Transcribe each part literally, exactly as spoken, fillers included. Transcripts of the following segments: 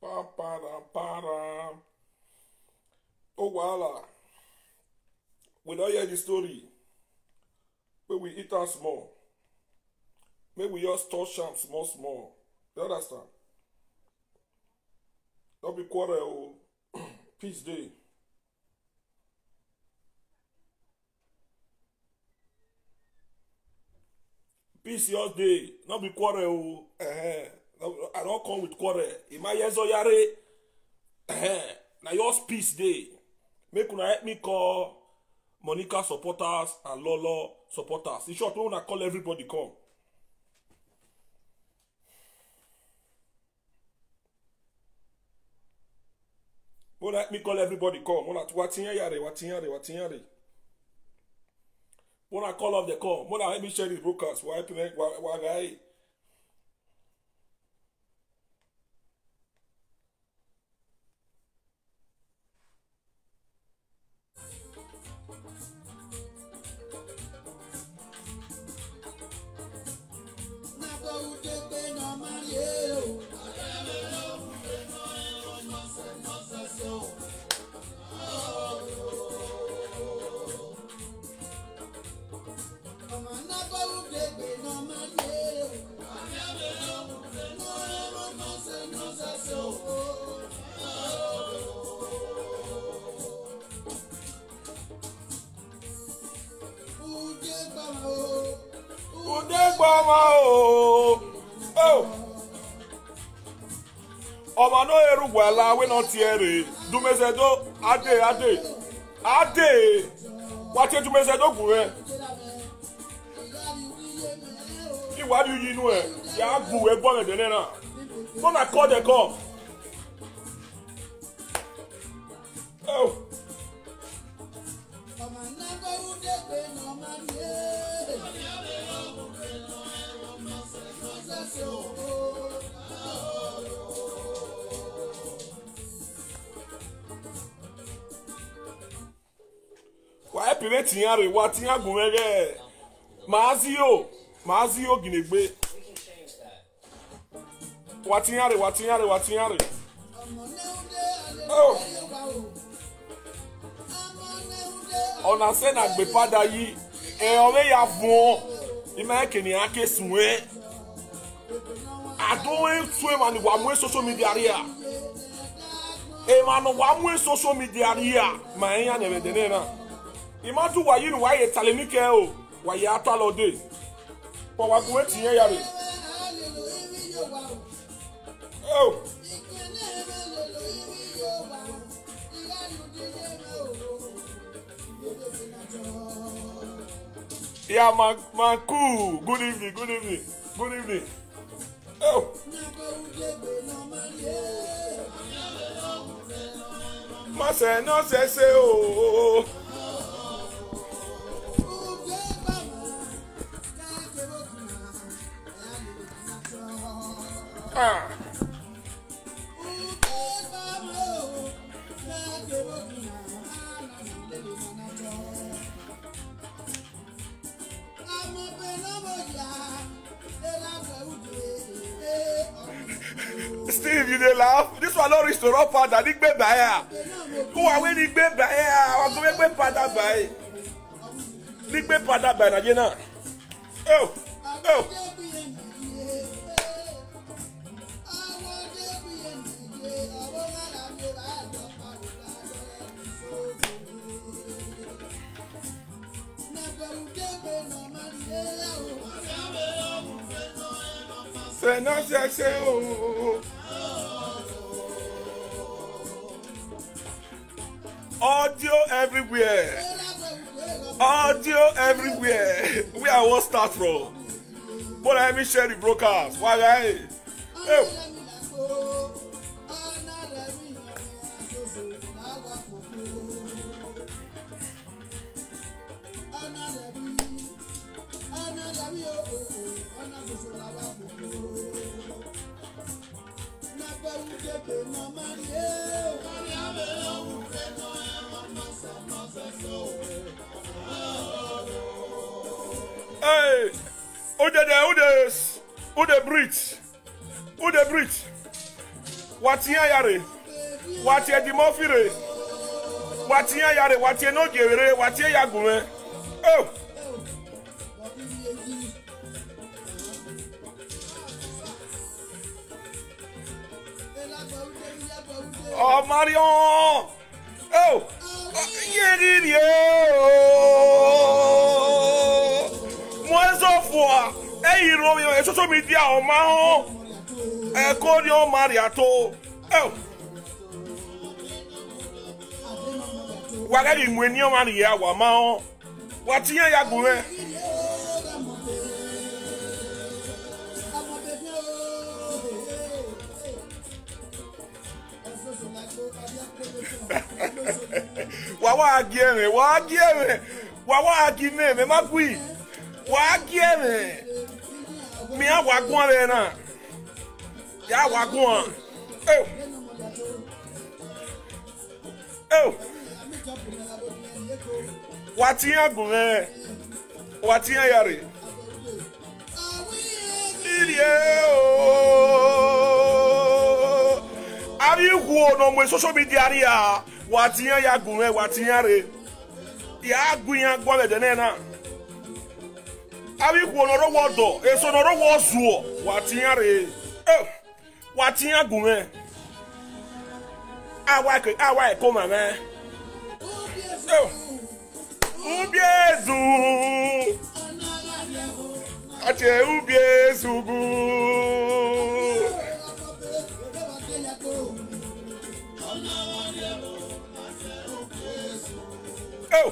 Pa, para, para. Oh, voila. We don't hear the story. But we eat us small. Maybe we just touch am small, small. You understand? Don't be quarrel. Peace day. Peace your day. Not be quarrel. Uh-huh. I don't come with quarrel. In my years yare. Uh-huh. Now yours peace day. Make una help me call Monica supporters and Lolo supporters. In short, we wanna call everybody come. Wanna help me call everybody come. Wanna watinya yare, watinya yare, watinya yare. Wanna call off the call. Wanna help me share these broadcasts. Why help me? Why why guy? Ọmọ náà erùgbọ̀ ẹ̀la awé náà tiẹ̀ rè dùmẹ̀sẹ̀dọ̀ adé adé adé wá tí dùmẹ̀sẹ̀dọ̀ gùn rẹ̀ ìwádìí yìí inú ẹ̀ yà á gùn ẹgbọ́n rẹ̀ dẹ́nẹ́ náà tó nà kọ́ dẹ̀ kọ́. Why pere tiare wa tiya gunrege mazio mazio ginegbe wa tiare wa tiare wa tiare oh ona se na gbe pada yi e ore ya fun ima keni ake sunwe adon tue mani wa mu social media ria e manu wa mu social media ria ma yan na be na imatu wa yinu wa ye talenike o wa ye atalode po wa gun etiyan yare oh yeah ma ma cool good evening good evening good evening oh ma se no se se o ah Steve, you dey laugh? This one no reach to run father. Ni gbe baya. Who are we ni gbe baya? Wa go gbe father baya. Ni gbe father baya na je na. Oh, oh. Say no, say say oh. Audio everywhere. Audio everywhere. Where I want start from. But let me share the broadcast. Why guys? Oh. Hey, who the who the who the breathe? Who the breathe? watia yare watia dimofire watia yare watia no gere watia yagume oh oh Marion oh yeri yo moi so fois e iro yo e social media o ma ho e ko ni o mariato oh wagari mweni o mari ya wa ma ho watia ya gunwe wawa agiere wa agiere wawa agine me magui wa agiere mi awagun re na ya wagun oh oh watia gunre watia yare irie o ari wo no mo social media ri a watia ya gunre watia re ya guyan gbo le de na abi wo no ro wodo eso no ro wo zuo watia re eh watia gunre awa ke awa e ko mama eh ubiezu ache ubiezu gu oh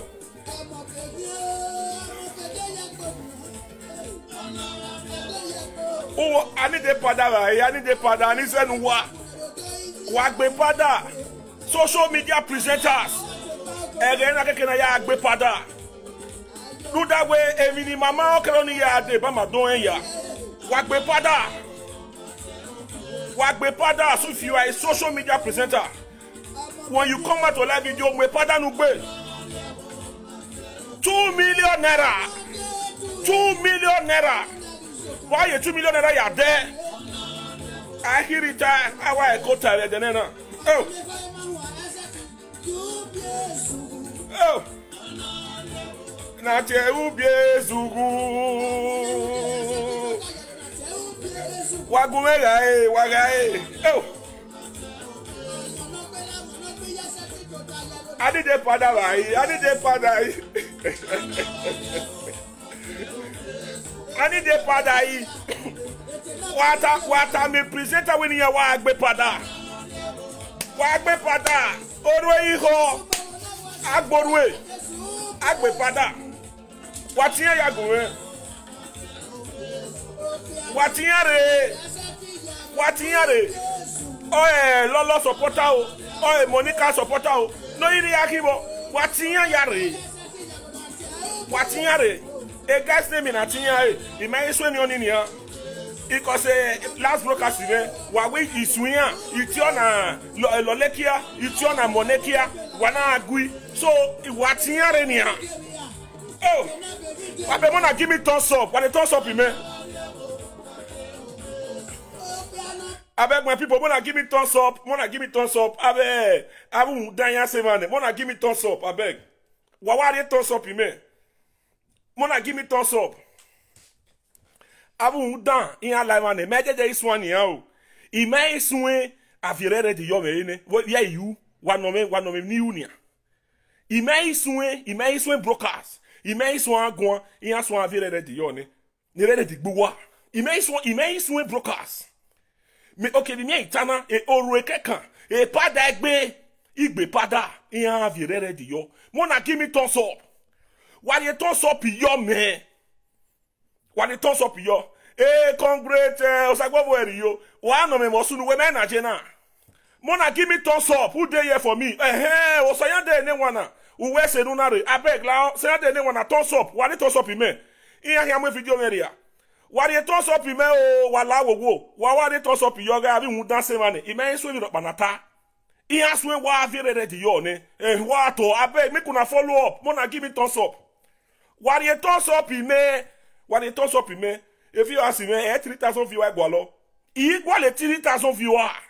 oh ani de pada ra e ani de pada ni senu wa wa gbe pada social media presenters ege na keke na ya gbe pada do that way emi ni mama o kero ni ya de ba ma don ya wa gbe pada wa gbe pada. So if you are a social media presenter, when you come out to live video gbe pada nu gbe two million naira two million naira why you two million naira ya there I hear it how I go tire the nena oh oh na che ubiezugu wagumega eh waga eh oh adi de pada vai adi de pada adi de pada yi wata wata me presenter we ni ya wa agbe pada wa agbe pada oro iho agborwe agbe pada watia ya gunwe watia re watia re oe lolo supporter o oe Monica supporter o no iri akibo watia ya re watia re e guys name na tia e e mai so ni oni ni ya because last broadcast re wa we isuya itio na lolekia itio na monekia wana agui so watia re ni ya oh abe mona give me thumbs up when the thumbs up me abeg my people mona give me thumbs up mona give me thumbs up abe abu danya se man mona give me thumbs up abeg wawari thumbs up me mona give me thumbs up abu dan in live man me jeje isu an yan o i me isu e avirere de yo me ne ya you one no me one no me ni unia i me isu e i me isu brokers i me isu agon in aso avirere de yo ne ni rere de gbowa i me isu i me isu brokers me okay mi itana e oru ekekan e pada egbe igbe pada in avirere de yo mona give me thumbs up why you thumbs up yo me why you thumbs up yo eh congrats osagbobo eri yo wa no me mosunu we me na je na mona give me thumbs up who dey here for me eh eh osayan dey ne wana uwe se nu na re abeg la say dey ne wana thumbs up why you thumbs up me in here mo video area why you thumbs up me o wala wowo wa wa dey thumbs up yo ga bi hu dan se mane i me so mi do panata in aswe wa very ready yo ne eh wa to abeg make una follow up mona give me thumbs up why you thumbs up me why you thumbs up me if you ask me eh three thousand viewers gwalo igwa le three thousand viewers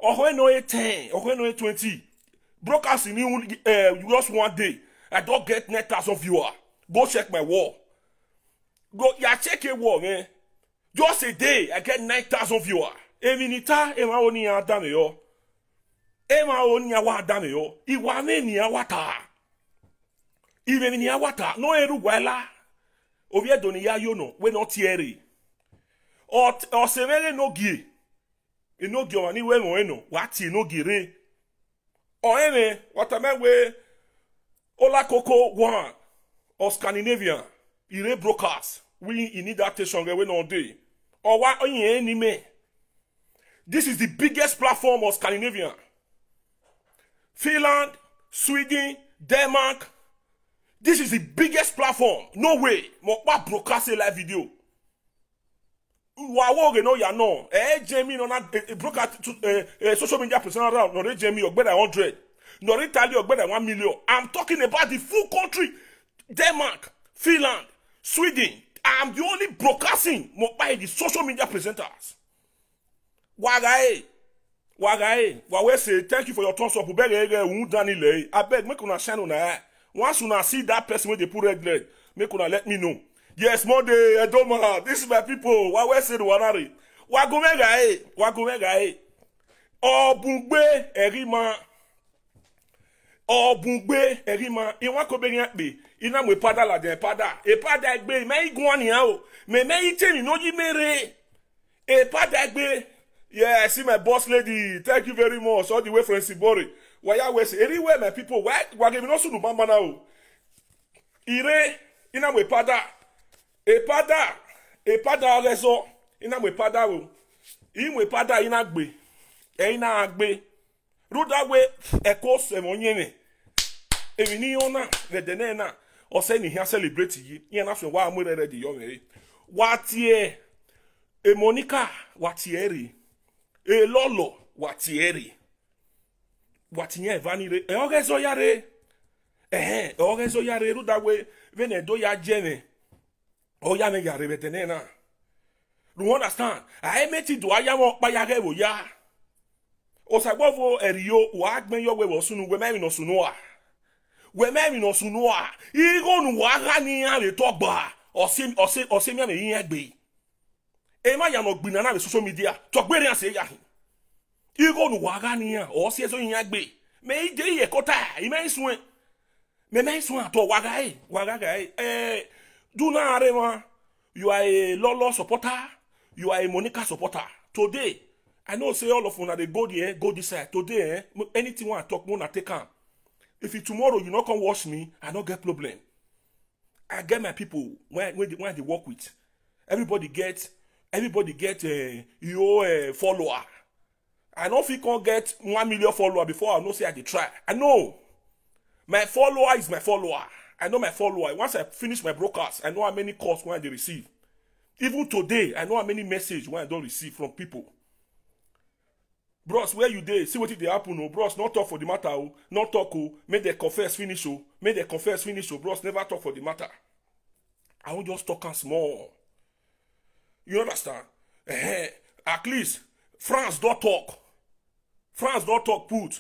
or when no ten, or when no twenty. Broadcast in uh, just one day. I don't get nine thousand viewers. Go check my wall. Go, yeah, check your wall, man. Just a day, I get nine thousand viewers. Eminita, ema oni ya dame yo. Ema oni ya wa dame yo. Iwa me ni ya wata. Iwe ni ya wata. No eru gwela. Ovie doni ya yono. We no tieri. O, o severe no gie. E no gie wani we mo eno. Wati no gire. O eme, watame we. Ola Coco one. Or Scandinavian. Ire broadcast. We need that station we no day. Or what onye any me. This is the biggest platform of Scandinavia. Finland, Sweden, Denmark. This is the biggest platform. No way. Mokpa broadcast a live video. Wawoge no ya no. Eh Jamie no na broadcast to social media person around. No Jamie ogbeda one hundred. No Italy ogbeda one million. I'm talking about the full country. Denmark, Finland, Sweden. I'm the only broadcasting mokpa the social media presenters. Wagae, Wagae, Wawe say thank you for your thumbs up. I beg, make una shine on eye. Once una see that person when they put red leg, make una let me know. Yes, Monday, Edoma, this is my people. Wawe say the wanari. Wagomegae, Wagomegae. Obungbe, Erima. Obungbe, Erima. Iwa kobenyakbe. Ina mwe pada la den pada. E pada egbe, me igwani yao. Me me ite ni no mere. E pada egbe. Yeah, I see my boss lady. Thank you very much. All the way from Sibori. Why I was anywhere, my people. Why? Why give me no sunu mama now? Ire ina mwe pada. E pada. E pada reso. Ina mwe pada wo. I mwe pada ina gbe. E ina agbe. Ruda we eko semonyene. E mi ni ona redene na. O se ni here celebrate yi. Yen na so wa amure ready yo me. Watie. E Monica watieri. E lolo watieri. Watinye vanire. E ogezo yare. Eh, ogezo yare ruda we vene do ya jene. O ya me yare betene na. You understand? I met it do ayamo pa yare wo ya. O sagbovo eriyo wa agben yo we wo sunu we me no sunu a. We me no sunu a. Igo nu wa ga ni an le togba. O se o se o se mi me yin egbe. Ema ya no gbina na social media to gbere an se ya hin igo nu waga ni an o se so yin agbe me ide ye kota i me sun me me sun to waga e waga ga eh do na are ma you are a Lolo supporter, you are a Monica supporter. Today I know say all of una dey go there go this side today eh anything want talk more na take am. If it tomorrow you not come watch me I don't get problem. I get my people when when they, when they work with everybody get Everybody get uh, your uh, follower. I don't think I can get one million follower before I know say I dey try. I know. My follower is my follower. I know my follower. Once I finish my broadcast, I know how many calls when they receive. Even today, I know how many messages when I don't receive from people. Bros, where you dey? See what they happen, oh. Bros, not talk for the matter, oh. Not talk, oh. Make they confess finish, oh. Make they confess finish, oh. Bros, never talk for the matter. I won't just talk and small. You understand? Uh, at least France don't talk. France don't talk put.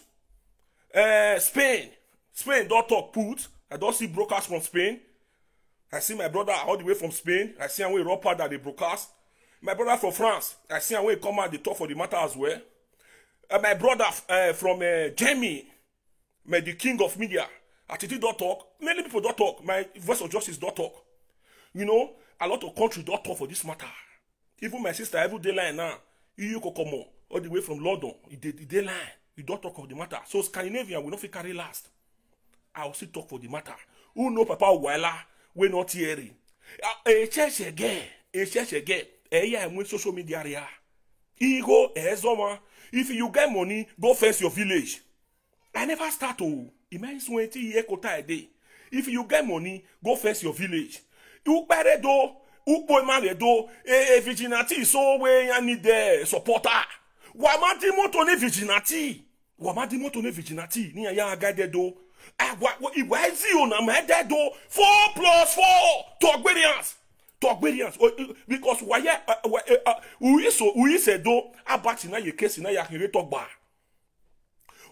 Uh, Spain. Spain don't talk put. I don't see broadcast from Spain. I see my brother all the way from Spain. I see how we rapper that they broadcast. My brother from France. I see how we come out they talk for the matter as well. Uh, my brother uh, from uh, Jamie, my the king of media. Attitude don't talk. Many people don't talk. My voice of justice don't talk. You know, a lot of countries don't talk for this matter. Even my sister, every day line now, you come all the way from London, the day line, you don't talk of the matter. So Scandinavia will not fit carry last. I will still talk for the matter. Who know Papa Wala, we not hearing. A church again, a church again, a yeah, I'm with social media area. Ego, a zoma. If you get money, go fence your village. I never start to. Imagine twenty years a day. If you get money, go fence your village. You better do. Upo mare do e vigilante so we ya need the supporter. Wa ma di moto ne vigilante. Wa ma di moto ne vigilante. Ni ya agade do. Ah wa wa zi o na ma de do four plus four. Togberians. Togberians because wa ya we so we se do abati na ye case na ya hire togba.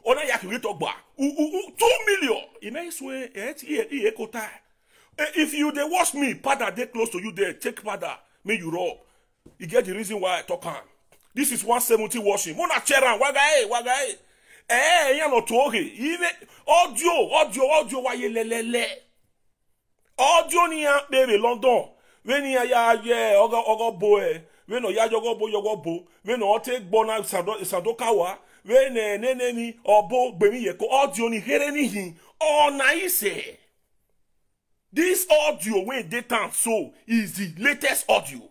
ona ya kiri to gba two million e na iswe e e ekota. If you dey watch me, Pada dey close to you there, take Pada, make you rub. You get the reason why I talk am. This is one seventy washing. Mona cheran, wagae, wagae. Eh, yan no toge. Even audio, audio, audio, wa ye lelele. Audio ni yan baby London. When ya ya ye, oga oga boy. When no ya yogo bo yogo bo. When no take bona sadokawa. When ne ne ne ni obo gbemi ye ko audio ni here ni hin. Oh nice. This audio when they turn so is the latest audio.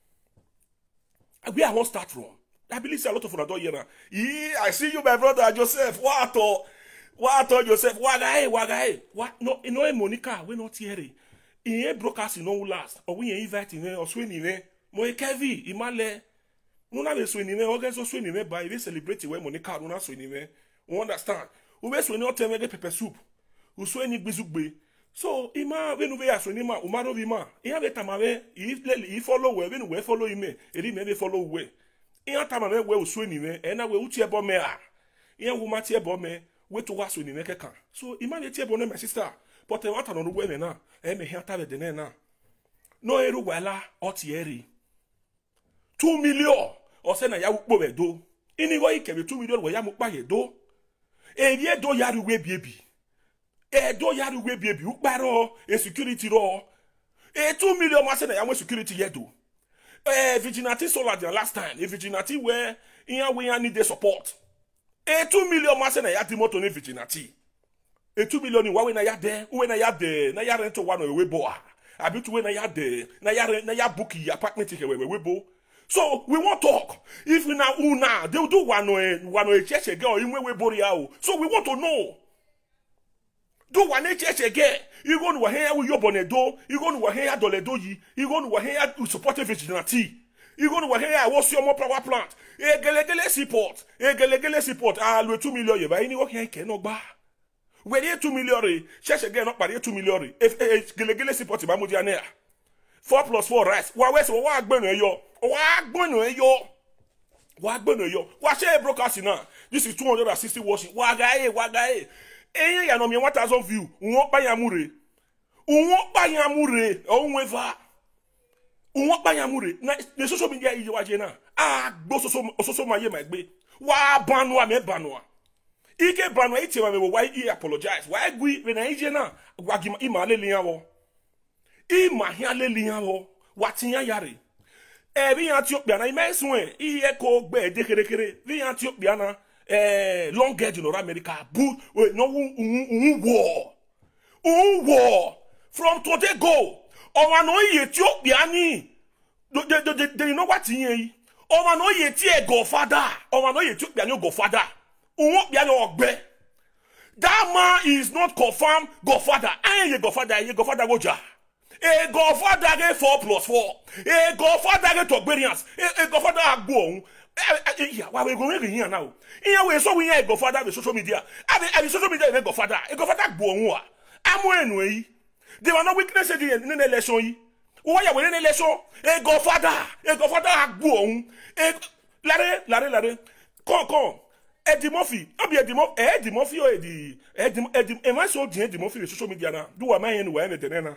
Where I want to start from. I believe a lot of you here now. Yeah, I see you, my brother Joseph. What or what or Joseph? What guy? What guy? What? No, you know Monica. We not here. In a broadcast, you know last. Or we invite in or swing in there. Mo Kevi, Imale. No, na be swing in there. Organ so swing in there. By we celebrate when Monica no na swing in there. We understand. We be swing not tell me pepper soup. We swing in bizugbe. So, ima we no be aso ni ma, umaro vi ma. Iya be tamawe, i follow we, we no we follow ime. Eri me be follow we. Iya tamawe we uso ni me, ena we uti ebo me a. Iya wo mati ebo me, we to waso ni me keka. So, ima le ti ebo ne my sister. But e wata no we me na, e me hiata be de na. No eru wala oti eri. two million. O se na ya ukpo we do. Ini go ike be two million we ya mukpa ye do. Eri e do ya ru we biebi. E do ya ruwe baby ukparo e security ro e two million ma say na ya security yedo e vigilante solar the last time e vigilante where in we need the support e two million ma say na ya di moto ni vigilante e two million ni wa we na ya de we na ya de na ya rent one we bo a abi to we na ya de na ya na ya book apartment ke we we bo. So we want talk if we na una they do one one e church girl in we bo ya o. So we want to know. Do one church again. You go to here with your bonnet do. You go to here dole do yi. You go to here to support a vigilante. You go to here what's your more power plant. E gelegele support. E gelegele support. Ah, le two million ye ba ini wo here ke no gba. We dey two million re. Church again not pare two million re. If gelegele support ba mo dia na. four plus four rice. Wa we so wa agbonu eyo. Wa agbonu eyo. Wa agbonu eyo. Wa share broadcast now. This is two hundred sixty watching. Wa gae, wa gae. Eye ya no me one thousand view unwo pa ya mure unwo pa ya mure onweva unwo pa ya mure na the social media ije waje na ah gbo soso soso maye ma gbe wa banu a me banu a ike banu ite wa me why he apologize why gwi we na ije na wa gi ima le lian wo ima hia le lian wo wa tian yare e bi yan ti opia na ime sun e iye ko gbe de kerekere bi yan ti opia na Eh, long edge in America, boo, no, war, war from today go. Oh, no, ye Ethiopiani. They know what ye. Oh, no, ye tie go father. Oh, no, ye took go father. Oh, that man is not confirmed go father. I ain't go father, ye go father woja. A go father get four plus four. A go father get to experience. A go father agbo. Yeah, why we going here now? Here we so we hear go father with social media. I social media we go father. E go father go on wa. Amo enwe. There were no weaknesses in the election. Why are we in election? E go father. E go father go on. E lare lare lare. Come come. Eddie Murphy. Abi Eddie Murphy. Eddie Murphy or Eddie Eddie Eddie. Am I so Eddie Murphy with social media now? Do am I anywhere in the nena?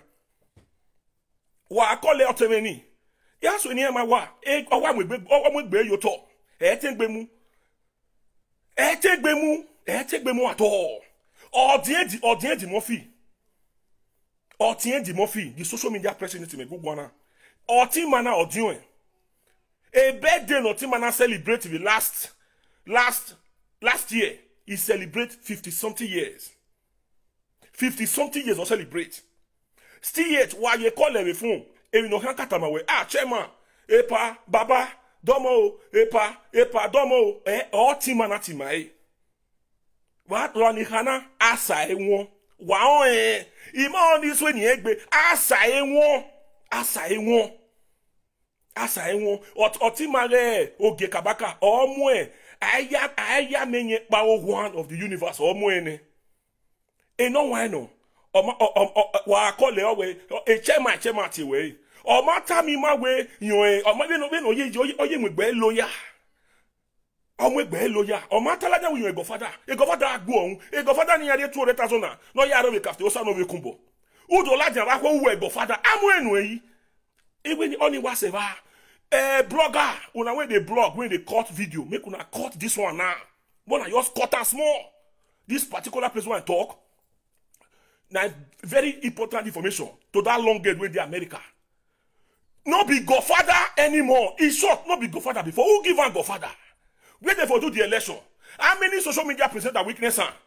Wa call it out many. Ya so ni e ma wa e owa mo gbe owa mo gbe yo to e te gbe mu e te gbe mu e te gbe mu ato odien di odien di Murphy odien di Murphy the social media president me gugu na oti mana odien e birthday no ti mana celebrate the last last last year he celebrate fifty something years fifty something years or celebrate still yet why you call every phone. Ebi no kan kata mawe ah chairman epa baba domo epa epa domo eh o tima na tima e wa to ni kana asa enwo wa on eh ima on this way ni egbe asa enwo asa enwo asa enwo o tima re oge kabaka omo e aya aya menye pa one of the universe omo ene e no why no wa call e e chairman chairman ti we o mata mi ma we yan e o ma be no be no ye oye mo gbe loya ọmọ egbe loya ọmọ atalaja wi ego father ego father agbo ohun ego father ni yare two hundred thousand na no yare we kafte o sa no we kumbo udo laja wa ko wu ego father amu enu eyi even the only was ever a blogger when when they blog when they cut video make una cut this one now but I just cut as small this particular place where I talk now very important information to that long gate with the America no be Godfather anymore it's short no be Godfather before who give am Godfather where they for do the election how many social media present that weakness am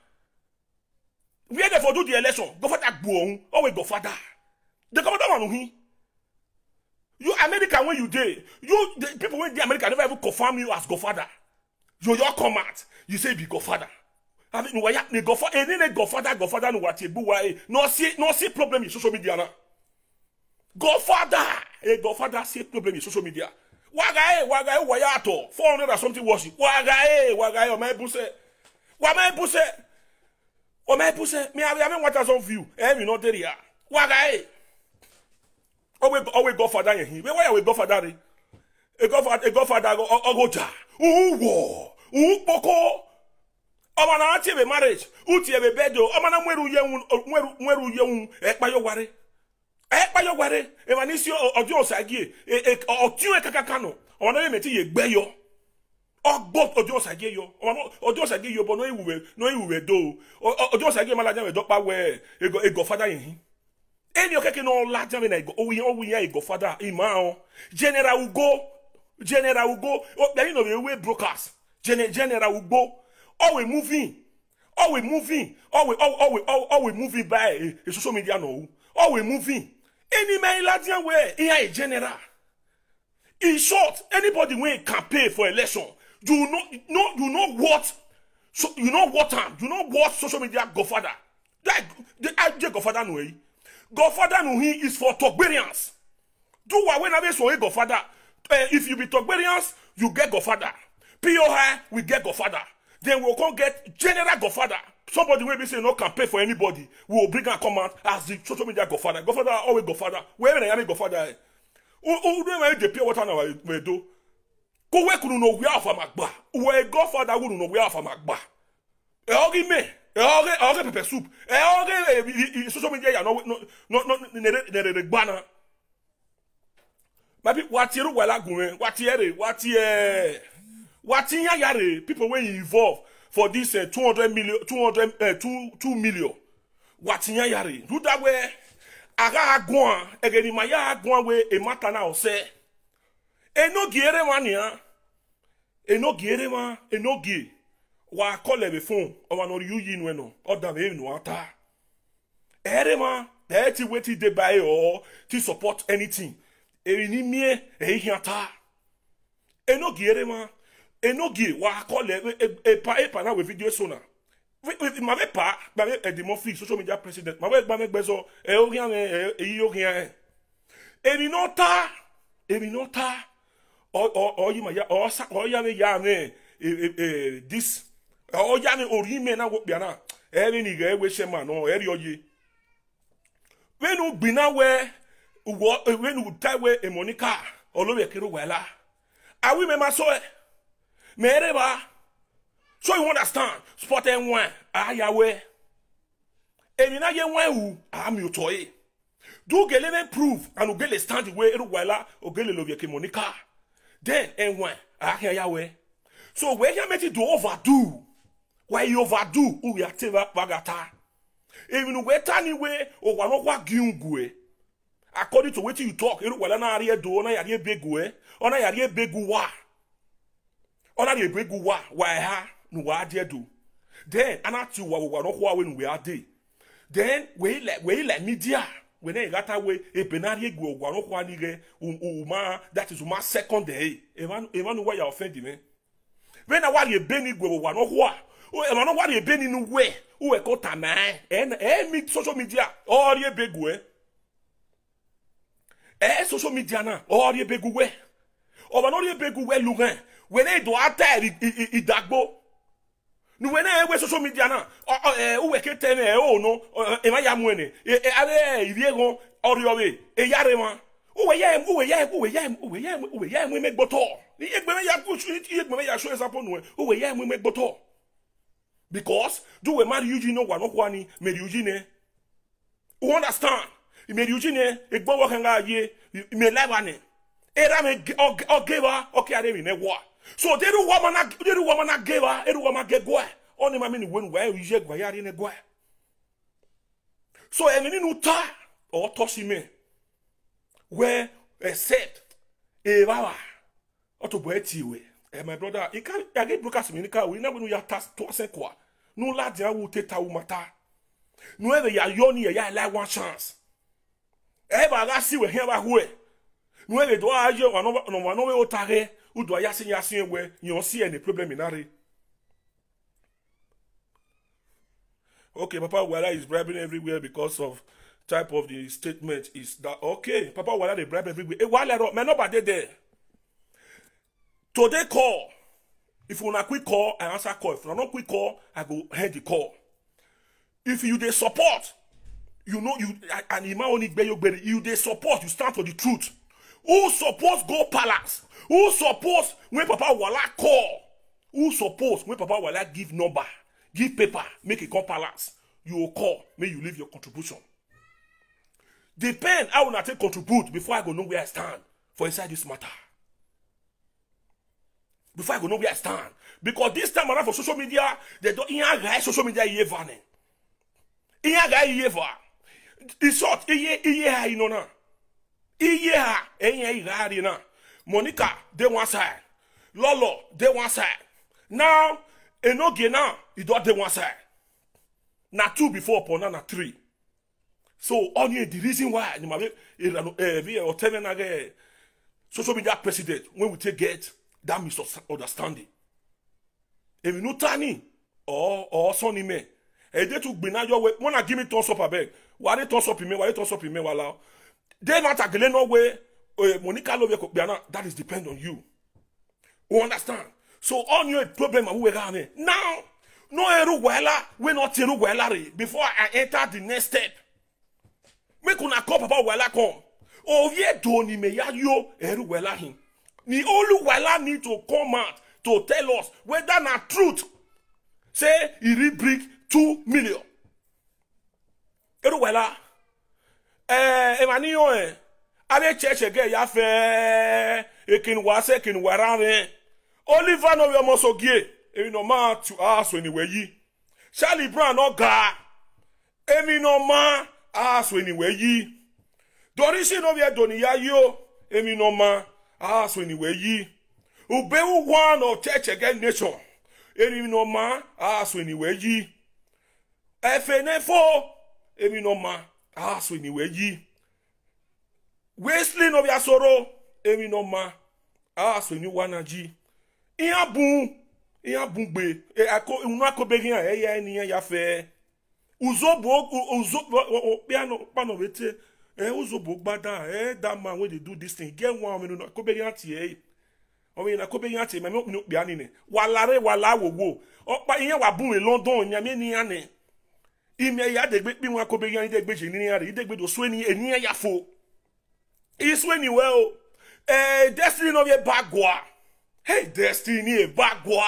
where they for do the election Godfather gbo always Godfather the Godfather one who you American when you dey, you the people when the American never even confirm you as Godfather. You your come out, you say be Godfather. I mean, why the Godfather? Any Godfather, Godfather no what you buy. No see, no see problem in social media na. Godfather, a Godfather see problem in social media. Wagae, wagae, wayato, four hundred or something worship. Wagae, wagae, o my buse, wa my buse, o my buse. Me have me what as on view. Eh, me not there ya. Wagae. Always, always Godfather in him. Why are we Godfather? A Godfather, a Godfather, Ogoja. Ooh, war. Ooh, Boko. Omana ati be marriage. Uti be bedo. Omana mweru yeun, mweru mweru yeun. Ekpa yo ware. Ekpa yo ware. Evanisi ojo osagie. E e otiu e kakakano. Omana le meti ye gbe yo. Ogbo ojo osagie yo. Omana ojo osagie yo, but no iwuwe, no iwuwe do. Ojo osagie malaja we dokpa we. E Godfather in him. Any okay no larger than I go. Oh, we oh we go father Imao. General Ugo. General Ugo. Oh, you know the way brokers. Gen General Ugo. Oh, we moving. Oh, we moving. Oh, we oh oh we oh oh we moving by a social media no. Oh, we moving. Any man larger way. Here a general. In short, anybody when campaign for election, you know no you know what so you know what time you know what social media Godfather. That the I J Godfather no way. Godfather no he is for Togberians. Do what when I say Godfather. Uh, if you be Togberians, you get Godfather. P O I, we get Godfather. Then we'll come get General Godfather. Somebody will be saying no campaign for anybody. We will bring and come out as the social media Godfather. Godfather always Godfather. Where I am Godfather. Who who do I the pure water now we do? Go where could no we are for Magba. Where Godfather would know we are for Magba. Eh me. Eh okay pepper soup. Eh okay social media no no no no ne gbana. Maybe what you wala gun what here what here what yare people when involved for this uh, two hundred million two hundred uh, two, two million what yare do that way aga agwan egeni maya agwan we e mata na ose e no giere mania e no giere ma e no gi wa call be phone o wa no yu yin we no o da me no ata ere ma that wait dey buy or to support anything eni mie e hiata eno giere ma eno gi wa call e pa e pa na we video so na we ma be pa ba be e demo free social media president ma we gba me gbeso e o gian e yi o gian eni nota eni nota o o o yi ma ya o sa o ya me ya me e this o ya me ori me na wo bia na e ni ga e we shema no e ri oye we no gbina we when you tie away a Monica or Lobby Kiruwella, I will remember so. Mereba, so you understand? Spot and one, I away. And in a year, who I'm your toy. Do get let prove and get a stand away Kiruwella or get a Lobby Monica. Then and one, I hear Yahweh. So where you met it to overdo, why you overdo, who we are Teva Bagata. Even where tiny way or one of what Gungue. According to what you talk, you wala na ariye do na yariye begu eh ona yariye begu wa ona yariye begu wa wa ha no wa de do then anati wa wa no kwa we we ade then we let we let media we na gata we e benariye gu wa no kwa ni ge uma that is uma second day evan evan wa ya offend me when na wa ye beni gu wa no kwa o e no wa ye beni nu we o e ko tama eh eh mi social media o ye begu eh eh social media na ori ebegu we oba no ori ebegu we lugan we na do ata idagbo nu we na we social media na eh o we kete na eh o no e ma ya mu ene e are iri egon ori owe e yare ma Uwe ya uwe ya uwe ya uwe ya uwe ya we make boto. Ye gbe ya push ye gbe ya show example no. Uwe ya we make boto. Because do we marry Eugene no one no kwani me Eugene. You understand? Me Eugene e gbo wo kan ga ye me live ane. Era me o geva o ke are me ne wa. So they do woman na they do woman na geva, e do woman get go. Oni ma me ni wenu wa e je gwa ya re ne go. So enini no ta or toshi me. Where except a baba or to boeti we. Eh, my brother, you can't get broadcast me. We never know your task to a qua. No lad, ya will take our matter. No ever ya yoni, ya like one chance. Ever I see we here by way. No ever do I you no no one no otare who do I yasin yasin where you don't see any problem in Ari. Okay, Papa Wala is bribing everywhere because of type of the statement is that okay? Papa Wala they bribe everywhere. Eh, Wala man nobody there. Today call. If you not quick call, I answer call. If you not quick call, I go head the call. If you they support, you know you and you only you they support, you stand for the truth. Who supports go palace? Who supports when Papa Wala call? Who supports when Papa Wala give number, give paper, make it come palace? You will call, may you leave your contribution. Depend how I take contribute before I go know where I stand for inside this matter. Before I go know where I stand. Because this time around for social media, they don't even guy social media ever. Even guy ever. It's short, iye iye you know na. Iye ha, iye iye na. Monica, they one side. Lolo, they one side. Now, Enoge now, he don't they one side. Na two before upon na three. So only the reason why you might be or telling again social media president when we take get that misunderstanding. If you know Tani or or Sonny me, a day to be now your way. Wanna give me thumbs up a beg. Why they thumbs up in me? Why they thumbs up in me? Wala. They not a no way. Monica love that is depend on you. You understand? So on your problem who we are now. No eru wela we not eru wela before I enter the next step. Make una call Papa Wala come. Oh yeah, Tony me ya yo eru wela him. Ni only wela need to come out to tell us whether na truth. Say he re-brick two million. Eru wela. Eh, Emmanuel eh. Ale church again ya fe ekin wase ekin warare. Oliver no we must ogie. Emi no ma to ask anyway yi. Charlie Brown no ga. Emi no ma ask anyway yi. Dorisi no we doni ya yo. Emi no ma ask anyway yi. Ubewu one of church again nation. Emi no ma ask anyway yi. F N F O. Emi no ma ask anyway yi. Wesley no we asoro. Emi no ma ask anyway wanaji. Iya bun. Iya bungbe e ako unu akobegi an eya eniyan ya fe uzobo uzobo piano pano wete eh uzobo gbada eh that man when they do this thing get one me no akobegi an ti eh o me na akobegi an ti me no piano ni walare wala wowo opa iyan wa bun e London yan me niyan ni ime ya de gbe pi won akobegi an de gbe je niyan re de gbe do so eni eniyan ya fo isu eni well eh Destiny no be bagwa. Hey, Destiny, bagwa.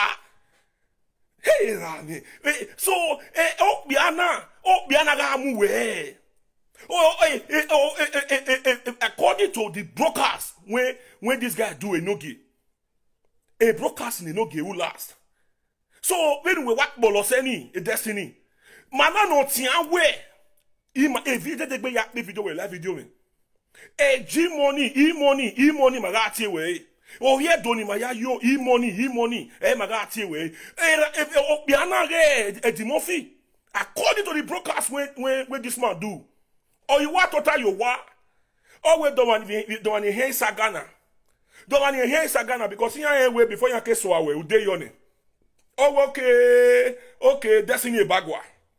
Hey, Rani. So, eh, oh, biana, oh, biana gamu we. Oh, eh, eh, oh, eh, eh, eh, eh, according to the brokers, when when this guy do a nogi, a brokers in a nogi will last. So, when we work bolos any a Destiny, mana no tian we. Ima a video de be yak video we live video me. A G money, e money, e money magati we. Oh yeah, Doni Maya yo e money, e money, eh magati we. Eh, oh biana ge e Dimorphy. According to the brokers, when when when this man do, or you want to tell you what? Oh we don't want don't want to hear Sagana. Don't want to hear Sagana because you are way before you case so away. Ude yone. Oh okay, okay, Destiny bagwa.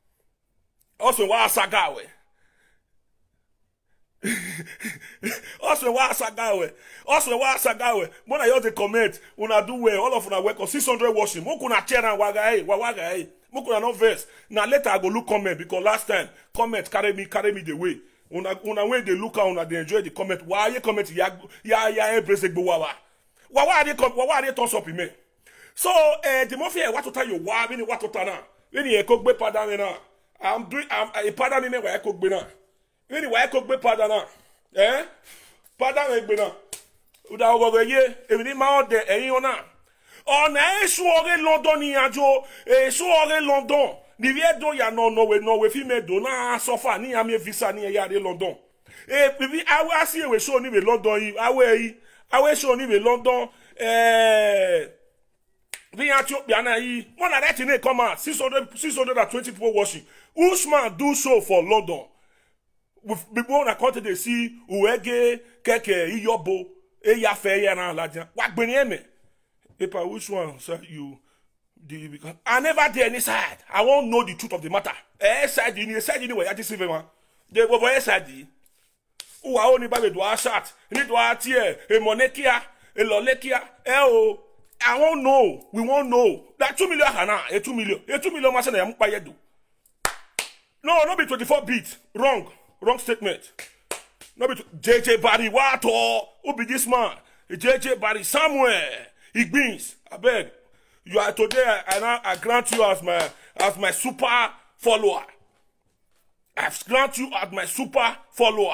Also wa Sagawe. Also wa Sagawe. Also wa Sagawe. When I hear the comment, when I do well, all of una work on six hundred washing. Mo kuna chair and waga eh, waga eh. Mo kuna no verse. Now later I go look comment because last time comment carry me carry me the way. Una una when they look out, una they enjoy the comment. Why you comment? Ya ya ya embrace gbo wa wa. Wa wa dey come. Wa wa dey toss up me. So eh the mafia what to tell you wa we ni what to tell na. We ni e ko gbe pada me na. I'm doing I'm a pada me wa e ko gbe na. We ni wa e ko gbe pada na. Eh? Pada me gbe na. Uda ogo ye e ni ma o de eyin ona. Ona e su ore London ni ajo, e su ore London. Ni vie do ya no no we no we fi me do na sofa ni am visa ni ya de London. E bibi awa si we show ni we London yi, awe yi, awe show ni we London eh vi Ethiopia na yi. One na that ni come out six hundred six hundred twenty people watching. Usman do show for London. With people na come to see uwege keke iyobo e ya fe ya na lajan. Wa gbe ni eme. Paper, which one, sir, you the because I never did any side. I won't know the truth of the matter. Eh, side in the side anyway, I just see them. They go for side. Who are only by the door shot. You need to ask here, a monekia, a lolekia. Eh, oh, I won't know. We won't know. That two million hana, a two million, a two million masan am payedu. No, not be twenty-four bit. Wrong. Wrong statement. No be J J Barry what or who be this man? J J Barry somewhere. It means, I beg, you are today, I, I, I grant you as my as my super follower. I grant you as my super follower.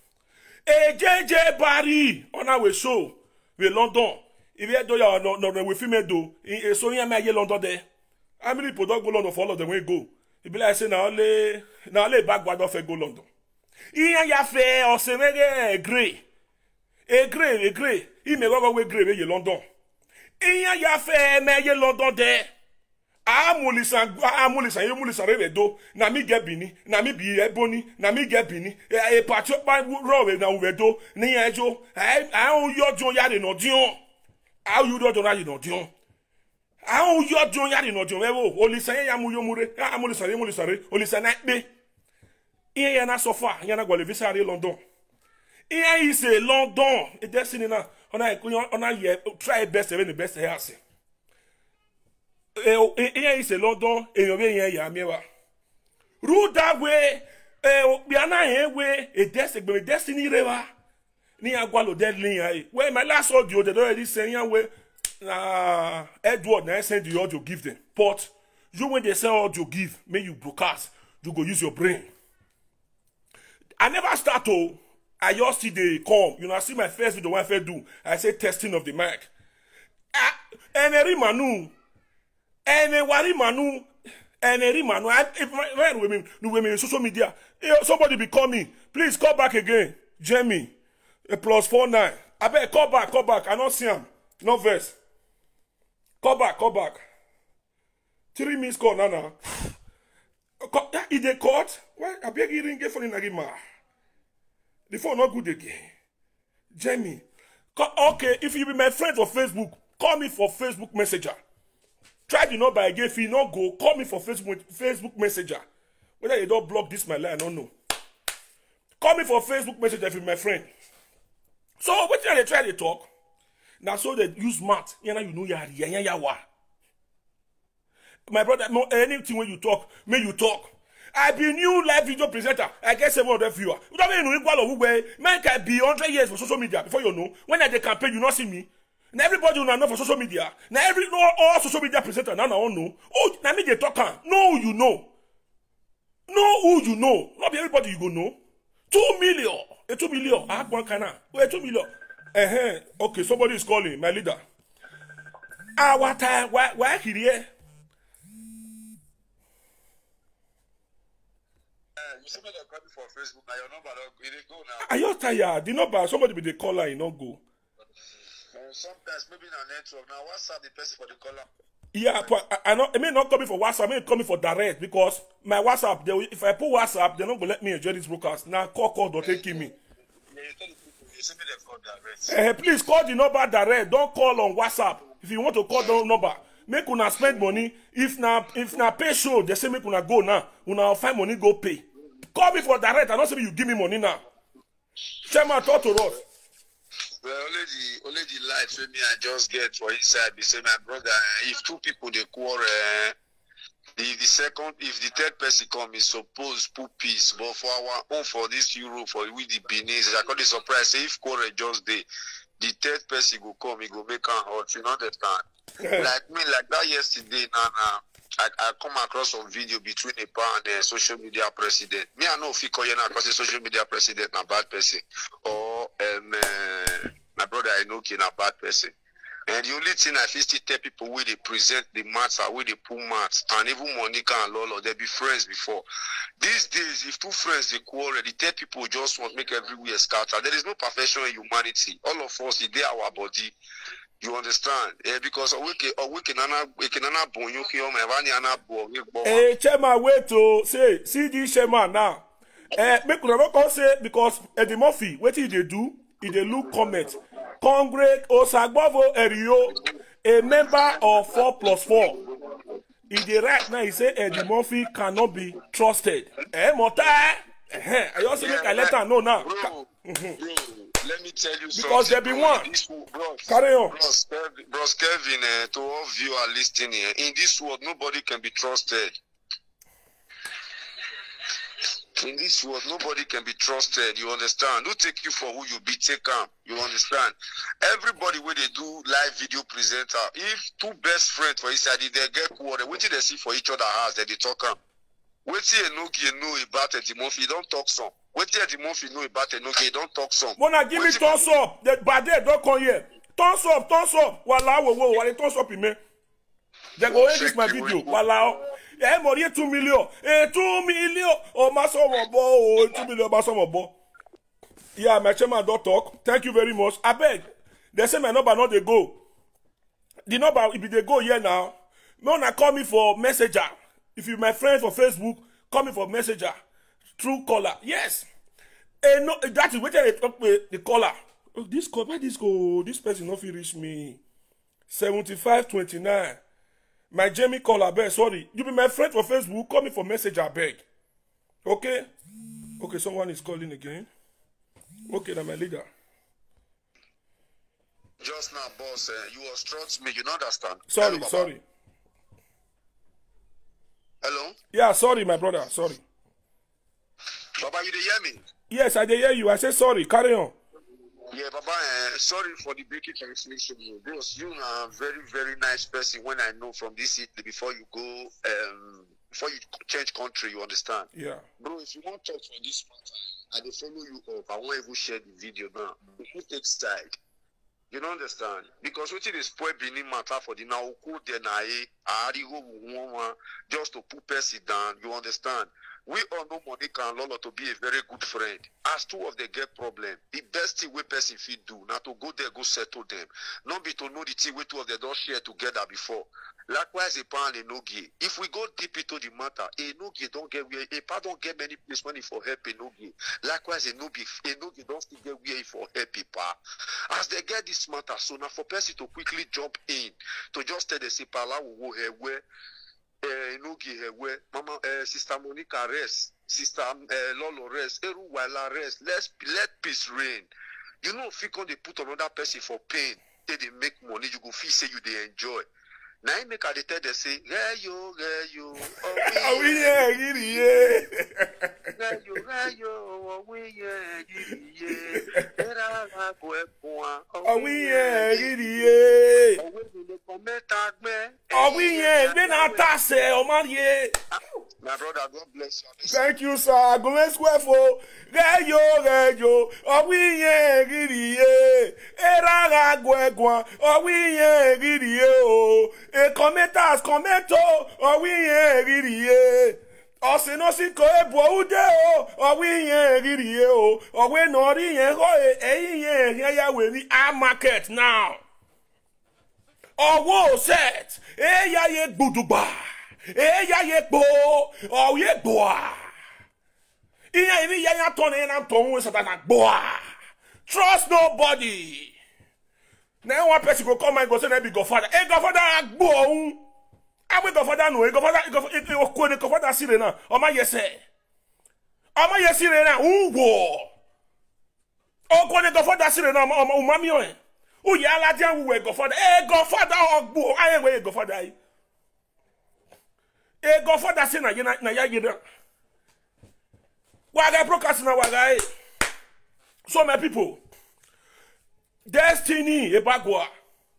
A J J Barry on our show with London. If you do your no no we film do, so you may London there. How many people don't go London for all of them will go? It be like say now only now only backward of go London. Iyan ya fe o se mege grey. A grey, a grey. He may go away grey in London. Iya ya fe me ye London de amulisan amulisan ye mulisan re do na mi get bini na mi bi eboni na mi get bini e party pa ro we na we do ni ejo a o yojo ya de no dion a o yojo na no dion a o yojo ya de no dion e wo olisan ya mu yomure amulisan ye mulisan re olisan na pe iya ya na sofa ya na go le visa re London iya is a London e destiny na ona ona ye try best even the best here say eh eh is a London eyan be yen ya mewa rule that way eh bi ana yen way a destiny destiny rewa ni agwalo deadline yan where my last audio they already say yan way na Edward na send the audio give them but you when they send audio give make you broadcast you go use your brain. I never start to I just see they come. You know, I see my first video, what I do. I say testing of the mic. Any manu, any wari manu, any manu. If my women, no women in social media, somebody be call me. Please call back again, Jamie. A plus four nine. I bet call back, call back. I don't see him. No verse. Call back, call back. Three minutes call, Nana. Is they caught? Why? I beg you didn't get funny nagima. The phone not good again. Jamie. Okay, if you be my friend for Facebook, call me for Facebook Messenger. Try the number again. If you not go, call me for Facebook Facebook Messenger. Whether you don't block this my line, I don't know. Call me for Facebook Messenger if you're my friend. So what they try to talk? Now so they use math. You know you know ya ya ya wa. My brother, no anything when you talk, may you talk. I be new live video presenter. I get seven hundred viewers. You don't mean equal of way. Man can be one hundred years for social media before you know. When I the campaign, you not see me. Now everybody will know for social media. Now every all, all social media presenter now now know. Oh, now me they talk. Know who you know. Know who you know. Not be everybody you go know. Two million. A two million. I have one kana. Wait two million. Uh huh. Okay, somebody is calling my leader. Ah, what time? Why? Why here? You see me they call me for Facebook now. Your number don't it go now. Are you tired? The number somebody be the caller, you not go. Uh, sometimes maybe na network now. WhatsApp the person for the caller. Yeah, but I, I not. I may not coming for WhatsApp. I may coming for direct because my WhatsApp. They, if I put WhatsApp, they're not gonna let me enjoy this broadcast. Now call call don't take me. Yeah, you tell the people. You see me they call direct. Uh, please call the number direct. Don't call on WhatsApp. If you want to call the number, make una spend money. If na if na pay show, they say make una go now. Una find money go pay. Call me for direct. I don't say you give me money now. Chairman, talk to us. Well, only the only the light with me I just get for inside. They say my brother, if two people they quarrel, If the second, if the third person come, is supposed put peace. But for our own, for this Europe, for we the Benin, I got the surprise. Say if quarrel just day, the third person go come, he go make an hot. You know understand? Like me, like that yesterday, nah, nah. I, I come across some video between a pa and a social media president. Me, I know if you call you because a social media president a bad person, or um, uh, my brother I know he a bad person. And the only thing I feel still tell people where they present the maths or where they pull maths, and even Monica and Lolo, they be friends before. These days, if two friends they quarrel, the third people just want to make everywhere scatter. There is no perfection in humanity. All of us, they are our body. You understand? Yeah, because a week a week in another week in another bone you hear my vani another bone. Eh, chairman, wait to say, see this chairman now. Eh, make we not say because Eddie Murphy, what did they do? He they look comment. Congress Osagbavo Erio, a member of four plus four. In the right now, he say Eddie Murphy cannot be trusted. Eh, Mota? Eh, I also make a letter know now. Bro, bro. Let me tell you because something. Because there be one. This, bros, Carry on. Bros, bros Kevin, uh, to all of you are listening here. In this world, nobody can be trusted. In this world, nobody can be trusted. You understand? Who take you for who you be, take am. You understand? Everybody where they do live video presenter, if two best friends for each side, they get quarrel, what did they see for each other house that they talk am? What do you know, you know about Eddie Murphy? Don't talk some. What do Eddie Murphy know about Eddie Murphy? Don't talk some. Mona, give me thumbs up. The bad day don't come here. Thumbs up, thumbs up. Wala wo wo, wale thumbs up in me. They go edit my video. Wala. Eh, more two million. Eh, two million. Oh, my son, my boy. Oh, two million, my son, my boy. Yeah, my chairman don't talk. Thank you very much. I beg. They say my number not they go. The number if they go here now. Mona call me for messenger. If you my friend for Facebook, call me for messenger. True caller. Yes. Eh, no, that is what they talk with the caller. Oh, this call, where this go? This person not reach me. seventy-five twenty-nine. My Jamie caller, beg. Sorry. You be my friend for Facebook, call me for messenger, beg. Okay? Okay, someone is calling again. Okay, now my leader. Just now, boss, uh, you obstruct me. You don't understand. Sorry, Hello, sorry. Hello? Yeah, sorry, my brother. Sorry. Baba, you dey hear me? Yes, I dey hear you. I say sorry. Carry on. Yeah, Baba, uh, sorry for the breaking translation. Bros, you are a very, very nice person when I know from this Italy before you go, um, before you change country, you understand? Yeah. Bro, if you want to talk for this matter, I dey follow you up. I won't even share the video now. If you take side, you don't understand? Because what it is spoil Benin matter for the now, just to put person down, you understand? We all know Monica and Lolo to be a very good friend. As two of them get problem, the best thing we person fit do, now to go there, go settle them. Not be to know the thing we two of them don't share together before. Likewise, a pan and Enogie. If we go deep into the matter, Enogie don't get where a pa don't get many place money for help Enogie. Likewise, Enogie, Enogie don't still get where for help pa. As they get this matter, so now for person to quickly jump in, to just tell the say pala wo where. Uh, Enogie where Mama, uh, Sister Monica rest, Sister uh, Lolo rest, Eru Wala rest. Let's let peace reign. You know, if you can they put another person for pain, they they make money, you go feel say you they enjoy. Now you make a tell they say, hey yo, hey yo, oh we yeah, yeah, hey yo, hey yo, oh we yeah, yeah, era la cuepoa, oh we yeah, yeah, oh we le cometa me. Oh, we yeah, then I tasse, oh man, yeah. My brother, God bless you. Thank you, sir. Go let's go for Gayo, Gayo. Oh, we yeah, giddy, yeah. Era Guegua. Oh, we yeah, giddy, oh. E commentas, commento. Oh, we yeah, giddy, yeah. Oh, se no si ko e bo ude, oh. Oh, we yeah, giddy, oh. Oh, we no ri yeah, oh, eh, yeah, yeah, yeah, we ni a market now. Oh, whoa, set. Eh, ya ye buduba. Eh, ya ye bo. Oh, ye boa. Iya, ini ya ya tone na tone satana boa. Trust nobody. Now one person go come and go say na be Godfather. Eh, Godfather agbo. Awe Godfather no. Eh, Godfather, Godfather, eh, ko ne Godfather sire na. O ma yese. O ma yesire na. Uwo. O ko ne Godfather sire na. O ma mi o eh. Oh, yeah, la we Godfather. Eh, Godfather, oh, I ain't way Godfather. E Godfather say na ye na ya ye na. Waga broadcast na waga. So my people, Destiny Ebagwa.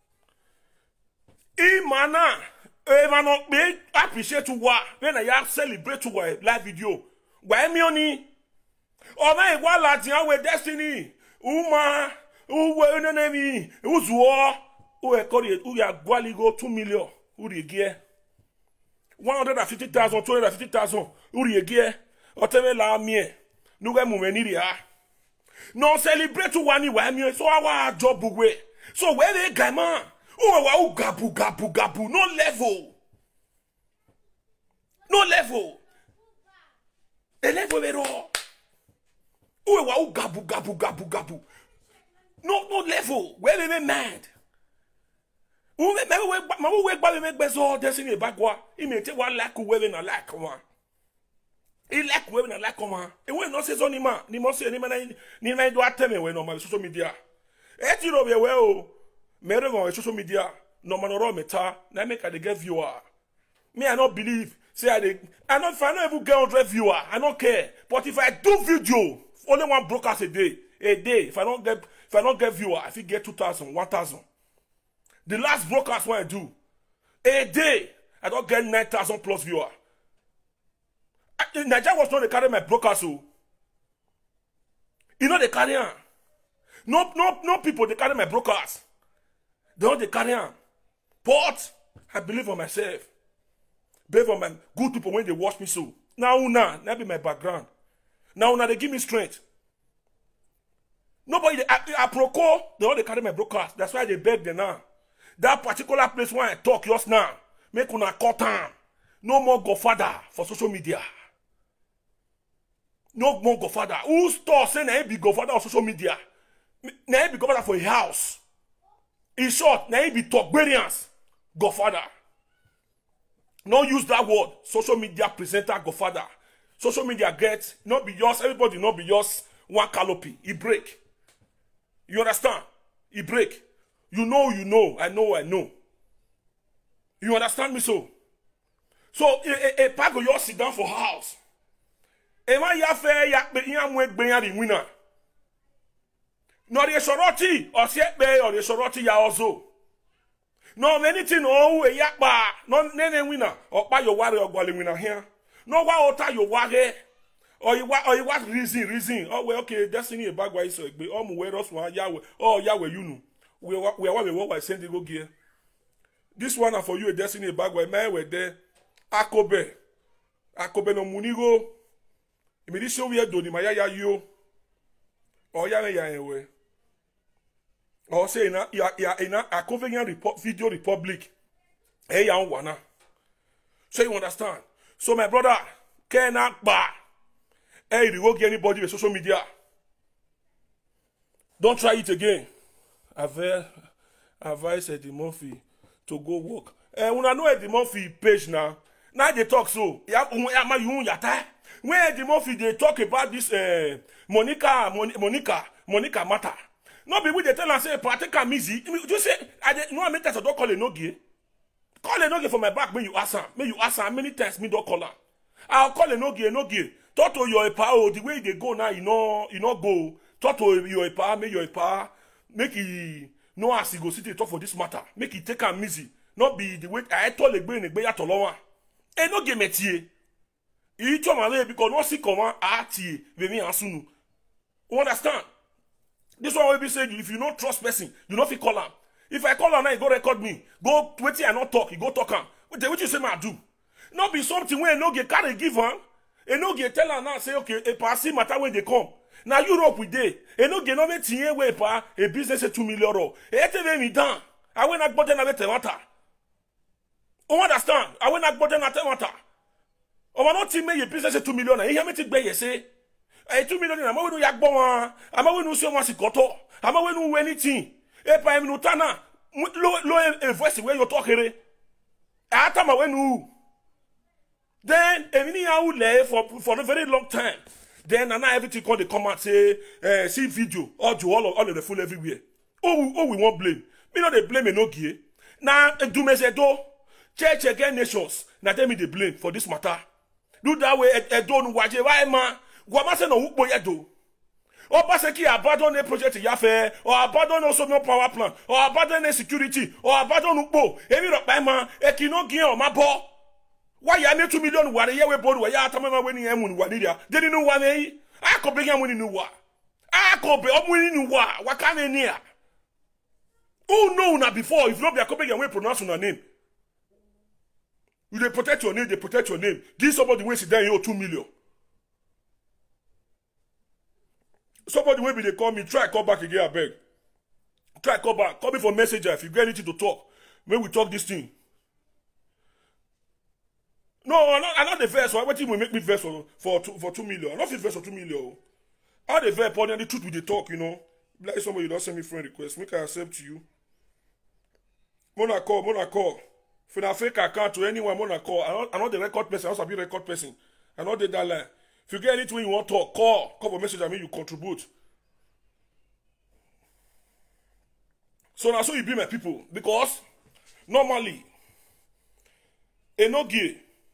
Imana, Emano be appreciate to wa when I celebrate to wa live video. Why me oni? O na igwa lati with Destiny. Uma, uwe enemy, uzuo, uwe kori, uwe agwaligo two million, uri gie. one hundred fifty thousand, two hundred fifty thousand, uri gie. Oteme la mie, nuwe mumeniri ha. No celebrate to one wa mie, so awa job we. So where they gama? Oh, wow, gabu, gabu, gabu. No level. No level. A level at all. Oh, wow, gabu, gabu, gabu, gabu. No, no level. Where they mad? Oh, my way, but make bezo Destiny Ebagwa. He may take one lack of wearing a lack one. He lack wearing a lack one. It will not say only man. Ni must say any man, ni man do attend when on my social media. Et you know, well. Mere on social media, no man or meta, na make I get viewer. Me, I don't believe. Say I dey, I don't, if I don't even get one hundred viewer, I don't care. But if I do video, only one broadcast a day, a day. If I don't get, if I don't get viewer, I think get two thousand, one thousand. The last broadcast when I do, a day, I don't get nine thousand plus viewer. Nigeria was not to carry my broadcast, so you know they carry on. No, no, no people they carry my broadcast. They don't they carry on. But I believe on myself. Believe on my good people when they watch me so. Now, now, that be my background. Now, now they give me strength. Nobody, I, I procure, they don't they carry my broadcast. That's why they beg them now. That particular place where I talk just now, make una cut time. No more Godfather for social media. No more Godfather. Who store saying I be Godfather on social media? I be Godfather for a house. In short, now he be talk variance, Godfather. No use that word, social media presenter, Godfather. Social media get, not be yours, everybody not be yours, one canopy. He break. You understand? He break. You know, you know, I know, I know. You understand me so? So, a, a, a pago you sit down for house. E ma ya fe ya be ya mwe gbe ya di winner. No the soroti or be or the soroti ya also. No anything oh we yakba no nene winner or pa your worry or gwale winner here. No wa ota your wage or you wa or you what reason reason. Oh well okay Destiny Ebagwa is so be oh mu we us one Yahweh oh Yahweh you know. We we we we what send go gear. This one for you Destiny Ebagwa my we there Akobe Akobe no munigo. Imi show we do ni maya ya yo. Oh ya ya ewe. Or say na ya ya ina a convenient report video republic. Hey ya wana. So you understand? So my brother, Kena ba. Hey, you go get anybody with social media. Don't try it again. I've advised Eddie Murphy to go work. Eh, when I know Eddie Murphy page now, now they talk so. Ya ma you yata. When Eddie Murphy they talk about this uh, Monica Monica Monica matter. No be we they tell and say practical music. You say I no I make that don't call a no gay. Call a no gay for my back when you ask him. May you ask him many times me don't call her. I'll call a no gay, no gay. Talk to your power the way they go now, you know, you know go. Talk to your power, make your power, make he no as he go sit talk for this matter. Make he take him easy. Not be the way I told the brain the to lower. Eh no gay métier. Il told my because no see comment arty venir en sous nous. You understand? This one will be saying if you don't trust person, you don't feel call him. If I call him now, he go record me. Go wait and not talk. He go talk him. What you say man do? Not be something where no get carry give him. And no get tell her now say okay, a passing matter when they come. Now Europe we day. And no get no me tie way pa a business at two million euro. E te me down. I will not button at the matter. You understand? I will not button at the matter. I will not me a business at two million. E hear me take be say. Eh two million na ma we no yak bon wa. Ama we no so wan sikoto. Ama we no anything. E pa em no tana. Low low voice where you talk here. Ata ma we no. Then Emini Yahoo lay for for a very long time. Then and now everything called the come and say uh, see video all to all of all of the full everywhere. Oh we, oh we won't blame. Me not they blame no gear. Now do me say do church again nations. Now tell me the blame for this matter. Do that way, I don't watch it. Why, man? Guamase no wukbo yedo. Or Baseki abandon a project Yafe, or abandon also no power plant, or abandon a security, or abandon Ukbo. Every rock by man, a kino gear or my ball. Why you need two million? What a year we bought where Yatama winning him when Wadidia. Didn't know one eh? I could begin winning new war. I could be up winning new war. What can I near? Oh no, not before. If not, they are coming away pronouncing your name. You they protect your name, they protect your name. Give somebody who sit down you two million. Somebody will be they call me, try call back again, I beg. Try call back. Call me for messenger if you get anything to talk. Maybe we talk this thing. No, I'm not, I'm not the verse. Why would you make me verse for, for, two, for two million? I'm not fit verse for two million. I'm the verse, but the truth with the talk, you know. Like somebody you don't send me friend request. Make I accept you. Mona call, Mona call. If I fake account to anyone, Mona call. I'm not, I'm not the record person. I'm not a record person. I'm not the that line. If you get anything you want to talk, call. Call for message. I mean you contribute. So now so you be my people. Because normally, Enogie,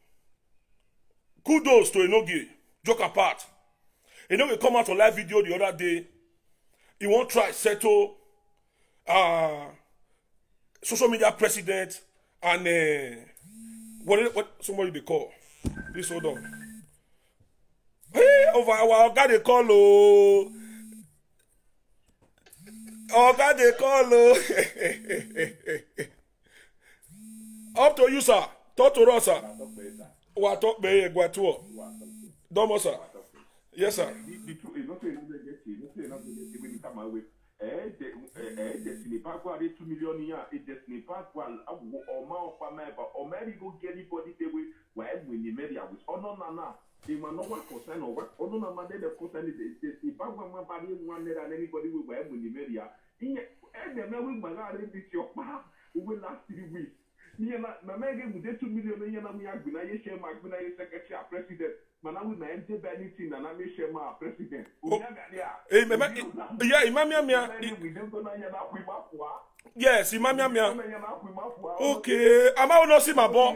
kudos to Enogie, joke apart. Enogie come out on live video the other day. He won't try settle uh, social media president and uh, what, what somebody they call. Please hold on. Hey, over our God they call oh. Oh God they call oh. Up to you, sir. Talk to us, sir. What talk be Guatuo? Domo, sir. Yes, sir. Eh, destiny pas quoi avec two million ya et destiny pas quoi au moins pas même au moins il go get anybody the way where when the media was oh non non non il m'a non what concern or what oh non non man the concern is destiny pas vraiment pas bien one there and anybody where when the media in eh the man we magara this your pa we last three weeks ni na na mege mu de two million na na mu aguna ye share ma aguna ye secretary president mana we na ente anything na na me share ma president eh mama yeah imamia mia yes imamia mia okay ama o no see my boy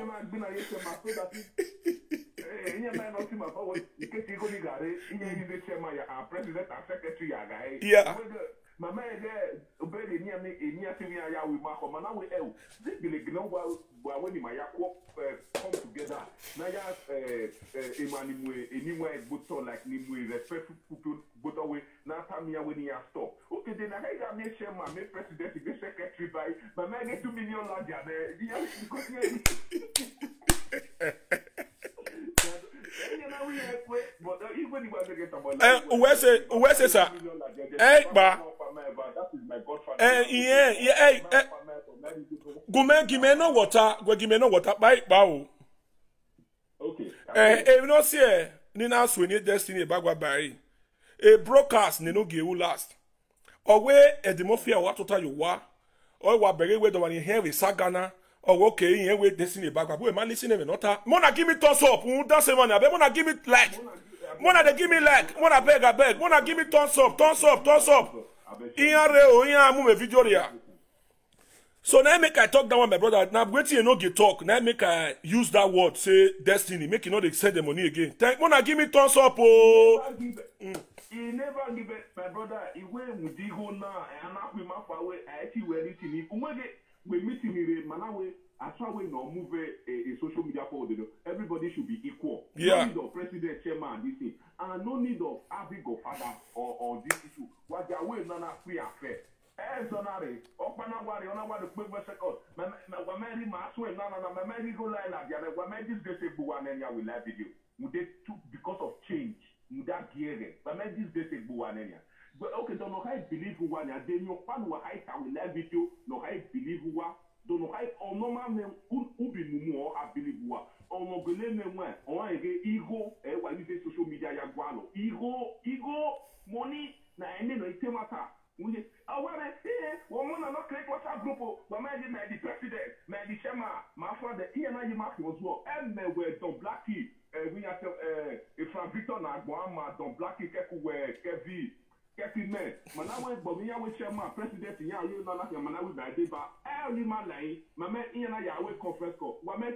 yeah mama ege obere ni ami eni atemi aya we ma ko mana we e zigile gno wa wa we ni ma ya come together na ya eh emani mu eni mu e boto like ni mu respect people boto we na tam ya we ni ya stop okay then I ga me share ma me president the secretary by mama ege two million la dia de ya because ni Eh, where say, where say, sir? Eh, ba. Eh, yeah, yeah, eh, eh. Gume, give me no water. Go give me no water. Bye, bow. Okay. Eh, eh, you know, see, Nina Sweeney Destiny Bagwa Barry. A broadcast, Nino Geu last. Or where a demofia what to you wa. Or what berry where the one in here with Sagana. Oh, okay, here with Destiny Bagwa. Boy, man, listen to me, not Mona, give me thumbs up. Who does money? I bet Mona, give me like. Mona, they give me like. Mona, beg, I beg. Mona, give me thumbs up, thumbs up, thumbs up. Iyan re o, iyan move video here. So now make I talk that one, my brother. Now waiting you know get talk. Now make I use that word, say Destiny. Make you know they send the money again. Thank Mona, give me thumbs up, oh. He never give it, my brother. He went with the go now, and I will map away. I actually were listening. We meeting here, Manawe. As far as we no move a social media forward, everybody should be equal. Yeah. No need of president, chairman, this thing, and no need of having go father or or this issue. What they are way nana free affair. Eh, sonare. Opana wari, ona wari quick second. My my wameri maswe nana na my meri go line up. Ya my wameri this get a buwanenya will live video. Mude too because of change. Muda gearing. My meri this get a buwanenya. But okay, don't know how I believe who one. Then you find what I will live video. No how I believe who one. Don't know how on normal men who who be more I believe who are on no gele men one on again ego eh why you say social media ya guano ego ego money na ene no ite matter we I want to say one man not create WhatsApp group but my the president my the chairman my father here na you mark was well and me we don blacky eh we have eh if from Victor na Guama don blacky keku we Kevin Kevin man manawe bomiya we chairman president ya you na na manawe by deba early man like mama ina ya we conference call wa me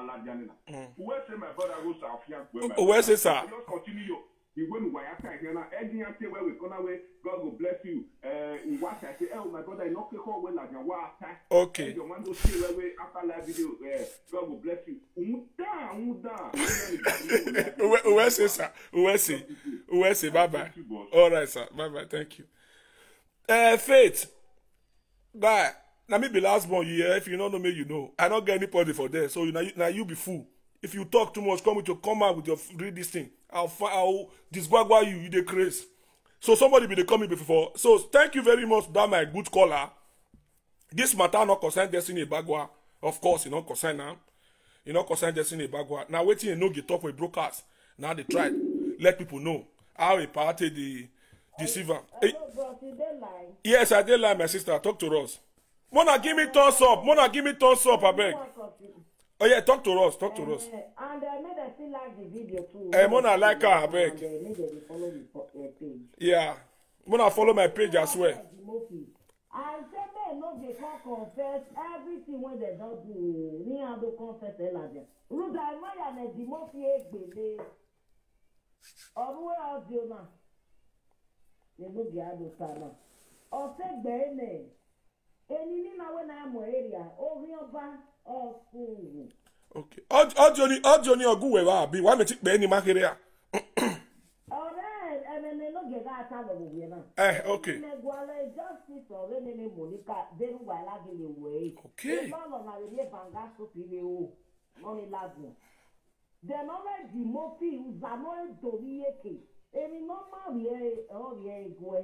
la janina. Where say my brother goes to Afia? Where say sir? Just continue. You go to Wayaka here now. Any answer where we gonna way. God will bless you. Uh, in what I say, oh my brother, you know, call when like your okay. You want to see where we after live video. Uh, God will bless you. Umuda, umuda. Where say sir? Where say? Where say? Bye bye. All right, sir. Bye bye. Thank you. Uh, Faith, guy. Now me be last born you here. If you don't know me, you know. I don't get anybody for there. So you now you, now you be fool. If you talk too much, come with your come out with your read this thing. I'll I'll disguagua you. You the craze. So somebody be the coming before. So thank you very much, that my good caller. This matter not concern Destiny Bagua. Of course, you know concern now. You know concern Destiny Bagua. Now waiting you know get talk with brokers. Now they try let people know how a party the deceiver. Hey. Yes, I did lie, my sister. Talk to us. Mona, give me thumbs up. Mona, give me thumbs up, I beg. Oh yeah, talk to us. Talk to uh, us. And I made a still like the video too. Hey, Mona, like her, I beg. And uh, follow the page. Yeah, Mona, follow my page as well. I said they no they can't confess everything when they don't do. Me and do confess eladia. Ruda Maya na di mofi egbele. Oruwe audio na. Ne no ge ado sana. O se gbe ne. Eni ni na we na mo area. O ri oba o fun. Okay. Audio ni audio ni oguwe wa bi. Wa me ti pe ni makere a. Eh, okay. Okay. Then already Mofi Uzano Dorieke. Emi normal ye o ye gwe.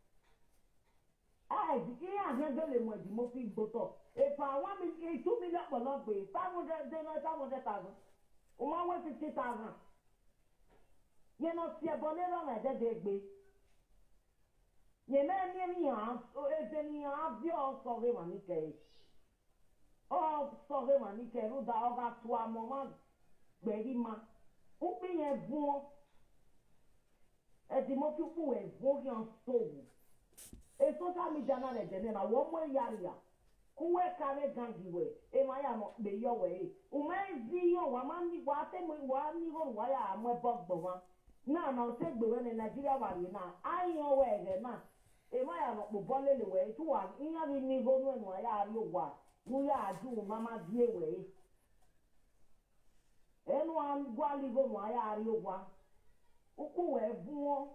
Ah, the handle mo di Mofi boto. If I want me two million for not be five hundred five hundred thousand. Uma we fifty thousand. You know, see a bonnet on a dead egg. You may near me out, or if any of your sorry money case. Oh, sorry money case, who got to a moment, baby man. Who be a boy? At the most you who is walking on soul. A social media and a one way area. Who will carry gangy way? Am I not be your way? Who may be your woman, what them with one even why I'm a bug the one. Now, now, take the one in Nigeria, now. I know where they're not. If I am not the ball anyway, to one, in a nigga when I are you what? You are do, Mamma, dear way. Anyone, one even why are you what? Who have more?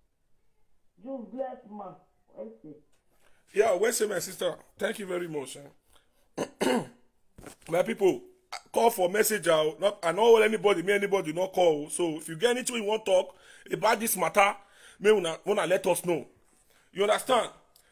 You bless man. Yeah, where's my sister? Thank you very much. Eh? My people. Call for message out. Not I know anybody, me anybody not call. So if you get anything you want to talk about this matter, me wanna, wanna let us know. You understand?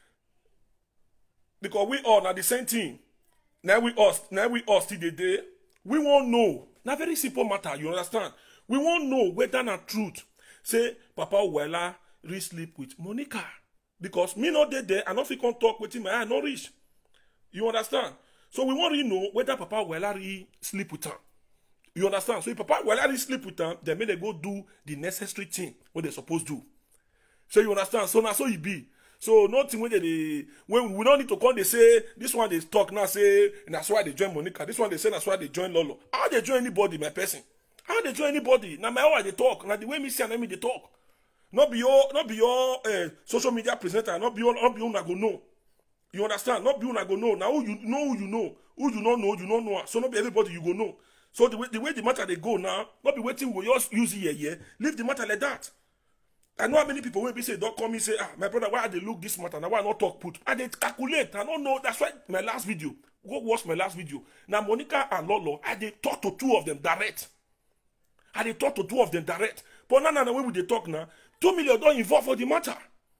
Because we all now the same thing. Now we us, now we us till the day. We won't know. Now very simple matter, you understand? We won't know whether not truth. Say Papa Wella re sleep with Monica. Because me not dead there, I not fit can talk with him, I not rich. You understand? So we want to know whether Papa Wellari sleep with her. You understand? So if Papa Wellari sleep with her, then may they go do the necessary thing what they supposed to do. So you understand? So now so it be. So nothing when they when we don't need to come, they say this one they talk now say and that's why they join Monica. This one they say that's why they join Lolo. How they join anybody, my person? How they join anybody? Now my how they talk. Now the way me see and me they talk. Not be your not be your uh, social media presenter. Not be your not be your go know. You understand? Not be you go know. Now who you know who you know. Who you don't know, you don't know. So not be everybody you go know. So the way the way the matter they go now, not be waiting we just use it here. Leave the matter like that. I know how many people will be say, don't come and say, ah, my brother, why they look this matter? Now why not talk put? I they calculate. I don't know. That's why my last video. Go watch my last video. Now Monica and Lolo, I they talk to two of them direct. I they talk to two of them direct. But now, now, now when we they talk now, two million don't involve for the matter.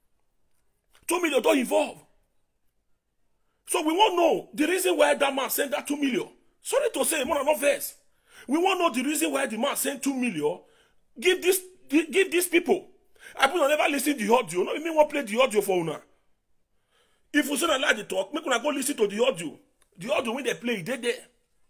Two million don't involve. So we won't know the reason why that man sent that two million. Sorry to say, man, not verse. We won't know the reason why the man sent two million. Give this, give these people. I put on never listen to the audio. No, me won't play the audio for una. If you say not like the talk, make una go listen to the audio. The audio when they play, they there.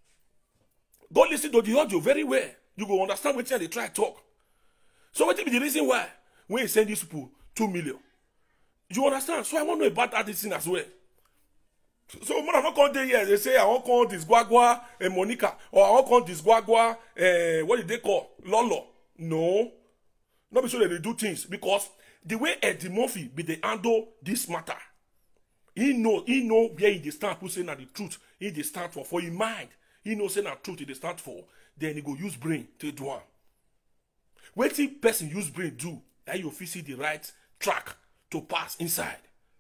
Go listen to the audio very well. You go understand what they try to talk. So what be the reason why when you send these people two million? You understand? So I want to know about that thing as well. So when I don't come there here, they say I won't call this Guagua and Monica, or I won't call this Guagua, uh, what did they call? Lolo. No. Not be sure that they do things, because the way Eddie Murphy be they handle this matter, he know, he know where he stand, who say na the truth, he they stand for, for his mind. He know say na truth he they stand for, then he go use brain to do one. Wetin person use brain do, that you fit see the right track to pass inside.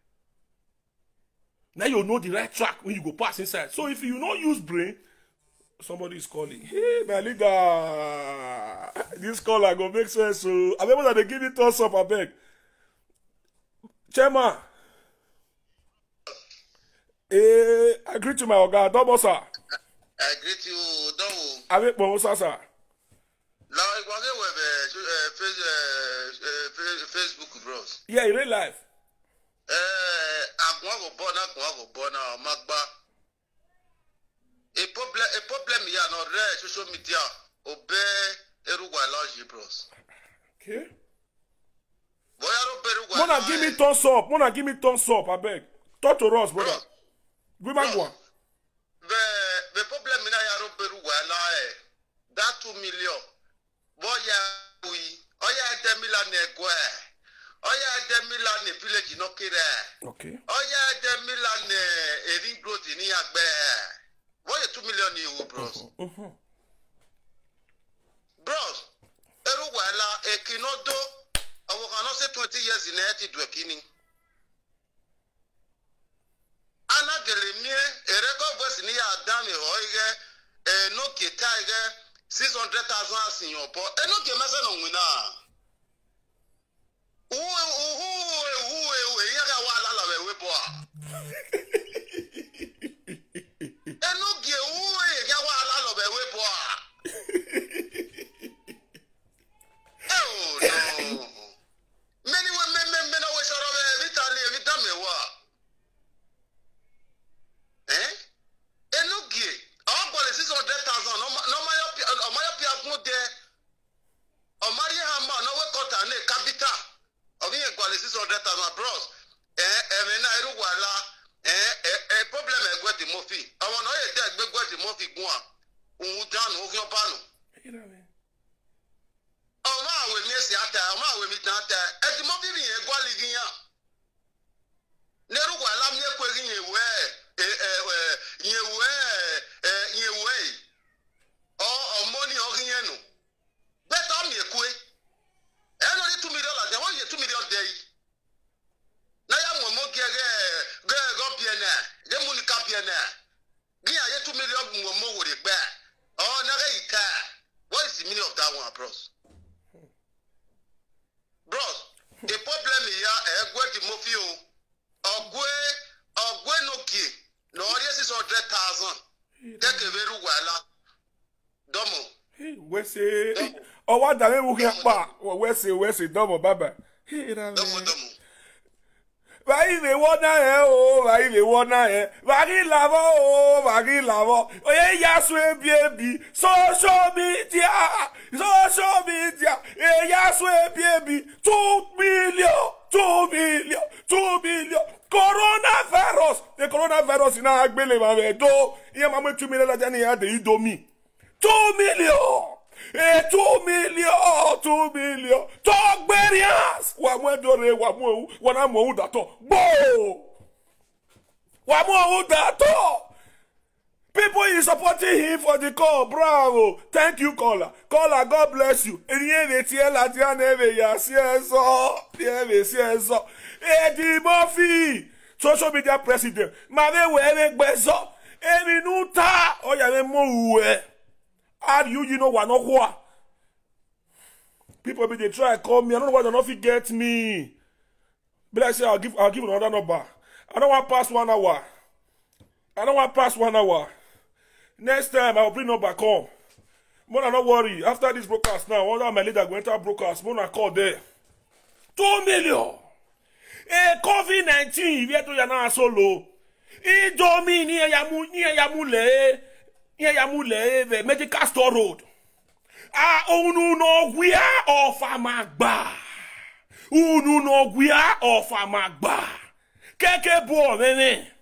Now you know the right track when you go pass inside. So if you not use brain, somebody is calling. Hey, my leader, this caller go make sense. So I remember that they give it thumbs up. I beg, Chairman. Eh, I greet you, my oga, double sir. I greet you, double. I make more sir. Now I go with Facebook, bros. Yeah, in real life. Eh, I'm going to born, I'm going to born, Magba. A problem, a problem here, no rare social media. Obey Eruwa large, bros. Okay. Boy, I don't better. Mona, give me thumbs up. Mona, give me thumbs up. I beg. Talk to us, brother. Good man, go on. The the problem in I don't better. That two million. Boy, yeah, we. Oh yeah, the Milan negwe. Oh yeah, the Milan village no kire. Okay. Oh yeah, the Milan a ring road in Yagbe. Boy, two million you, bros. Uh-huh. Bros, Eruwala a kinodo. I will say twenty years in eighty dwekini. Ana gelemie erego voice ni adam e hoige e no ketaige six hundred thousand asin opo e no ke mase no wina. Uwe uwe uwe uwe yaga wala la we we bo. E no ge uwe yaga wala la we we bo. Oh no. Many women men men always are vitally vitame wa. Eh? Enugi. Our policy six hundred thousand. No no my no my pia mo there. O mari hama no we cut an capital. O bi equal six hundred thousand bros. Eh eh me na eru wala. Eh eh problem e gwe di mofi. Awon no ye de gbe gwe di mofi gun a. Ohun dan o fi opanu. Ọmọ àwọn èmi ẹsẹ̀ àtẹ ọmọ àwọn èmi tàn àtẹ ẹtì mọ́ bíbí yẹn gbọ́ lè gíyàn nẹ́rù wà lámì ẹ̀kọ́ yẹn wẹ́ ẹ̀ ẹ̀ yẹn wẹ́ ẹ̀ yẹn wẹ́ ọ ọmọ ní ọ̀hún yẹn nù bẹ́tà ọmọ ẹ̀kọ́ ẹ̀ lórí two million àti àwọn yẹn two million dẹ̀ yìí náyà mọ̀mọ́ gẹ̀ gẹ̀ gẹ̀ gọ̀ bíẹ̀ nẹ̀ gẹ̀ múnika bíẹ̀ nẹ̀ gíyàn yẹ two million mọ̀mọ́ wò lè gbẹ́ ọ náà yìí ká what is the meaning of that one bros? Bros, the problem here is going to move you. Ogwe, ogwe no gi. No, yes, is hundred thousand. Take a very well. Domo. We say, oh, what the hell we have back? We say, we say, domo, baba. Domo, domo. Vai ve wona e o, vai ve wona e. Vai lavo o, vai lavo. Oye ya so ebiebi, social media, social media. E ya so ebiebi, two million, two million, two million. Coronavirus, the coronavirus ina agbele ma ve do. Iye ma mo two million la jani ya de idomi. two million. Eh, two million, two million. Talk barriers. Wa mo dore, wa mo, wa na mo dato. Bo. Wa mo dato. People is supporting him for the call. Bravo. Thank you, caller. Caller, God bless you. Eniye ve tie la dia neve ya sieso. Neve sieso. Eddie Murphy, social media president. Ma ve we ve gbezo. Emi nuta. Oya ve mo uwe. How do you, you know, what not what? People be they try to call me. I don't know why they don't get me. But I say I'll give, I'll give another number. I don't want past one hour. I don't want past one hour. Next time I'll bring number come. Mona, not worry. After this broadcast now, one my leader go enter broadcast. Mona call there. Two million. Eh, COVID nineteen. If you to yana solo. Eh, domi ni yamu ni yamu le. The medical store road. Ah, unu no gwia of amagba. Unu no gwia of amagba. Keke bo nene.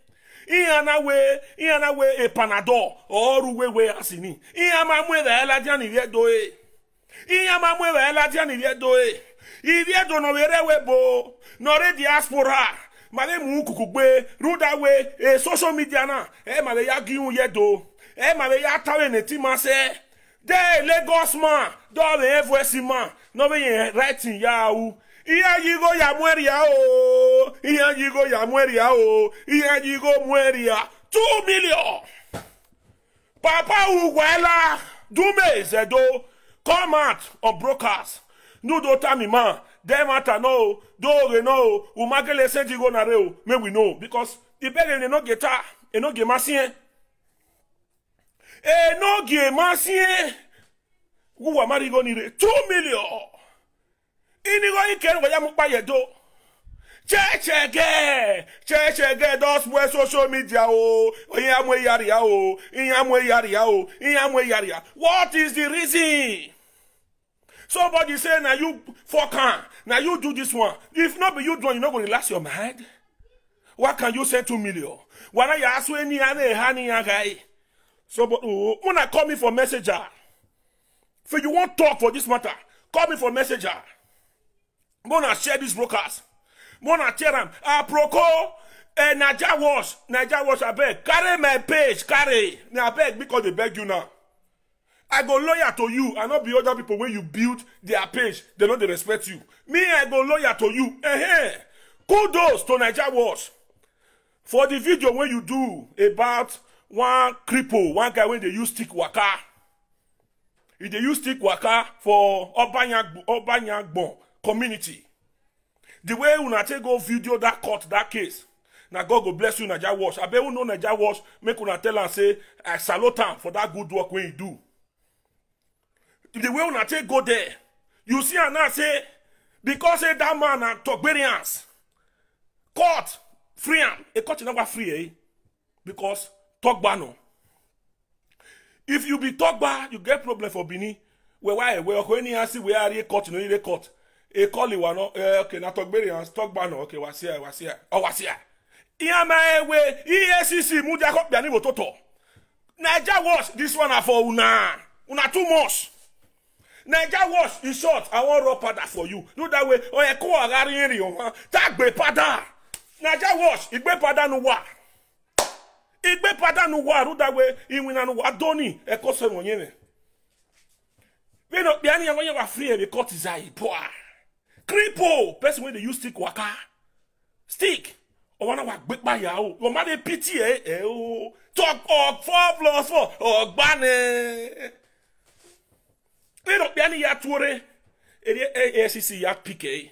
Iyana we, iyana we a panadol, or we we asini. Iyama mwe the eladian ivye doe. Iyama mwe the eladian ivye doe. Ivye do no were webo, no re diaspora. Male mu kukugbe, ruda we, e social media na, e male ya giun yedo, e male ya tawe ne timase. De Lagos man, do the F S man, no be writing ya u. Iya yigo ya mueria o, iya yigo ya mueria o, iya yigo mueria. Two million. Papa Uguela, Dume Zedo, come out on brokers. No do tell me man, them matter no, do we know, umagele senti go na reo, may we know, because the beggar no get a, e no get masien. E no get masien. Who am I going to two million? Inigo iken wa ya mukpa yedo. Chechege, chechege dos we social media o. Iyamwe yaria o, iyamwe yaria o, iyamwe yaria. What is the reason? Somebody say now you fuck her, now you do this one. If not be you doing, you not going to relax your mind. What can you say two million? When I ask when you are honey guy. So but when I call me for messenger. If you want talk for this matter, call me for messenger. I'm gonna share these brokers. I'm gonna tell them, ah, Proco, eh, Naija Wash, Naija Wash, I beg, carry my page, carry. Now I beg because they beg you now. I go lawyer to you, and not be other people when you build their page, they know they respect you. Me, I go lawyer to you. Eh, kudos to Naija Wash for the video when you do about one cripple, one guy when they use stick waka. If they use stick waka for Obanyagbon community. The way una take go video that court, that case. Now God go bless you, Naija Wash. I bet you know Naija Wash, make una tell and say, I salute him for that good work when you do. The way una take go there, you see and now say, because say that man and Togberians, court, free him. A court is never free, eh? Because Togbano. If you be Togba, you get problem for Bini. Where why? Where when you see where are you court, you know you court. A call you one. Okay, now Togberians, Togba no. Okay, was here, was here. Oh, was here. Iyama we E S C C muja ko biani bototo. Naija Wash, this one are for una. Una too much. Naija Wash, in short, I want raw pada for you. Do that way. Oh, you ko agari eri o. Tag be pada. Naija Wash, igbe pada no wa. Igbe pada no wa. Do that way. Iwina no wa doni. E ko se wonyene. We no biani yango yango free e court izai. Poa. Cripple. Person when they use stick waka. Stick. O wana wa gbe pa ya o. O ma de pity eh eh o. Talk up four plus four. O gbane. We no biani ya tuore. E A S C C ya P K.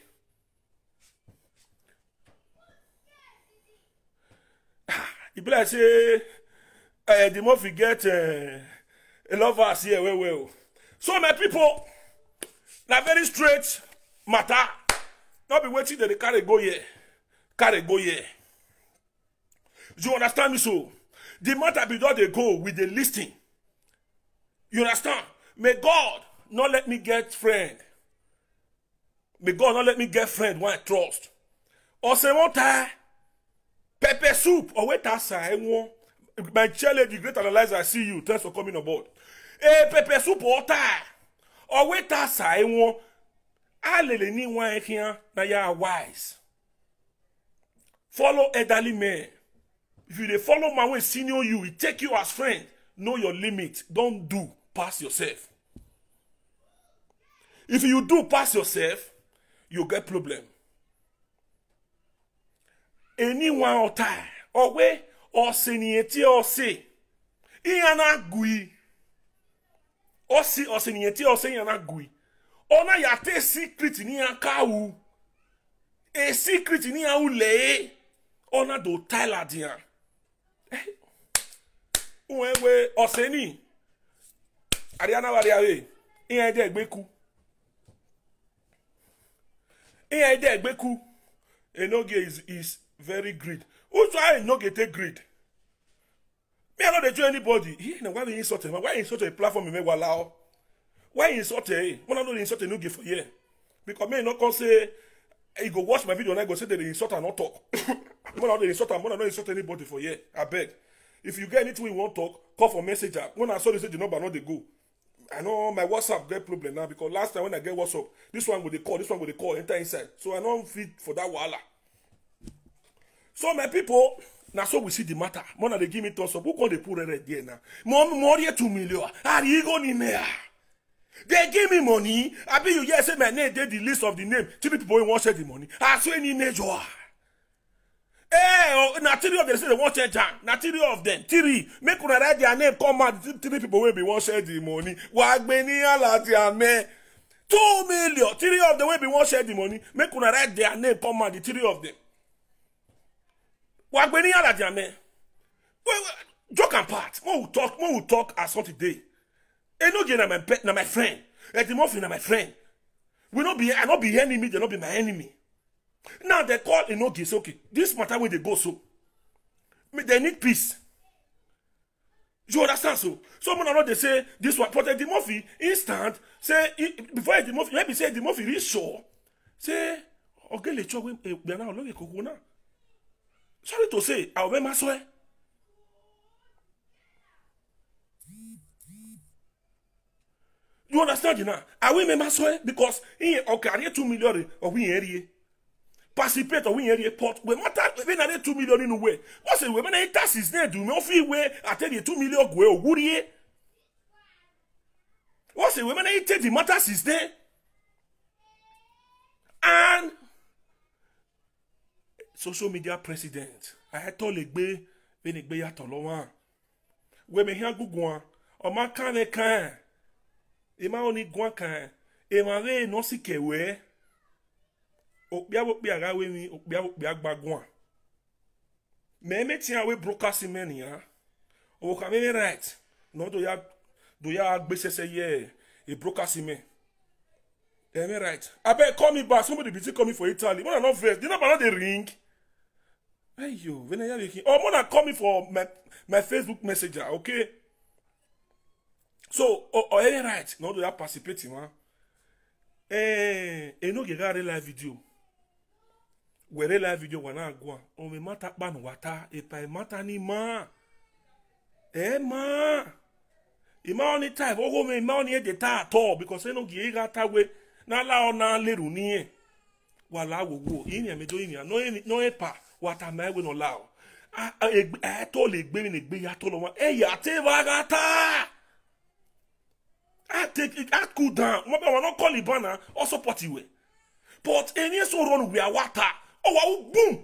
It be like say uh, the more we get uh, a lot of us here well well. So my people, na very straight matter. Not be waiting that they carry go here. Carry go here. You understand me so? The matter be done they go with the listing. You understand? May God not let me get friend. May God not let me get friend when I trust. Or say one time, pepper soup, or wait outside, my challenge, the great analyzer, I see you. Thanks for coming aboard. Eh, pepper soup, or tie, or wait outside, I lele ni one here, na ya wise. Follow elderly men. If you dey follow my way, senior you, he take you as friend. Know your limit. Don't do pass yourself. If you do pass yourself, you get problem. Anyone or tie, or way, or seniority or say, Iana gui. Or see, or seniority or say, Iana gui. Ona yate secret ni akau. A secret ni aule. Ona do Tyler dia. Uwe oseni. Ariana wariawe. Iyan de egbeku. Iyan de egbeku. Enoge is is very great. Who try no get a great? Me I not dey join anybody. He na why you insult him? Why you insult a platform me walao? Why you insult eh? When I know insult no give for here. Because me no come say You go watch my video and I go say they insult and not talk. When I insult and when I not insult anybody for here, I beg. If you get anything you want to talk, call for messenger. When I saw they say the number, not they go. I know my WhatsApp get problem now because last time when I get WhatsApp, this one go they call, this one go they call, enter inside. So I don't fit for that wala. So my people, now so we see the matter. When they give me thumbs up, who can they put it there now? More, more than two million. Are you going in there? They give me money. I be you yes say my name. They the list of the name. Three people who want share the money. I swear any name you are. Eh, now three of them say they want share jam. Now three of them, three. Make una write their name. Come out. Three people will be want share the money. Wagbeni ala their man. Two million. Three of them will be want share the money. Make una write their name. Come out. The three of them. Wagbeni ala their man. Well, joke and part. More we talk. More we talk as on today. E no get na my pet, na my friend. E the muffin na my friend. We not be, I not be enemy, they not be my enemy. Now they call Enogi, say, okay, this matter where they go so. They need peace. You understand so? Someone know they say this one, but the Murphy instant say before the Murphy, maybe say the Murphy is sure. Say, okay, let's show him. We are now long a sorry to say, I'll be my swear. You understand now? I will make my swear because in okay, two million or we area. Participate or we area port. We matter when I two million in a way. What's it? When I taxes there, do me free way. I tell you two million go or would ye? What's it? When I take the matters is there. And social media president. I had told Legbe when Legbe ya tolowa. We me here Google. O ma kan le kan. E ma oni gwan kan. E ma re no si kewe. Okbia okbia ga we mi okbia okbia gba gwan. Me me ti awe broadcast men ya. O ka me right. No do ya do ya gbese se ye e broadcast men. Am I right? I bet call me back. Somebody be coming for Italy. When I not vex, the number not the ring. Hey yo, when I hear oh, when I call me for my my Facebook messenger, okay? So, oh, oh, any right? No, do that participating, man. Eh, you know, you got a live video. Where a live video when I go, oh, me mata ban wata, e pa mata ni ma. Eh ma. E ma only type, oh, me ma only the ta at all because you know, you got that way. Na la ona leru ni e wala wo wo ini me do ini no no e pa wata me we no la a e to le gbe ni gbe ya to lo e ya te va gata I take it I cool down mo be no call ibana or support you but any so run we are water oh wa boom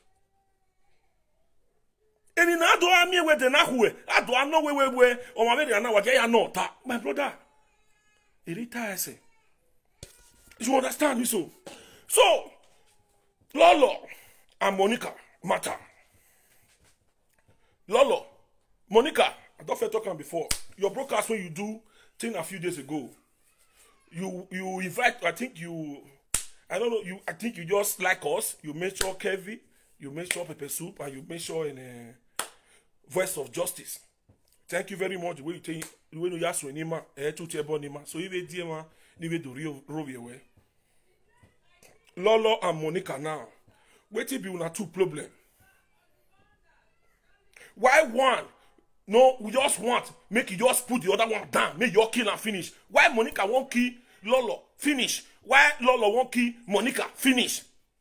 eni na do ami we de na hu e ado ano we we we o ma me de na wa ya no ta my brother e retire say. You understand me so? So, Lolo and Monica matter. Lolo, Monica, I don't feel talking before. Your broadcast when you do thing a few days ago, you you invite. I think you, I don't know. You I think you just like us. You make sure Kevin, you make sure Pepper Soup, and you make sure in a Voice of Justice. Thank you very much. The way you take, the way you ask for Nima, eh, to tell Nima. So if you dear man. Niwe do real away. Lolo and Monica now. Wait till be una two problem. Why one? No, we just want make you just put the other one down. Make your kill and finish. Why Monica won't kill Lolo finish? Why Lolo won't kill Monica finish?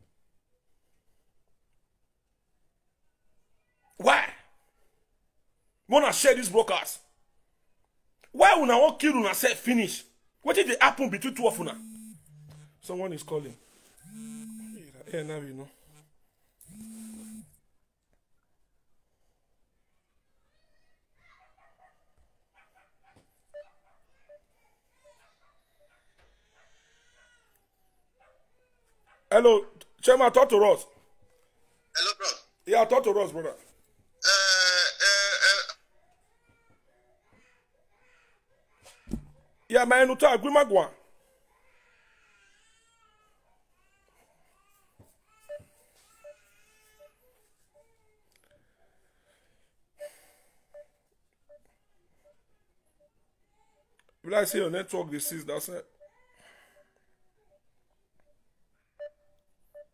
Why? Wanna share this broadcast? Why una won't kill una say finish? What did it happen between two of you now? Someone is calling. Yeah, now you know. Hello, Chairman, talk to us. Hello, bro. Yeah, talk to us, brother. Uh, uh, uh. Yeah, man, no talk. We might go on. Will I see your network this is that's it.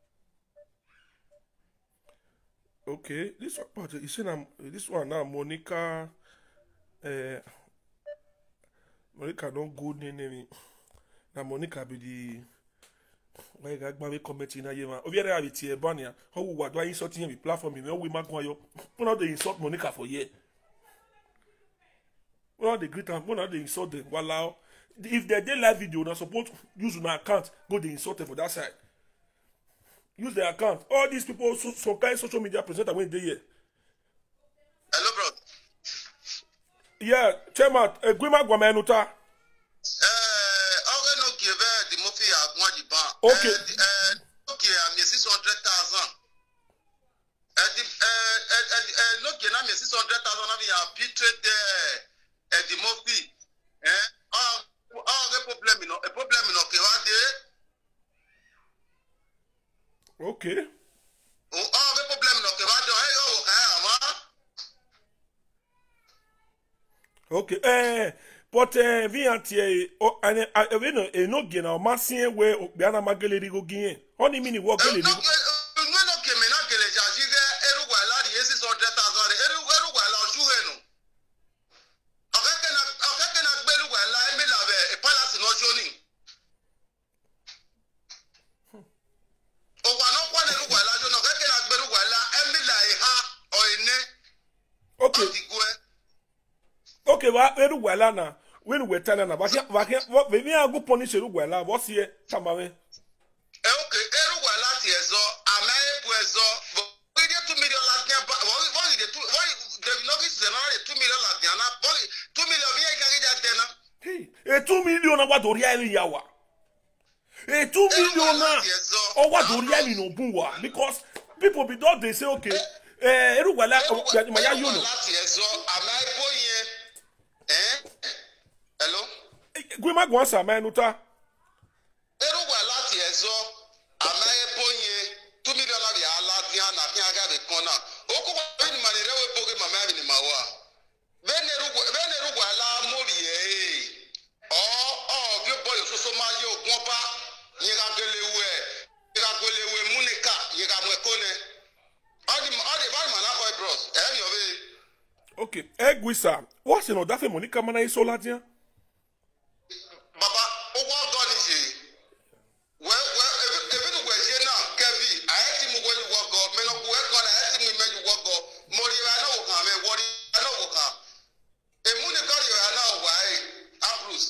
Okay, this one, but you see now, this one now, Monica, uh, Monica don't go near me. Now Monica be the why you got comment in a year. Over there, it's here, Banya. How what do I insult him? Platform him. How we make one yo? Why not they insult Monica for year? Why not they greet them? Why not they insult them? Walao. If they dey live video, not suppose use an account. Go they insult them for that side. Use their account. All these people, so, some kind of social media presenter when they here. Hello, bro. Yeah, chairman, uh, Gwima Gwamenuta. Okay. Okay, I'm six hundred thousand. Uh, no, I'm six hundred thousand. I'm arbitrate at the Mofi. Eh? Oh, oh, the problem, you know, a problem, you know, okay. Oh, the problem, you know, okay. Eh, but eh, vi antie, oh, ane, we no, e no gena o masien we o be ana magele rigo gien. Oni mini wo gele rigo. No, no, ke me na gele jaji ge eru gwa la di six hundred thousand. Eru eru gwa la ju he no. Akeke na akeke na gbelu gwa la emi la be e palace no joni. O gwa no kwa na eru gwa la jo no akeke na gbelu gwa la emi la e ha o ene. Okay. Okay, wa eru gwa la na. When we tell na ba ba what we a go punish eru gwa la. What's here? Tamawe. Eh okay, eru gwa la ti ezo, amaye pu ezo. We get two million last year. What what the two why the novice is another two million last year. Na two million we can get that then. Hey, e two million na wa do ria ni yawa. E two million na o wa do ria ni no bunwa because people be don't they say okay. Eh eru gwa la ma ya you know. Last year so amaye pu yen. Eh? Hello? Gwima gwansaAmenuta. Eru gwa lati ezo amaye ponye two million na bia lati na tin aga be kona. Oku wa ni manere we poge mama bi ni mawa. Bene eru bene eru gwa la mori e. Oh oh bi boy so so ma ye ogun pa. Yin ga gele we. Yin ga gele we munika, yin ga mu ekone. Adi adi ba ma na boy bros. Eh yo be. Okay, Egwisa, what's in Odafe Monica Mana is so Latin? Baba, Owa God is here. Well, well, if it was here now, Kevin, I had him when you walk God, men of work God, I had him when you walk God. Mori, I know come, and what I know come. A moon got you, I know why. Ambrose.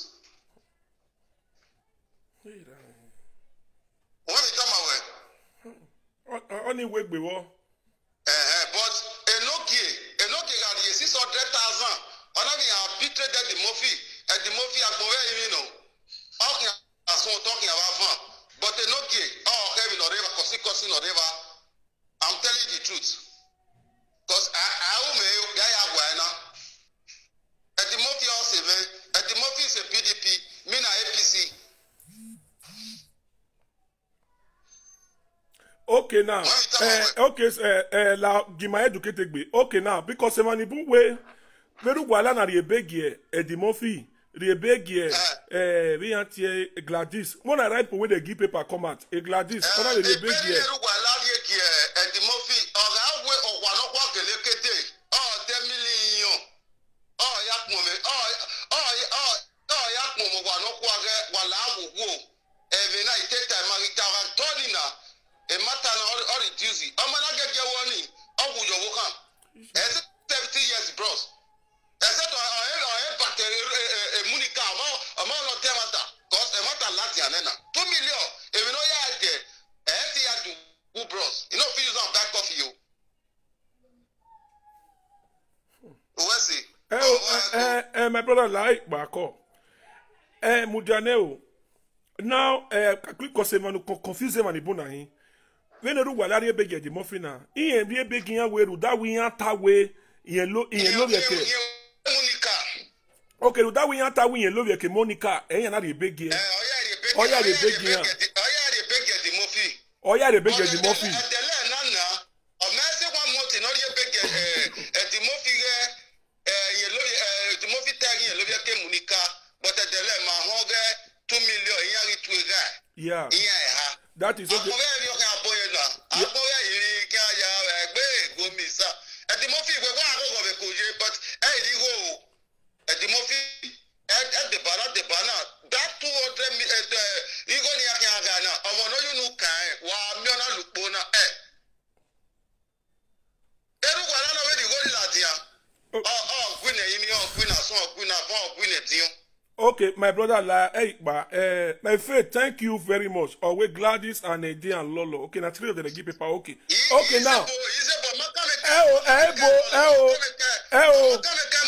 What is come away? Only wake before. Eh, but Enoki, Enoki got the six hundred thousand. On a arbitrate the Mofi, and the Mofi are going, you know. Okay, that's what talking about fun. But Enoki, oh, Kevin or River, Cossi or River. I'm telling you the truth. Because I I will make Gaya now. And the Mofi also, and the Mofi is a P D P, me na A P C. Okay now, uh, okay, uh, uh, la Gima educated be. Okay now, because the money boom way, Veru Guala na Riebegie, Eddie Murphy, Riebegie, eh, we anti Gladys. When I write when they give paper come out, a Gladys, one of the Riebegie. Veru Guala Riebegie, Eddie Murphy, or I will or one of what the lekete, oh, ten million, oh, yak moment, oh, oh, oh, oh, yak moment, one of what Walla wo, every night take time, Marita, Tonina. A matter or reduce it. I'm gonna get your warning. How would you walk up? seventy years, bros. Except I have battery a Monica, a man of Temata, cost a matter Latiana. Two million. If you know your idea, a healthy to who bros. You know, feels on back of you. What's it? Eh, eh, my brother like Bako. Eh, Mujaneo. Now, eh, quick cause man confuse him and the bonahi. When you go to the Eddie Murphy na, iye bi ebegi ya we ruda we ya ta we iye lo iye lo yeke. Okay, ruda we ya ta we iye lo yeke Monica, eh ya na the ebegi ya. Oh yeah, the ebegi ya. Oh yeah, the ebegi Eddie Murphy. Oh yeah, the ebegi Eddie Murphy. The le na na, o me say one month no the ebegi Eddie Murphy eh iye lo Eddie Murphy tag iye lo yeke Monica, but the le ma ho ge two million iye ri tu ga. Yeah. Iye ha. That is okay. Eddie Murphy we wa go go ko je but eh di go Eddie Murphy eh the bana the bana that two hundred eh igo ni akan Ghana omo no you no kan wa mi ona lupo na eh Eru wa na we di go di latia oh oh queen e mi oh queen aso queen afon queen e tion. Okay, my brother, la, hey, ba, uh, my faith, thank you very much. Oh, we Gladys and Eddie and Lolo. Okay, now three of them give paper. Okay, okay now. Eh oh, eh bo, eh oh, eh oh.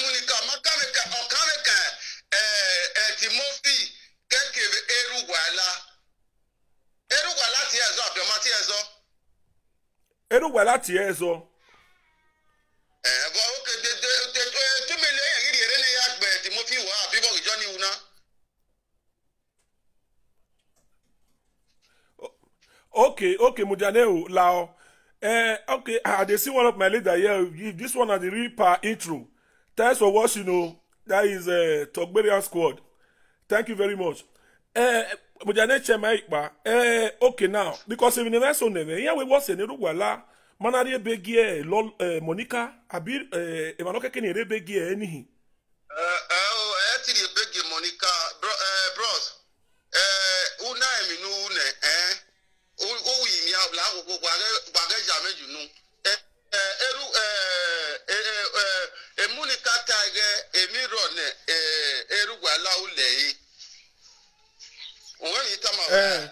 Eru wala tiezo. Eh, but okay, the the the two million yiri ere ne ya gbe Timothy wa bi bo Johnny una. Okay, okay, Mujaneo, Lao. Uh, okay, I dey see one of my leader here. If this one are the real power intro. Thanks for watching. You know, that is uh, Togberian Squad. Thank you very much. Uh, Mujane Chema Ikpa. Uh, okay, now because even the next one, here we was in Uruguala. Manari begie lol Monica. Abir uh, Emanoke keni rebegie enihi. Uh, uh, actually begie Monica, bro, uh, bros. Uh, una emi nu ne eh. O o yi mi la go go gba gba ge ja meju nu eh eh eru eh eh eh emunika tage emi ro ne eh eru gba la o le yi o ni ta ma eh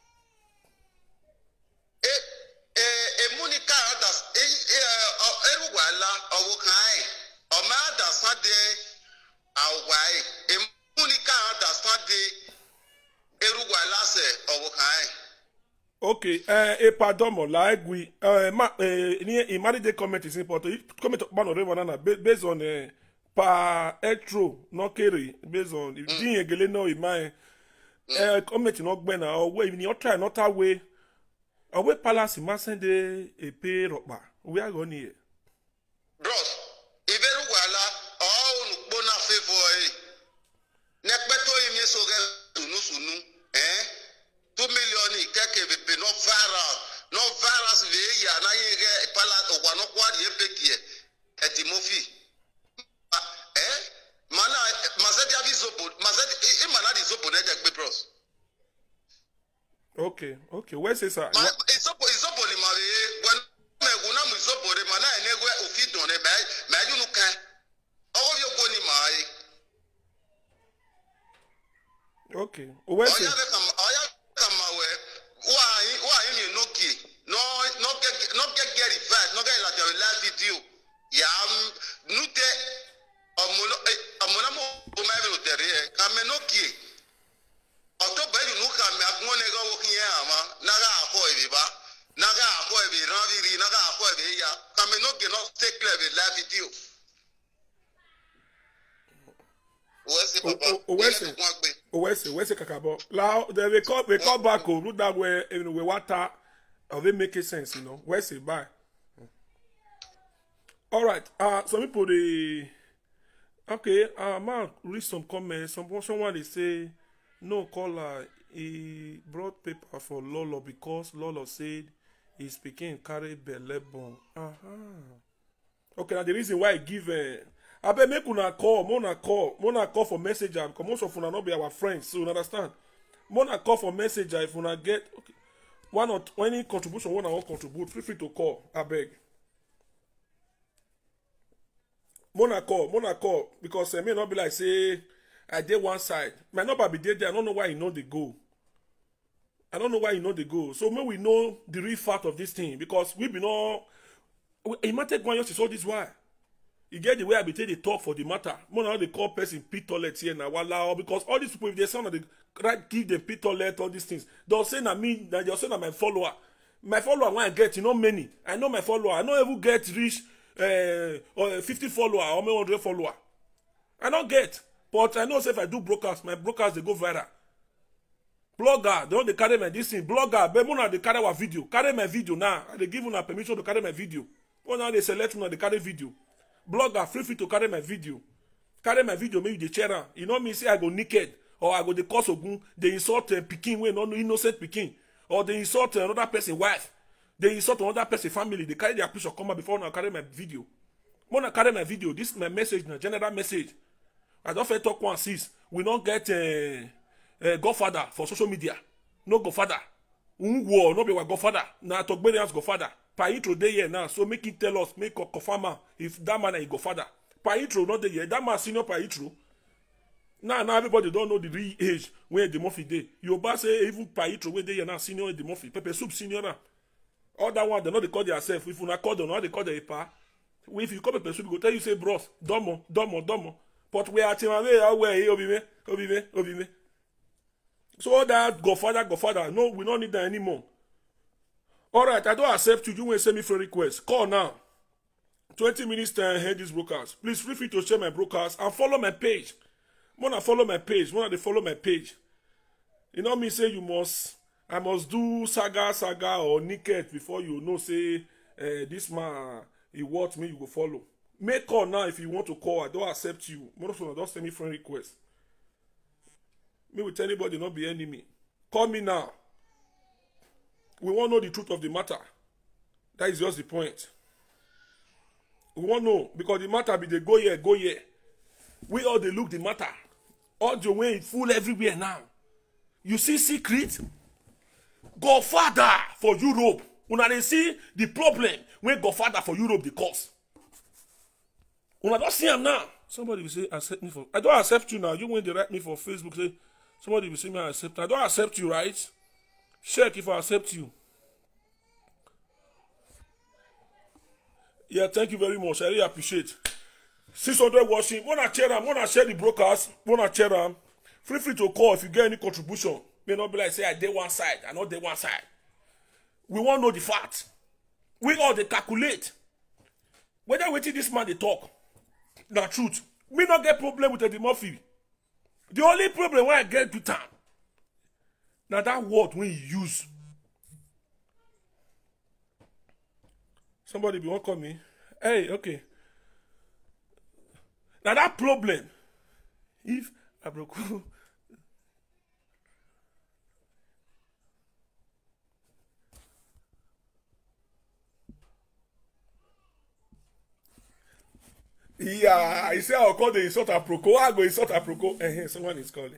eh emunika da eh eru gba la owo kan o ma da san de awai emunika da san de eru gba la se owo kan. Okay, uh, a pardon, like we, uh, ma, uh, in marriage comment is important. Comment on Revanana based on uh, pa etro, no carry, based on if Dean Geleno in my uh, comment in Ogbena or way in your try not away. Away palace in Massende a pay rockba. We are going here. Bros, if you wala, all bona favor, Nekbeto in yes, so get to Nusunu, eh? Two million keke be no virus, no virus ve ya na yege pala o no kwa die pekie Eddie Murphy. Eh? Mana mazedi avisopo, mazedi e mana di sopo na de gbe bros. Okay, okay. Where say sir? Isopo isopo ni mare when me go na mu isopo de mana enegwe ofi don e ba ma ju nu kan. Owo yo go ni mai. Okay. Where say? Why why you no key? No no get no get get it fast, no get like a live video. Yeah, nute amono amono mo o ma velo tere kame no key. Oto ba you no kame akmo ne go working here ama naga afo ebi ba. Naga afo ebi raviri naga afo ebi ya. Kame no get no take live live video. Where's it papa? Where's it? Where's it? Where's it kakabo? Now they we call we call back oh look that way you know we water or they make it sense, you know. Where's it bye? All right. Uh some people they okay, uh man read some comments. Some someone they say no caller he brought paper for Lolo because Lolo said he's speaking carry belle bon. Uh-huh. Okay, now the reason why I give uh, I bet make una call, mona call, mona call for messenger because most of una not be our friends, so you understand. Mona call for messenger if una get okay. One or any contribution, one or contribute, feel free to call. I beg. Mona call, mona call because uh, may not be like say I did one side. Might not be there. I don't know why you know the go. I don't know why you know the go. So may we know the real fact of this thing because we be not. It might take one year to solve this why. You get the way I be take the talk for the matter. More now they call person pit toilet here now. Wow, because all these people, if they sound like they right, give them pit toilet, all these things. They'll say na me, they'll say na my follower. My follower when I get, you know many. I know my follower. I know ever get reach uh, or fifty follower or one hundred follower. I don't get. But I know say if I do broadcast, my broadcast they go viral. Blogger, they don't they carry my this thing. Blogger, but now they carry our video. Carry my video now. They give una permission to carry my video. But now they select now they carry video. Blogger, free free to carry my video. Carry my video, maybe the chair. You know me say I go naked or I go the cause ogun. They insult uh, Pekin when no innocent Pekin, or they insult uh, another person wife. They insult another person family. They carry their picture come out before now carry my video. When I carry my video, this is my message, my general message. I don't talk one six. We don't get a uh, uh, godfather for social media. No godfather. Unwo, no be what godfather. Now talk better as godfather. Per intro day here now, so make it tell us, make a confirm if that man is godfather. Per intro, not the year. That man senior per intro. Now, now everybody don't know the real age where the Murphy day. You say even per intro where they are now senior the Murphy. Pepper soup senior now. All that one, they know they call themselves. If you not call them, now they call them a pa. If you come pepper soup, go tell you say bros, domo, domo, domo. But we are telling you away, obibe, obibe, obibe. So all that godfather, godfather, no, we don't need that anymore. All right, I don't accept you. You will send me friend request. Call now. twenty minutes to head this broadcast. Please feel free to share my broadcast and follow my page. When I follow my page, when I follow my page, you know me say you must, I must do saga, saga or naked before you know say uh, this man he wants me, you go follow. Make call now if you want to call. I don't accept you. Most of them don't send me friend request. Me with anybody not be enemy. Call me now. We want to know the truth of the matter. That is just the point. We want to know because the matter be they go here, go here. We all they look the matter. All the way full everywhere now. You see secret? Godfather for Europe. Una they see the problem when Godfather for Europe the cause. Una don't see him now. Somebody will say accept me for. I don't accept you now. You when they write me for Facebook say somebody will say me I accept. I don't accept you, right? Check if I accept you. Yeah, thank you very much. I really appreciate. six hundred watching. When I share them, when I share the broadcast, when I share them, feel free to call if you get any contribution. May not be like say I did one side, I not did one side. We want to know the facts. We all they calculate. Whether waiting this man they talk, the truth. We not get problem with Eddie Murphy. The only problem when I get to town, now that word when you use. Somebody be won't call me. Hey, okay. Now that problem, if I broke, yeah, I say I'll call the insult Aproko. I go insult Aproko. Eh, someone is calling.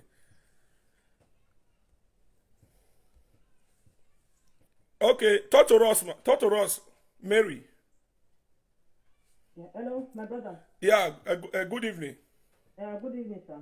Okay, talk to us, talk to us, Mary. Yeah, hello, my brother. Yeah, uh, uh, good evening. Uh, good evening, sir.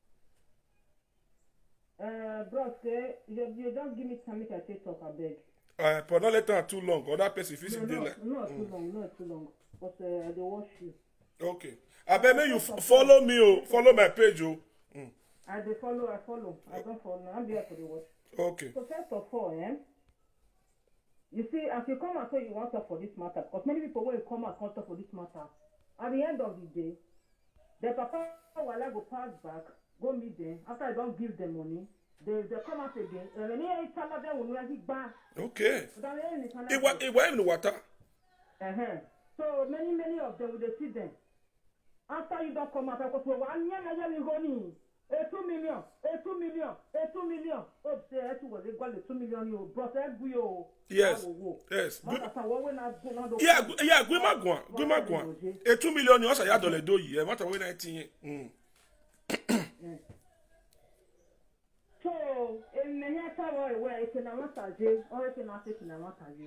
Uh, bro, say, you, you don't give me time to take talk, I beg. Uh, but not let her too long. Or that person, if No, you no, like. not too long, not too long. But uh, they watch you. Okay. I bet me you follow me, oh, follow my page, oh. Mm. I they follow, I follow. I don't follow. I'm there for the watch. Okay. So first of all, eh, you see, as you come and say you want to talk for this matter, because many people when you come and talk for this matter, at the end of the day, the papa will go pass back, go meet them. After I don't give them money, they they come out again. And when you tell them when you are back. Okay. It was it was in the water. Uh huh. So many many of them will they see them. After you don't come out, because one year I am going. A two million, a two million, a two million. Oh, say I was equal to two million. You brought that you. Yes, yes. Good. Yeah, yeah. Gwima gwa, gwima gwa. A two million you also ya dollar do ye. Matter when nineteen. Hmm. So, in the next hour, where it's in a massage, or it's in a sitting a massage.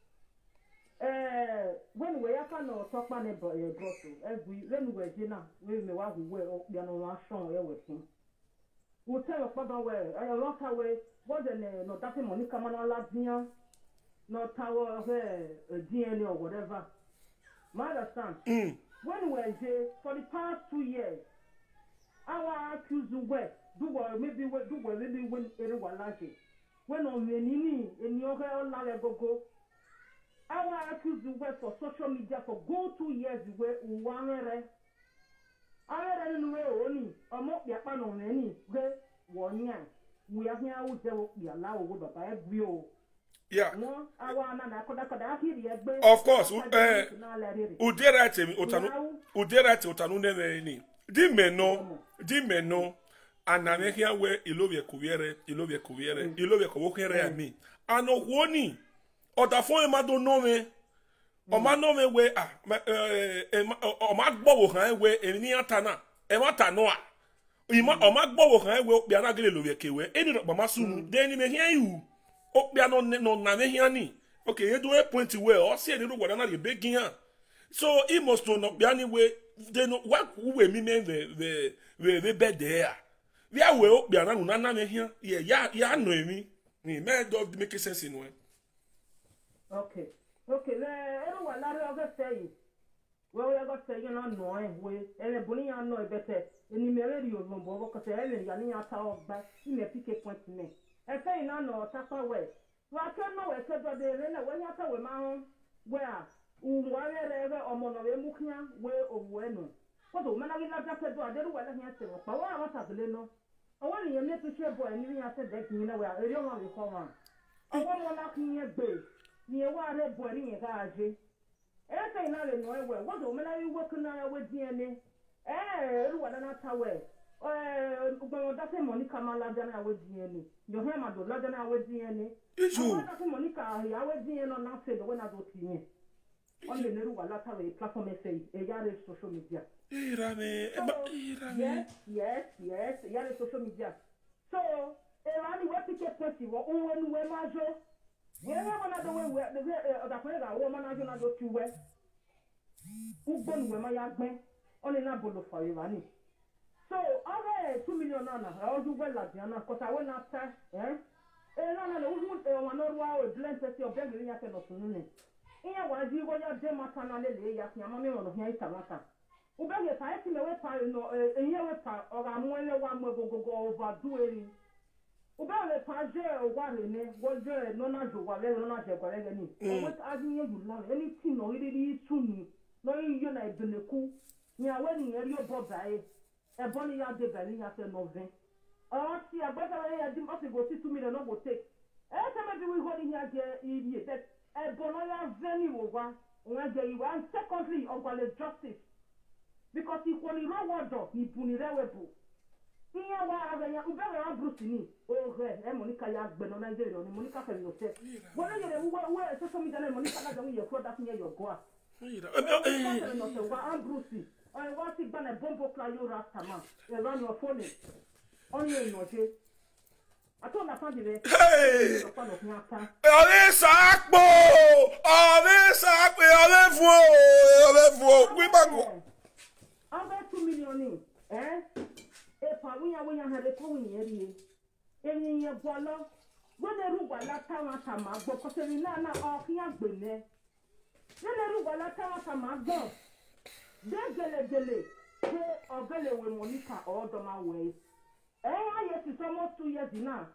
Uh, when we are kind of talk about a brother, every when we're dinner, we may want to wear up the other strong with him. We'll tell your father where I lost away, wasn't no that money come on Latina, no tower of a D N A or whatever. My understand. Mm. When we're here for the past two years, our accused were do what maybe we do what maybe when everyone like it. When on the nini in your hair, go. Our accused work for social media for go two years where one year. I don't know only or not be a pan on any great one year. We are here with the allow over by a view. Yeah. Of Of course, uh, Uderate Utanu Uderate Utanu Neni. Di meno, di meno, and Nanehia where Ilovia Cuviere, Ilovia Cuviere, Ilovia Covocere and me. And no woni. Or the phone ma don't know me. ọma no me we ah ọma gbowo han we eni ata na e ma ta no a ima ọma gbowo han we okpia na gele lo we kewe eni ro mama sunu de ni me hian yu okpia no no na me hian ni okay you do a point we o se eni ro gwa na le begin ha so he must know okpia ni we they no what we me me the the the the bed there we are we okpia na no na na me hian ya ya no emi ni me do make sense in we okay okay le ero wa lare oge say we we go say na no e we ele boni ya no e bete eni mere ri o mo bo ko say ele ya ni ata ogba ime pike point me e say na no tapa we wa ke no we se do de le na we nya ta we ma ho we a u wa re re omo no we mu kya we owu enu ko do me na gi na ja se do aderu we la nya se pa wa ma ta bele no o wa ni ye me to che boy ni ya se de kin na we eri o ma we ko ma o wa mo na kin ye gbe ni e wa re boy ni ye ga aje e say na le no e we wo do me na wi wo kuna we di ene eh ru wa na ta we eh ugbo da se Monica Malaja na we di ene yo he ma do la na we di ene iju da se Monica ya we di ene na se do we na do ti ene on le ru wa la ta we platform say e ya re social media ira me ira me yes yes yes ya re social media so e ra ni we pick pesi wo o we nu we ma jo we na na do we we da ko ga wo ma na jo na do ti we ugbo nu we ma ya gbe on na bolo for you ani so over two million na na o ju we la diana ko ta we na ta eh e na na wo mu e wa no ruwa o blend pesi o beg ni ya ke no sunu ni iya wa ji go ya de mata na le le ya nya ma me no hia ita mata u be ye pa e ti me we pa no e ye we pa o ga mu ele wa mu gogogo overdo eri u be le pa je o wa le ne wo je no na jo wa le no na je ko le ni o we ta ji ye yu la anything no ri ri tu ni no yi yo na ebeleku ni awe ni eri o bo dai e bo ni ya de be ni ya se no ven o ti agbata we ya di o se go two million no go take e se me bi we go ni ya je iye that e bo no ya veni wo wa won je yi wa secondly o gba le justice because equally ro wodo ni buni rewebu iya wa aganya ubere wa Bruce ni o re e Monica ya gbe no Nigeria ni Monica fe no se wona yere we we social media na Monica na don ye ko that nye your go ira eh no se wa am Bruce I want to ban a bombo clayo rasta man e run your phone on ye no je ato na fa dire hey ole sakpo ole sakpo ole fu ole fu gbe bago over two million eh e pa winya winya ha de ko winya ri eyin ye bolo wo de ru wa la ta wa ta ma gbo ko se ni na na o kiyan gbe ne ne le ru wa la ta wa ta ma gbo de gele gele de ogele we Monica o do ma we eh aye ti so mo two years na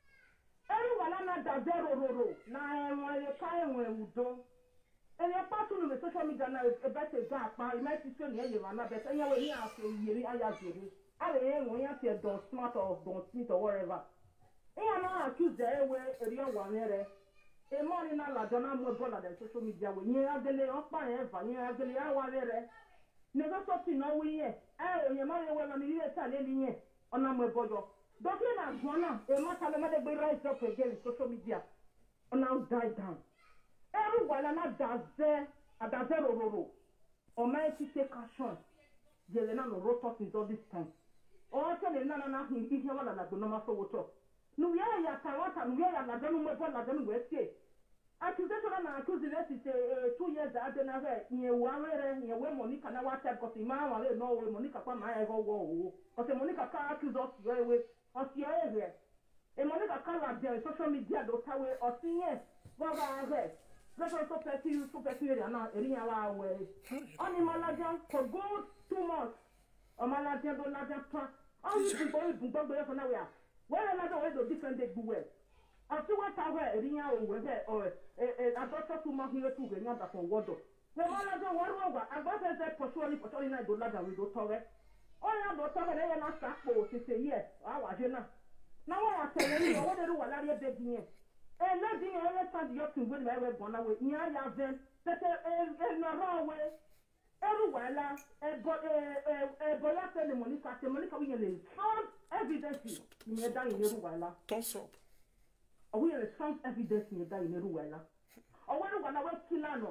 eru wa la na da zero roro na enwe le ka enwe udo ele pa tu no social media na e be te ga pa e ma ti so ni e ye wa na be se ye we ni aso yeri aya jere ale ye won ya ti don smart or don smith or whatever e ya na accuse e we eri o wa nere e mo ni na la dona mo bola de social media we yin agele o pa e va yin agele ya wa nere ne go so ti no wi ye e o ye ma ye we na mi ile ta le ni ye ona mo bojo doki na gona e ma ta le ma de gbe rise up again social media ona die down eru wala na daze adaze rororo o ma ti take action jele na no rotot is all this time o te le na na na hin ihe wala la gona ma so woto nu ya ya ta wata nu ya ya la danu mo bola danu we tie accusation na accuse it is two years ade na he nye wa were nye we Monica na wa type because ma wa le no we Monica kwa ma e go wo o se Monica ka accuse us we we o si e he e Monica ka la de social media do ta we o si ye wa ba he let's also petty you so petty na eri ya wa we oni Malaja for good two months o Malaja do la ja o you be boy bu gbogbo e for na we a we na do we do different day bu we ati wa ta we eri ya o we he o e adota tu ma hiwe tu genya da for wodo we Malaja wa ro wa agba se posori posori na do la da we do tore o ya do tore na na sa po se se ye a wa je na na wa ya tele ni o de ru wa la re be bi yen e na di yen le stand yo tu we na we gbon na we nya ya ven tete e na ro we eru wa la e bo e e bo la tele Monica te Monica we le found evidence ni e da yen ru wa la toss up o we le found evidence ni e da yen ru wa la o we ru wa la we kila no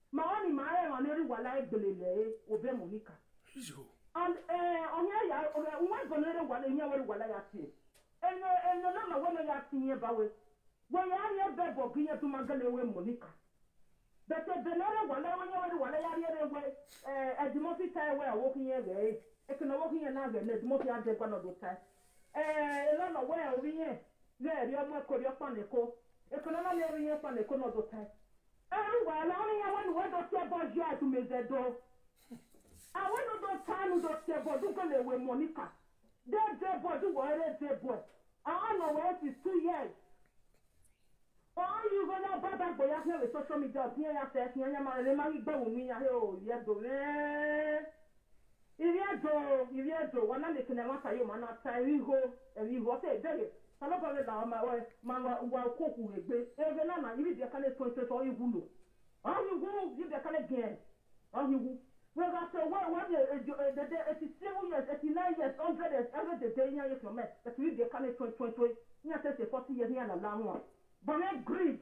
Maoni mae maneri wala ebelele obe Monica. And eh on ya one gonere wala nya wala wala ya ti. Eno eno na na wala ya ti bawe. Wo ya ya bebo giye to magale we Monica. But the benere wala wala wala ya ya we eh edimofi tai we awokin ye we. E kana wokin ye na we edimofi ade kwa no do tai. Eh elo na we obi ye. Le ri omo ko ri opa neko. E kana na le ri ye pa neko no do tai. Eh wala oni ya wani we do ti bojo atu mezedo. I want to time to say, but you can live with Monica. That dead boy, you were a dead boy. I don't know where it is two years. Or you gonna buy that boy here with social media. Here, I said, here, I'm a man, go with me. Oh, yes, go there. If you go, if you go, one night can I want you, man, I you go, and you go say, there. I don't know about my wife, man, while cook with it. Every night, you need the kind of twenty or you will. Or you go, you the kind of game. Or you well, after one, one year, eighty-seven years, eighty-nine years, one hundred years, every day, you from it. But we get kind of twenty, twenty, you know, forty years here and a long one. But not greed.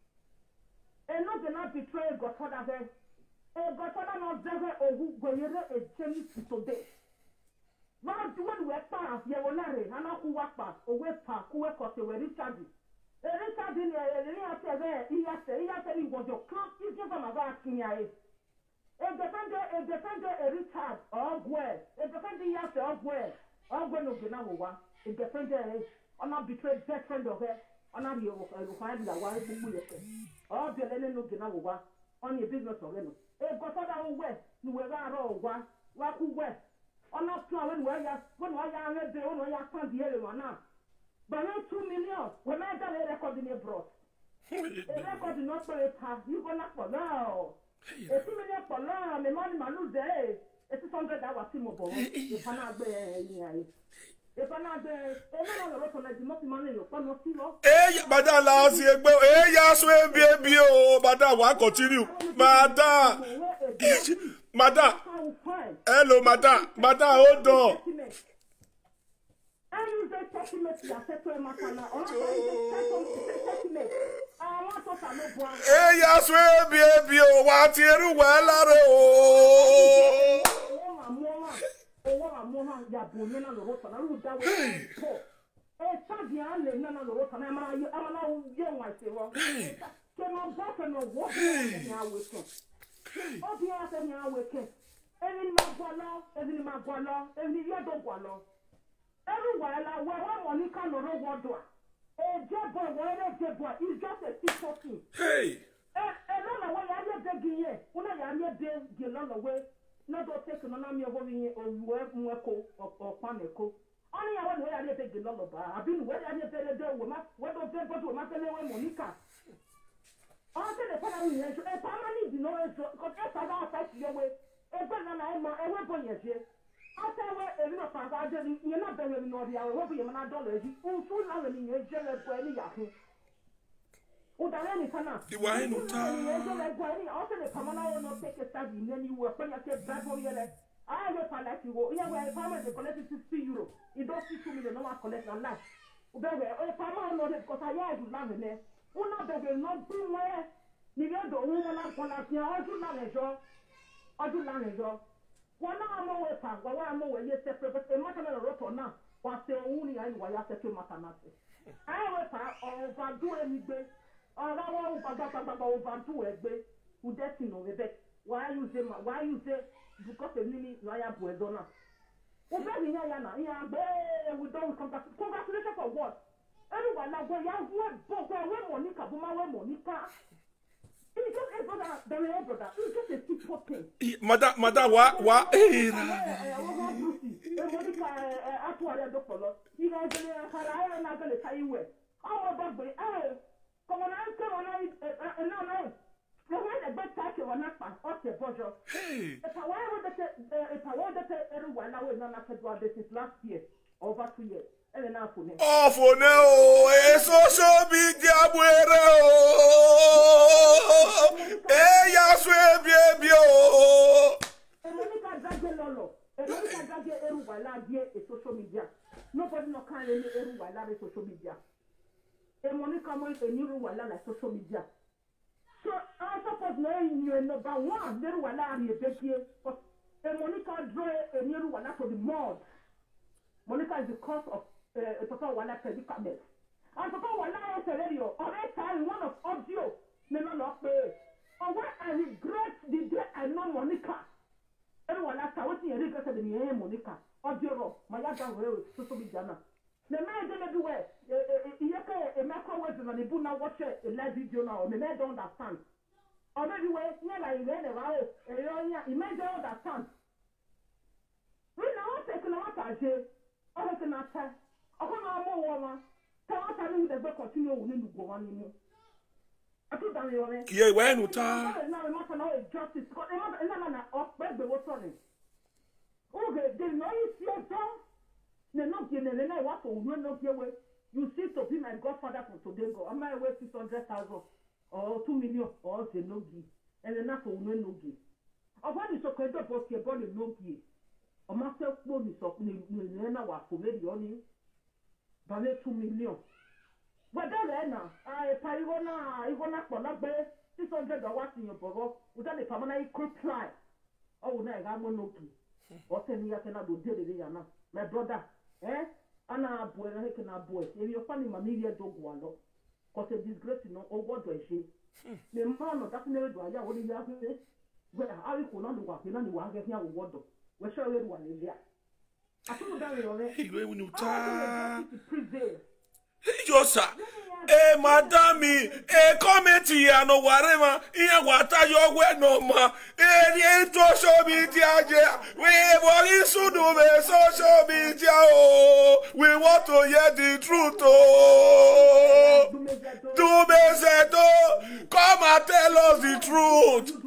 And not the not betray Godfather there. A Godfather not ever or who go here a journey to today. Now, when we're part of Yawonare, and not who work back, or we're part, who work off the way Richard. Richard in the he has said, he has said, he was your club, he's given a vaccine. A defender, a defender, a Richard, or where? A defender, yes, or where? Or when of the Nawa, a defender, or not betrayed best friend of her, or not you will find the wife who will say, or the Lennon of the Nawa, on your business of them. A Godfather who west, you were all one, what who west, or not plowing where you when I am at the one where you can't hear one now. But not two million, when I got a record in your brought. A record is not for a pass, you go not for now. If you million for long, the money man lose day. It's a hundred hours mobile. If I'm not there, if I'm not there, I'm not going to make money. You're not see. Eh, Madam Laos, eh, yes, we baby, oh, Madam, what continue? Madam, Madam, hello, Madam, Madam, hold on. I use a testament to a matana, or I Eh, yes, we baby, oh, what you well, oh. Hey! I don't know why I get here. When I am here, get on the way. Not to take an army of women or work or panico. Only I want where I take the number. I've been where I get there with my what of them go to Monica. After the following year, a family, you know, because if I don't touch your way, a banana, a weapon, yes, yes. After a little father, you're not very naughty, I will be a man dollars. You soon have any general for any yakin. The wine of time. Also, the commoner will not take a study, then you were when you said bad for your leg. I will find out you go. Yeah, where a farmer is collecting sixty euros. It does two million, no one collect on that. But a farmer will not because I have none in there. One of them will not do where you don't want to collect your own manager. I do manager. One hour more time, one hour more, yes, separate, but a matter of rotor now. What's the only I know I have to mathematics. I will overdo any day. Oh, that one overdo a bit. Who does you know the best? Why you say, why you say, because the name is Raya Buedona. Oh, baby, Yana, yeah, we don't congratulations for what? Everyone, like, where you have what, where Monica, who my Monica. It's just a brother, the real brother. It's just a cheap popping. Madam, Madam, what, what? Eh, Monica, I told her, doctor, you guys are not going to tell you where. Oh, but, oh, come on, come on, no, no. The way the best type of an apple, or the budget. If I wanted to, if I wanted to, everyone, I would not have to do this last year, over two years. Oh, for now, a social media, eh, yes, we baby. Social media. Nobody no can any social media. A Monica Moy, a new one like social media. So I suppose no you number one, there were not a bekie, but Monica draw a near one for the mod. Monica is the cause of a total one predicament. And Papa one I tell you, or I tell one of audio, never not pay. Or what I regret the day I know Monica. Everyone after what you regretted in the name Monica, audio, my other way, social media. The man didn't do it. A microwave and a buna watch a live video now, the man don't understand. Already, way, never even a row, a man don't understand. We now take an attack, or can attack, or no more woman. Tell us how you never continue to go on anymore. I put down your name. Yeah, when you talk. Now, a matter of justice, but another man of baby was running. Okay, they know you see a dog. They not getting the night what will not get away. You see to be my godfather from today go. Am I worth six hundred thousand or two million or the no give? And then not for no give. Or what is so kind of what your body no give? Or master phone is up in the hour for maybe only by two million. But then now, I pay one, I want to for not bear six hundred dollars in your brother without a permanent quick try. Oh, no, I want no give. Or ten years cannot do daily. My brother. Eh? Ana boy na heke na boy. If you find my media dog one, cause a disgrace no or what do I say? The man of that never do I what do you have to where are you going to work? You know, you are getting out of water. We're sure everyone is there. I told that you He going when you talk. Prevail. Josa. Eh, madame, eh, comment here, no whatever. Here, what are you wearing no ma? Eh, the social media, we want to do the social media. Oh, we want to hear the truth. Oh, do me come and tell us the truth.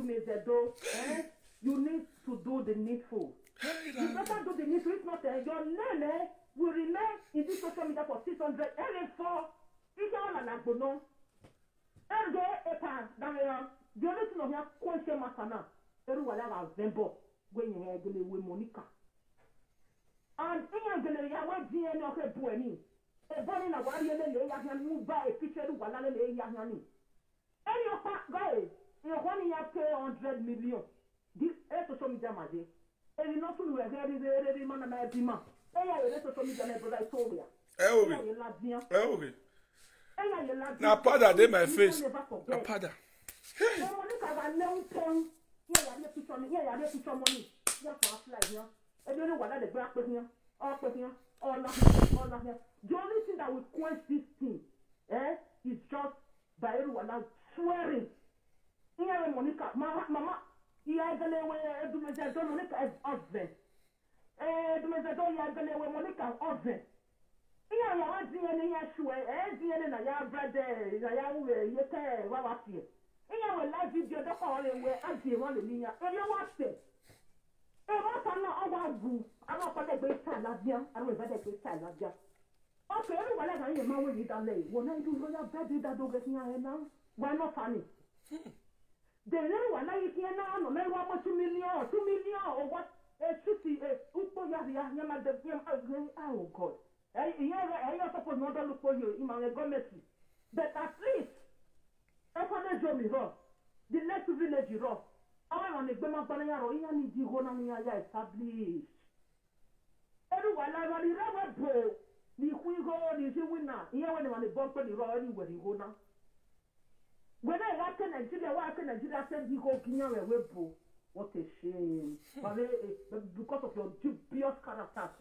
You need to do the needful. You better do the needful. If not, your name will remain in this social media for six hundred and four. If you want to know, and there a pan, the only thing of your question, Masana, everyone has Zembo when you have with Monica. And in the area where G N O can put in a body in a warrior, and move by a picture of one another. And your fat guy, you're one year pay hundred million. This is social media, my dear. And you know, you are very, very man and I demand. And you are social media, brother, I told you. Oh, okay. Now, pardon, they my face. Now, pardon. Hey. The only thing that will quench this thing eh, is just by everyone now swearing. Here, Monica, Mama, Mama, here I go away. Do me say, don't Monica is husband. Eh, do me say, don't you go away, Monica husband. Here, you are doing any issue. Eh, doing any ya brother, ya we, you care what was here. Here, we like you. The call away. I see one in here. And you watch it. Eh, what I'm not about you. I'm not going to be sad, Nadia. I'm not going to be sad, Nadia. Okay, everyone like I am when you don't lay. When I do royal bed, that don't get here now. Why not funny? Then everyone like you here now, no matter what two million, two million, or what? A city, a Upo Yadia, Yama, the oh God. I am supposed not to look for you in my government. But at least, if I don't me wrong, the next village is wrong. I want to go to the Yaro, I need to go to the established. Everyone, I want to rubber bro. The queen go, the winner. Here, when they want to bump on the road, anywhere you go now. When I got to Nigeria, what I Nigeria said, you go Kenya and Webbo. What a shame. But because of your dubious character.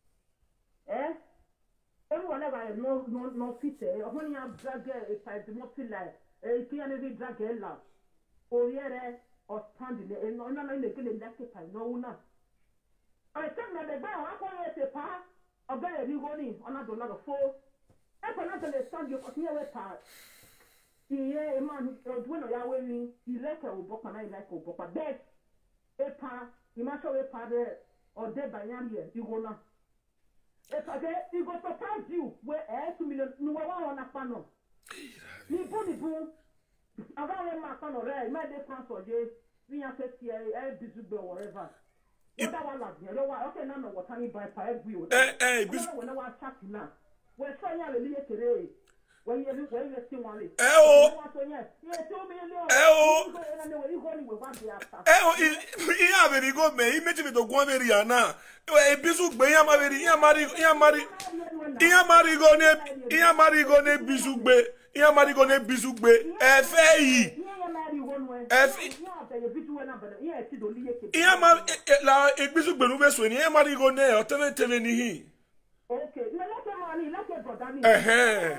Eh? Everyone ever no no no fit. When you have drag a type of not feel like a can every drag a lot. Or here or standing there, and no, no, no, they kill no one. I think that the guy, I want to say, Pa, a guy, you go in, another lot of four. I cannot understand you, but here we part. Here, a man, when I are winning, he like a book and I like a book, but dead. A pa, you must show a father or dead by young year, you go now. If I get, you go surprise you, where I two million, no one on a panel. You put the boom. I got a mark on already, my day transfer, we have to see a visible or whatever. What one like you know what? Okay, no, no, what I need by five view. Eh, eh, when I was chatting now. We're trying to leave today. when you when you see one. Eh oh. Yeah, two million. Eh oh. Eh oh, he have very good me. He made me to go America now. E bisu gbe yan ma very yan mari yan mari yan mari go ne yan mari go ne bisu gbe yan mari go ne bisu gbe e fe yi e fi yan ma la e bisu gbe nu be so ni yan mari go ne o tele tele ni hi. Okay, no let them money, let them go down. Eh eh.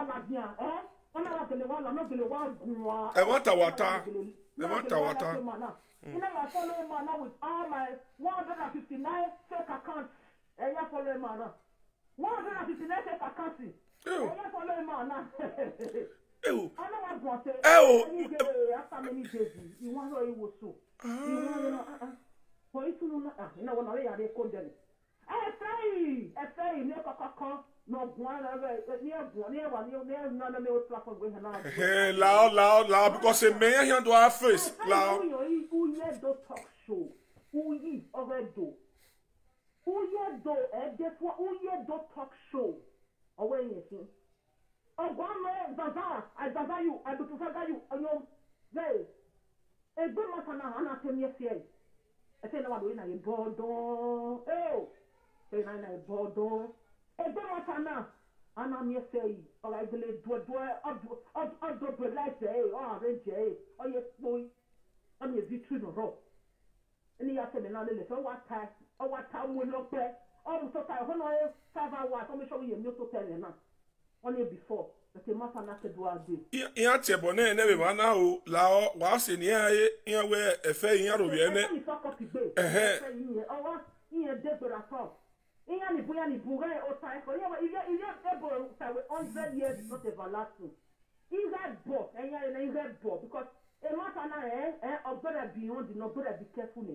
I want a water. I want a water. You know, I follow him now with all my one hundred fifty-nine fake accounts. And you follow him now. one hundred fifty-nine fake accounts. And you follow him now. Ew. I know what I'm saying. Ew. After many days, you want to know it was so. You know, for it to know, you know, when I had a code then. I say, I say, near Coca no one near near one near none of those platforms with her. Hey, loud, loud, loud, because a man here to our face. Loud. Who yet do talk show? Who ye over do? Who yet do? Eh, guess what? Who yet do talk show? Away, you see. Oh, one man, Zaza, I Zaza you, I do to Zaza you, and you say, a good matter now, I'm not telling you, I say, no, I'm doing a board. Oh. I bodo. E do matana. Ana mi say, or I believe do do do do do like say, oh arrange eh. Oh yes boy. Am you vitru no ro. Any ya say me na le so what time? Oh what time we look there? Oh so time when I five hours, so me show you me to tell you now. Only before. But the matter na do ade. Ya tie bone na be mana o la o wa se ni aye yan we e fe yan ro bi ene. Eh eh. Oh wa yan de bra Inya ni buya ni buga o time for you. If you if you able to with hundred years not everlasting. Is that book? And yeah, is that book? Because a matter now, eh, eh, of better beyond the no better be careful.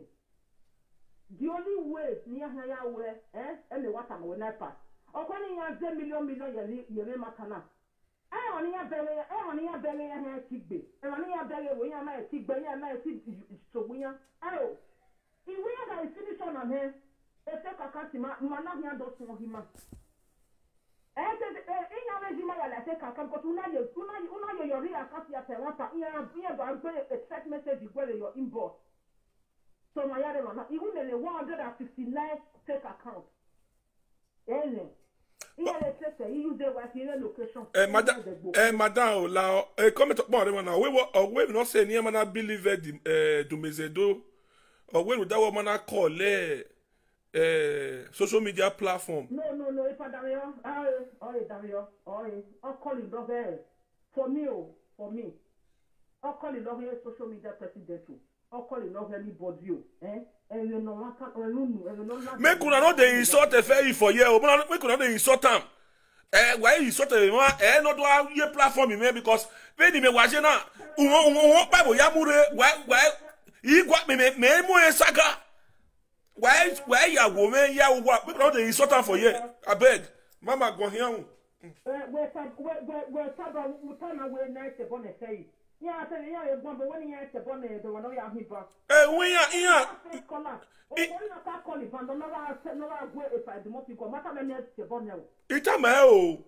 The only way near here where eh, and the water will not pass. Or when you have ten million million yearly yearly matter now. I only have belly, I only have belly and hair tick be. And only have belly when you might tick belly and might tick so we are. Oh, if we are finish on here. Ese kakati ma mana hia do so hima ese e nya me hima ya la se kakam ko tuna ye tuna ye una ye yori akati ya pewata iya iya do agbe a text message go your inbox so ma ya de na even le one hundred fifty-nine fake account ene iya le text e use the what in location eh madam eh madam la eh come to bon re na we we no say ni ma na believe di eh do mezedo or we that woman na call eh Uh, social media platform. No, no, no. If I Dario, oh, oh, Dario, oh, I'll call it dog for me, oh, for me. I'll call it dog social media president. I'll call it dog anybody, eh? And you know what? Make una no dey insult a fair for you. Make una no dey insult am. Eh, why you insult him? Eh, no do a platform me because when me watch na, uwo uwo Bible ya mure. Why why? He got me me me mo esaka. Why why ya woman ya what because they insult her for you. I beg. Mama go here. Eh we we we we taba we tana we nice bon say. Yeah, I tell you ya go but when you say bon e do no ya hipa. Eh when ya ya. Oh, when you ka call it and no na no na go if I do not go matter me say bon e. Itama o.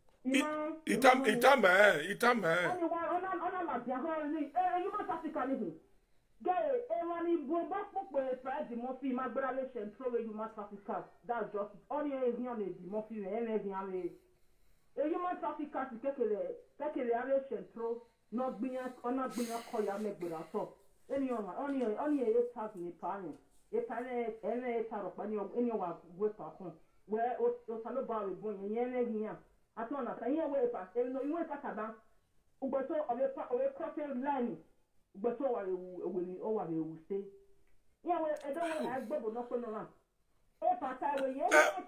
Itam itama itama. Only one ona ona la dia ho ni. Eh you must Africa ni. Gay, Emani Boba Pope, Fred, the Murphy, my brother, and throw you must Africa. That's just only a young lady, Murphy, and a young lady. A human traffic cat to take a take a relation throw, not being or not being a call ya make with us. Any only only a thousand a pan, a pan, and a tarot, and anyone with our home. Where Osaloba is born, and Yan, I told us, I hear where if I say no, you went at a but so of a crossing line. But so I will oh I will stay. Yeah, well, I don't want to bubble nothing around. Oh, Pata, we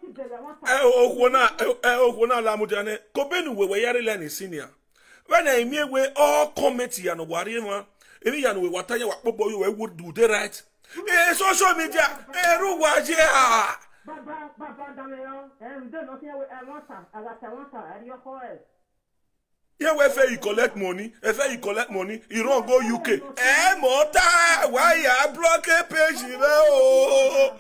eh oh wona eh oh wona la mujane ko benu we we yare learning senior. When I me we all committee ya no ware ma. Eni ya no we watanya wa popo you we would do the right. Eh social media eh ru waje ah. Baba baba dameo eh we don't know here we I want I got I want I your call. Yeah, we say you collect money. If you collect money, you don't go U K. Eh, mota, why you block a page? Oh,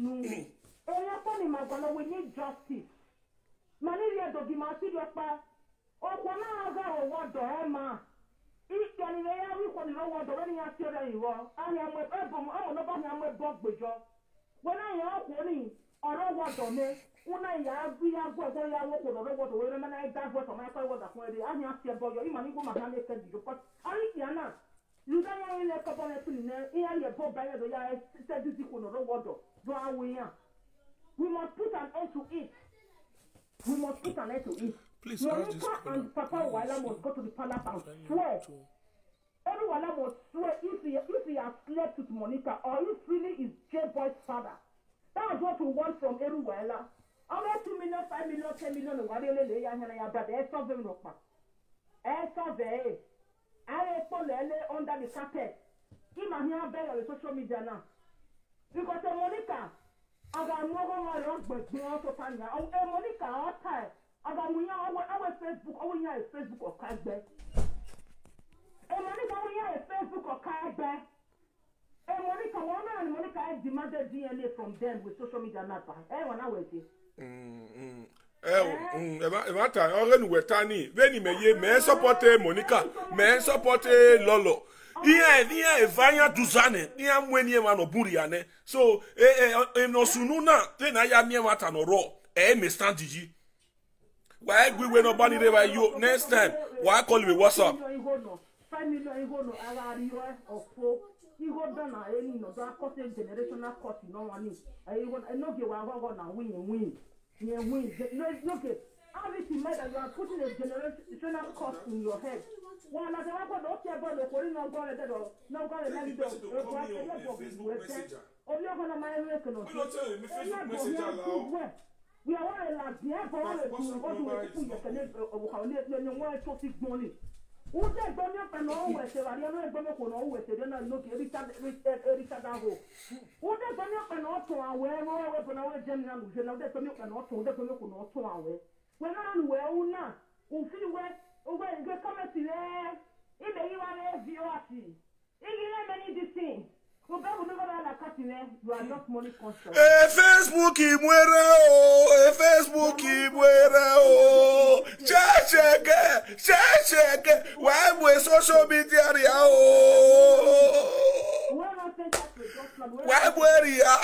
we need justice. Malaria dogi ma si your pa. Okwana aga owodo ema. Ikani le ya wi kwani lo wodo we ni ya tiore iwo. Ani amwe ebom o no ba ni amwe bogbejo. Wona ya okwoni oro wodo me. Una ya bi ya gbo so ya wo ko lo wodo we na na da gbo so ma pa wodo fun ede. Ani asie boyo imani go ma na le kedi jo pot. Ari kiana. Luda ya ile ko bole tuni ne. Iya ye bo ba ye do ya se di ko no wodo. Do awe ya. We must put an end to it. We must put an end to it. Please, Monica and Papa Wala must go to the palace and swear. Every Wala must swear if he if he has slept with Monica or if really is J-Boy's father. That's what we want from Eru Wala. Only two million, five million, ten million, and whatever they are here, but they're so very low. They're so very. I put under the carpet. Imagine how bad on social media now. Because Monica, I got more my wrong, but we also find out. Monica, all time. Aga munya our our Facebook, our nya Facebook or Kagbe. E Monica we nya Facebook or Kagbe. E Monica one and Monica demanded D N A from them with social media not by. Eh wana we ti. Mm. Eh mm e ma ta ore nu wetani. Veni me ye me support Monica, me support Lolo. Iya iya evanya duzane, iya mweni e ma no buri ane. So eh eh no sununa, te na ya mi mata no ro. Eh me stand ji. Why we were not banning by you next time? Why call me what's up? Five million go no ala riwa of four. He go down na any no that cause generational cost no one is. I go no get wa wa na win win. You win. No no get. Obviously matter you are putting a generational cost in your head. One na the one go okay but the kori no go let do. No go let me do. O bi o na my work no. We don't tell you me Facebook messenger now. We are all like the air for all the people who connect or how let them want to fix money. Who said don't you know where they are not going to know where they don't look every time every time. Who said don't you know to our way or weapon our general who know that you cannot to the people not to our way. When I'm well now, who feel where over and get come to there. If they want to view us, if you have many this thing. You are not money conscious. Eh, Facebook y muere o, eh, Facebook y muere o. Chacheke, chacheke, why we social media ria o? Why we ria?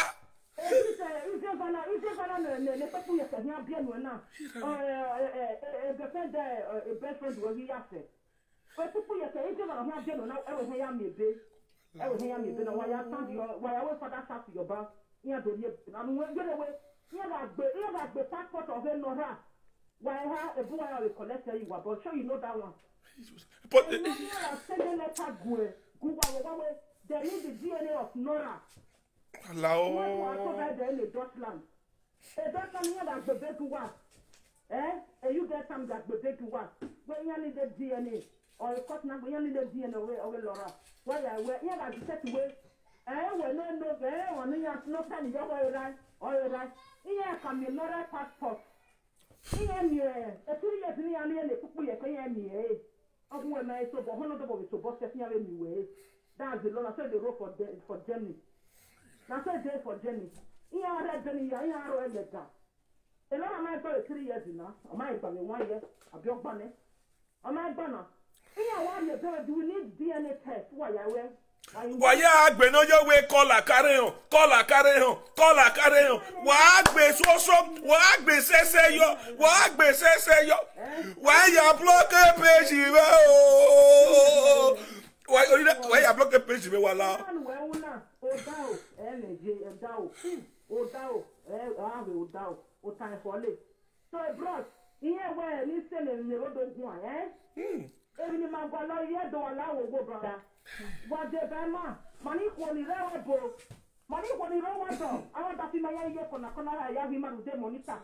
I was here, me, then why I found you, why I went for that shot to your back. You have to get away. You have the passport of a Nora. Why a boy I will collect you, but sure you know that one. But you are sending a tag go, go, there is the D N A of Nora. Hello. There in the Dutchland. A Dutchland here that's the big one. Eh? And you get some that's the big one. When you need the D N A. Or a cut number, you need the D N A away, away, Laura. Well, I wear, yeah, I set away. Eh, well, no, no, eh, or no, no, time, you're all right, all right. Here come your Laura passport. Here, yeah, a two years in the army, and they put me a Kayami, eh? Of when I saw the honorable to boss at me anyway. That's the Laura said the road for for Germany. That's a day for Germany. Here, I read Jenny, I read the gap. A lot of my boy three years now, or my family one year, a block bunny, or my banner. Do we need D N A test? Why I wear? Why agbe no yo we call la carry on, call la carry on, call la carry on. Why agbe so so, why agbe say say yo, why agbe say say yo. Why you block a page we oh. Why why you block a page we wala. O dao, L J M dao. O dao, eh ah we o dao. O time for le. So bros, here where listen in the road go eh? Hmm. Every man go allow you do allow go brother. What the bema? Money kwoni rewa bo. Money kwoni rewa do. I want to see my year for na kona ya hima do de monitor.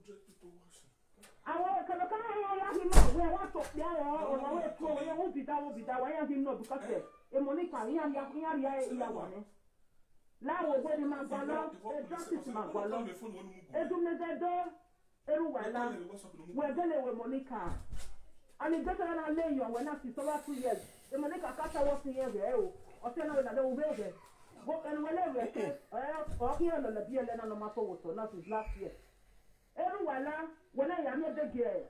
I want kana kana ya hima we want to ya o na we to we won't be that won't be that why him no because e monitor ya ya ya ya ya wane. La wo go ni man go allow e justice man go allow. E do me de do eru wala. We gele we monitor. And it's better than I lay you when I see so two years. The money can catch a working here, or ten hours that will be there. Go and whenever I say, or here on the beer and on the matter, so not his last year. Everyone, when I am here, the gear,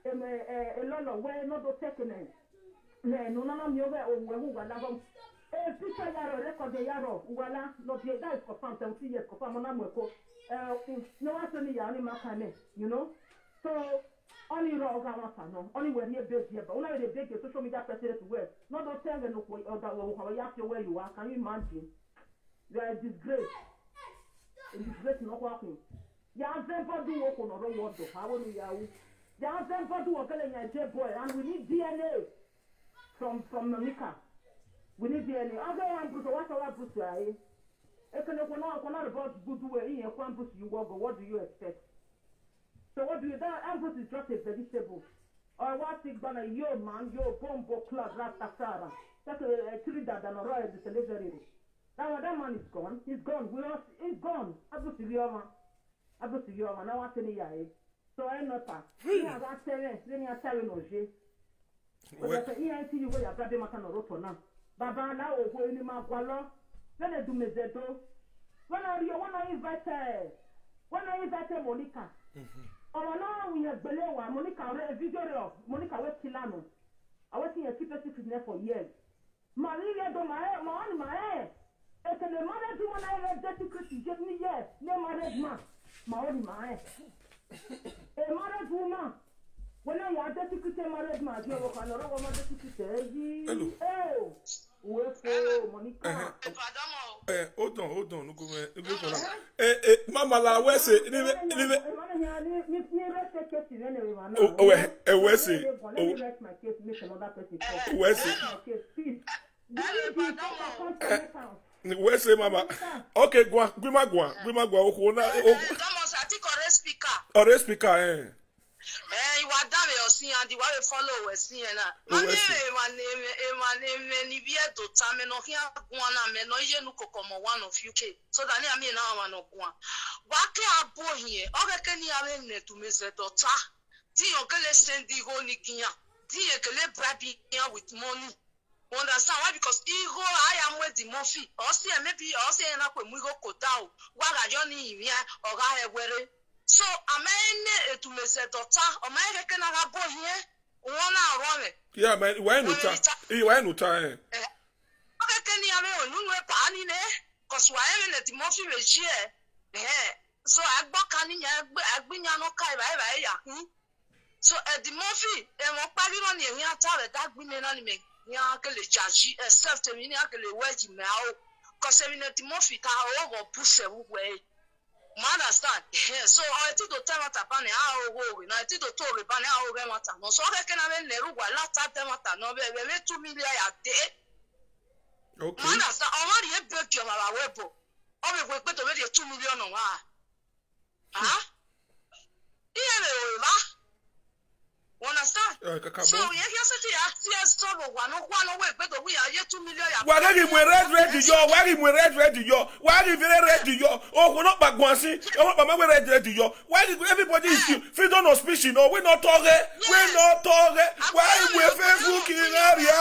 a lot of way not to take it. No, no, no, you were who were not. A picture yaro record the yaro, wala, not the guys for some ten years for some Namako. No one to me, Makane, you know. So, only raw no, only when you're big here, but only the big social media president to wear. Not to tell them or you have to where you are. Can you imagine? They are disgrace. Disgrace not working. You have them for do work on the road. How will you? You have them for do work on a boy, and we need D N A from from Monica. We need D N A. Other one put what our put I. If you know not about good way in one put you work, what do you expect? So what do you that Ambrose is just a vegetable. Or what is gonna yo man, yo bombo club Rastasara. That's a three that and a royal delivery. Now that man is gone, he's gone, we lost he's gone. Abu Silioma. Abu Silioma, now what's in the eye? So I know that. Yeah, that's it, then you're telling Oje. But I see you where you're got them at a roto now. Baba now over in my gualo. Then I do me zeto. When are you when I invite when I invite Monica? Oh no, we have Belewa, Monica a video of Monica West Kilano. I was in a keeper secret for years. Maria do my man, my hair. It's a mother do when I have that secret just me, yes, no married man. My own my a married woman. When I had that secret married man, you were another woman that secret. Oh. Hello, Monica. Eh, hold on, hold on. Look over, look over. Eh, eh, Mama la, where say? Oh, eh, eh, where say? Where say? Where say, Mama? Okay, go on, go on, go on, go on, go on. Oh, Thomas, I think on speaker. On speaker, eh. Eh, you are done with your and the way follow was seeing that. My name, my name, my name, many be at the time, and no here, one, and no, you look come one of U K. So that I mean, now one of one. What can I boy here? Okay, can you have it to Miss Dota? Do you send the whole Nikia? Do you collect with money? Understand why? Because ego I am with the Murphy. Or see, maybe I'll say, and up when we go down. What are you need here? Or I have wear. So, amene to me say doctor, o me ke na ga bo here, won na ro me. Yeah, man, why no ta? Eh, why no ta eh? Eh. Okay, can you have onu we pa ni ne? Cause why me let mo fi reji eh. Eh. So, agbo kan ni yan agbiyan no kai bai bai ya. So, eh the Murphy, e mo pari ro ni eyan ata re da gbi me na ni me. Ni an ke le jaji, except me ni an ke le weji me a o. Cause me let Murphy ta o go push e wu we. Understand? Yeah, so I think to tell what happened how we now I think to talk about how we want to so I can have neru wala ta them at no be we two million a day. Okay. Understand? I want to break your webo. O be we put to be two million on wa. Ah? Yeah, we understand? So we here say ya see struggle one no one way but we are here two million. Why give we red red yo? Why give we red red yo? Why give we red yo? Oh, we not back one see. Oh, mama we red red yo. Why did everybody is you? Freedom of speech, no, we not talk. We not talk. Why we Facebook in area?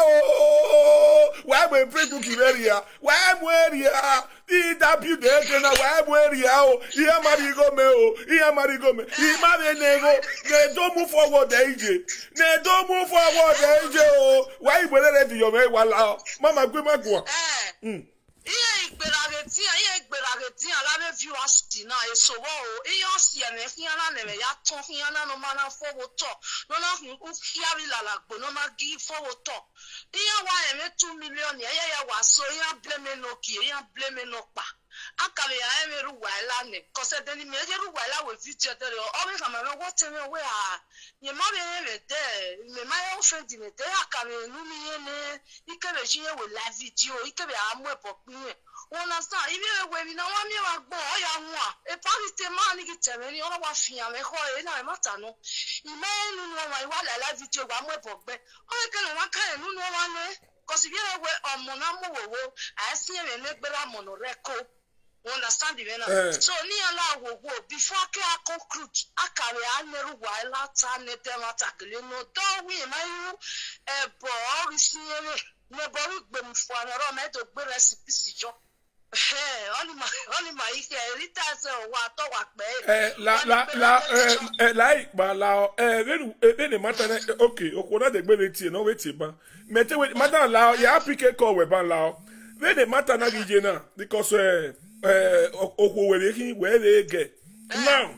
Oh, why we Facebook in area? Why we area? I W de na why we area? Oh, here marigo me oh, here marigo me. He marry nego. They don't move forward there. Ne don't move forward, angel. Why you ready your way? Wala, Mama, go back one. Eh, yeah, but I get here, yeah, but I get here. I love you, Astina. So, oh, you see, and if you are never yet talking, no man forward talk. No, no, who carry la, but no man give forward talk. Here, why am I two million? Yeah, yeah, was so you blame no key, you blame no pa. Akale ya emeru wala ne cause then me ejeru wala we future there always am na what me we ah ye ma be me there me ma yo friend me there akale nu mi ne ikebe jiye we live video ikebe amwe popin understand ibi we bi na wa mi wa gbo o ya hu a e party man ni kitere ni ona wa fian me ho e na e mata no ime nu no wa wa live video wa amwe popin o ke no wa kan nu no wa ne cause bi we omo na mo wo a si me ne gbera mo no record. Understand the venom. Uh, so ni ala wo wo before I conclude akare aneru wa la ta ne dem atakele no do we ma yu e bo ri siere ne bo ru gbe mu fo ara me to gbe recipe si jo Eh, la la la eh eh like ba la eh when when the matter okay okona de gbe leti no weti ba mete we matter la ya pick call we ban la when the matter na gije na because eh eh okwo we hi we le ge now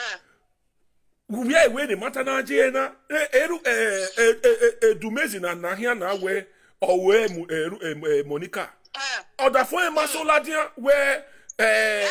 we are we the matter na je na eru eh eh edumezi na na hia na we owe mu eru Monica other for ma so ladian we eh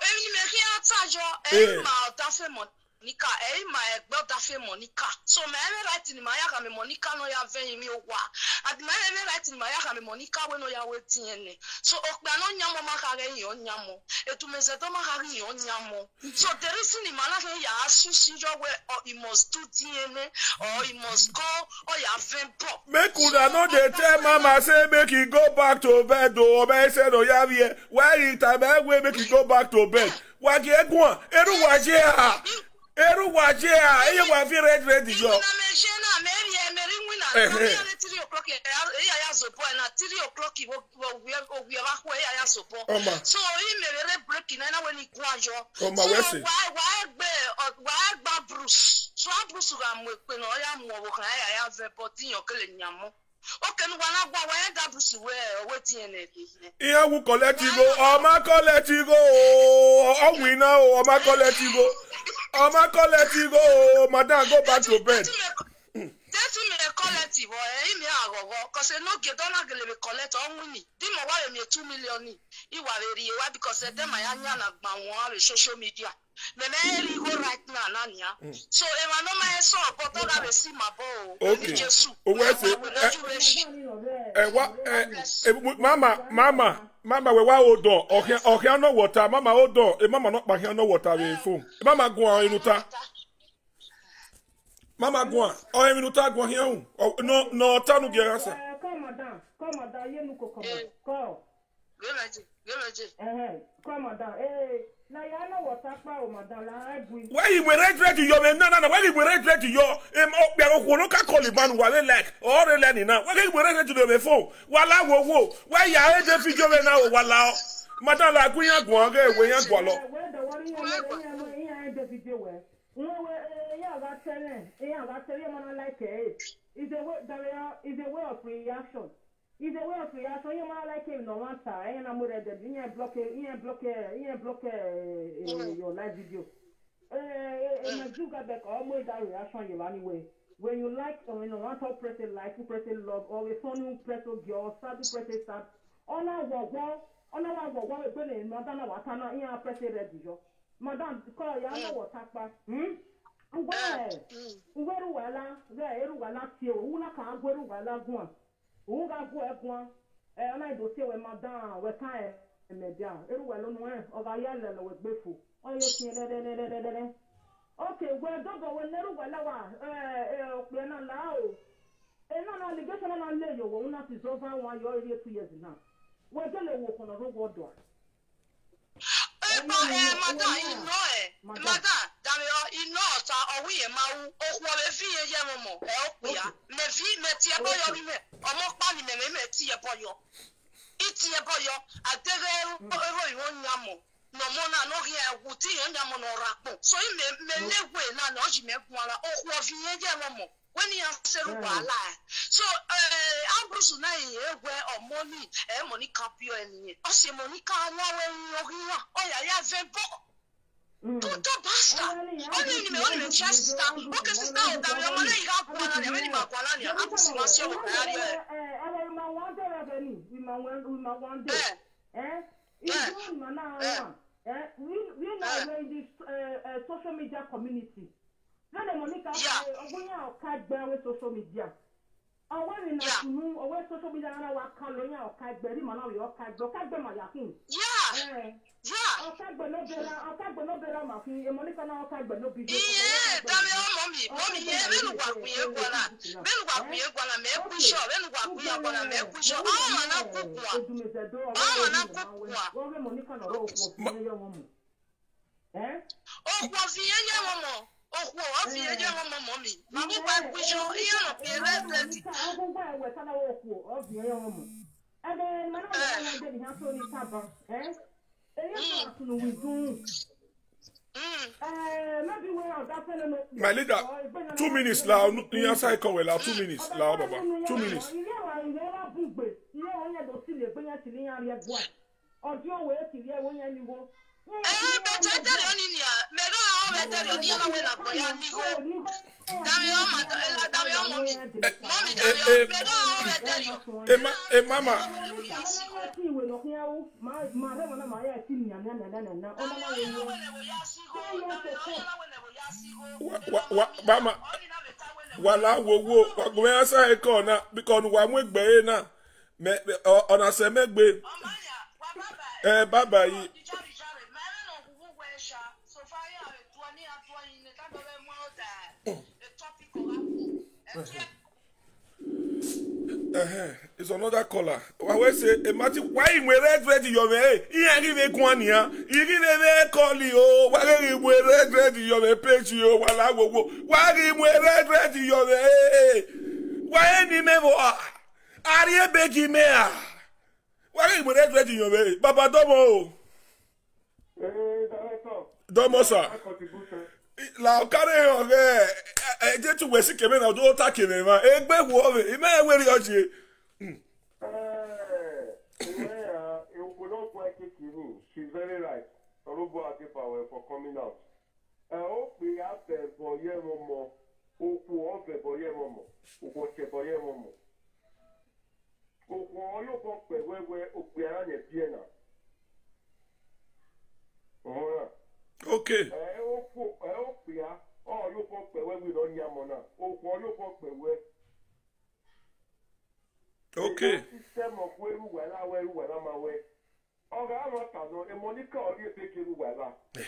Monica, eh, my brother Monica. So my right in my yaka Monica no ya ven mi wa. At my right in my yaka Monica we no ya waiting. So okba no nyamo makare yo nyamo. Etu mezeto makare yo nyamo. So there is ni mana ke ya asusi jo we or you must do D N A or you must go or ya ven pop. Make una no dey tell mama say make he go back to bed o be say no ya vie. Why he time we make he go back to bed. Wa ge egun eru wa je a. Eru wa je a eye wa fi red red yo. Na me je na me ri me ri wina. Na me three o'clock e ya ya so po na three o'clock wo we we wa ko e ya so po. So e me re break na na when he go ajo. So why why gbe why gba Bruce. So Bruce ga mo pe no ya mo wo kan ya ya ve poti yan kele nyamo. Okay, no one agba wa ya da Bruce we wetin e Iya wu collect go, o ma collect go, o win na o ma collect go. O ma collect go, madam go back to bed. That's me collect bo e mi agogo cause no get don na gele collect on win. Di mo wa me two million ni. I wa re wa because dem ya nya na gba won on social media. Me me go right now nania. So e ma no ma so but to ga be see my bo. Okay. O we say eh wa eh mama mama mama we wa odo ohia ohia no water mama odo e mama no pa hia no water we phone. Mama go on inuta. Mama go on. O inuta go hia un. No no tanu ge answer. Come madam, come madam, ye nu ko come. Come. Gelaji, gelaji. Eh, come madam. Eh, na ya no water pa o madam la agui. Why you were red red yo me na na why you were red red yo em o pe ko no ka call man wa le like o re le ni na why you were red red yo me phone wala wo wo why ya e de fi jo me na o wala madam la kun yan gun ge we yan gbo lo We the worry yan yan yan de video we. No we ya ga tele, ya ga tele man like it. Is a way there is a way of reaction. Is a way of reaction. You man like him no matter. And I'm ready. You block it. You block it. You block your live video. Eh, eh, you got back almost that reaction you anyway. When you like, when you want to press it like, you press it love, or a phone you press it your start to press it start. On our wall, on our wall, we're going to Madonna Watana. You press it ready, yo. Madam, call ya no what tapa. Hmm. Where? Where wala? Where wala tio? Una ka gweru wala gwan. Uga go egwan. Eh, ana do se we madam, we kan e media. Eru wala no e oga yale no we gbefu. Oye tin de de de de de. Okay, we dogo we neru wala wa. Eh eh okpe na la o. Eh na na allegation na le yo wo una ti over one year already two years now. We gele wo kono ro go do. Eh, madam, you know eh. Madam, Dario, you know ta owi e ma wu okwo le fi ye ye mo e opia. Me fi me ti e boyo ni me. Omo pa ni me me ti e boyo. Iti e boyo adere ero iwo nyamo. No mo na no ri e wu ti yo nyamo no rapo. So me me legwe na na oji me gun ara okwo fi ye ye mo. When you have said wala. So eh Bruce na ye we o money e Monica pio eni. O se Monica na we yoria. O ya ya vebo. Tutto basta. Oni ni me oni me chesta. O che si sta o da me na iga ku na me ni ma kwa na ni. A ku si ma se o ya ri. Eh eh we ma want revenue. We ma want we ma want day. Eh? It's good man now. Eh we we know in this uh, social media community. When the Monica, Ogunya or Cadbury social media. Or when in afternoon, or when social media and our Calonia or Cadbury, Manawi or Cadbury, Cadbury, Mayakin. Yeah. Yeah. Or Cadbury, no better, or Cadbury, no better, Mafi, and Monica now Cadbury, no bigger. Yeah, tell me, mommy, mommy, yeah, when what we are gonna, when what we are gonna make push up, when what we are gonna make push up. Oh, and I cook one. Oh, and I cook one. Well, Monica, no, eh? Oh, what's the young woman? Oh, what's the young woman, mommy? Mamma, push your ear up, you're ready. I go by with an awful of the young woman. And then, man, I don't know how to cover. Eh? My leader, two minutes now. You say come well, two minutes now, Baba. Two minutes. Eh, mama. Mama. Wala wo wo wa gbe asa e ko na because wa mu egbe na me ona se megbe eh baba yi Uh-huh. It's another caller. I will say, imagine why you red ready your way. You ain't even one here. You didn't call you. Why you red ready your way? Page you. Why you red ready your way? Why any member? Are you begging me? Why you red ready your way? Baba Domo. Domo, sir. La carré ọ̀rẹ́ ẹ jẹ́ tún wẹ̀ sí kẹ̀mẹ́ náà tó tàkì rẹ̀ máa ẹgbẹ́ wo ọ̀rẹ́ ìmọ̀ ẹ̀wẹ̀ rí ọ̀jẹ̀. She's very right. Orobo Adepawe for coming out. Ẹ ó pè àfẹ́ bọ̀yẹ́ mọ̀mọ́, òkú ọ̀fẹ́ bọ̀yẹ́ mọ̀mọ́, òkú ọ̀tẹ̀ bọ̀yẹ́ mọ̀mọ́. Òkú ọlọ́pọ̀ pẹ̀ wẹ́wẹ́ òpè ara yẹn bí ẹ̀ náà. Ọ̀hún. Okay. Ẹ ó fò ẹ ó pè á ọ̀ yóò fọ́ pẹ̀wẹ́ wí lọ ní àmọ́ náà òkú ọ yóò fọ́ pẹ̀wẹ́. Okay. System of wẹ́rù wẹ̀lá wẹ́rù wẹ̀lá máa wẹ́. Ọ̀gá àwọn tànà ẹ̀mọ́níkà ọ̀rí èpè kiri wẹ̀lá.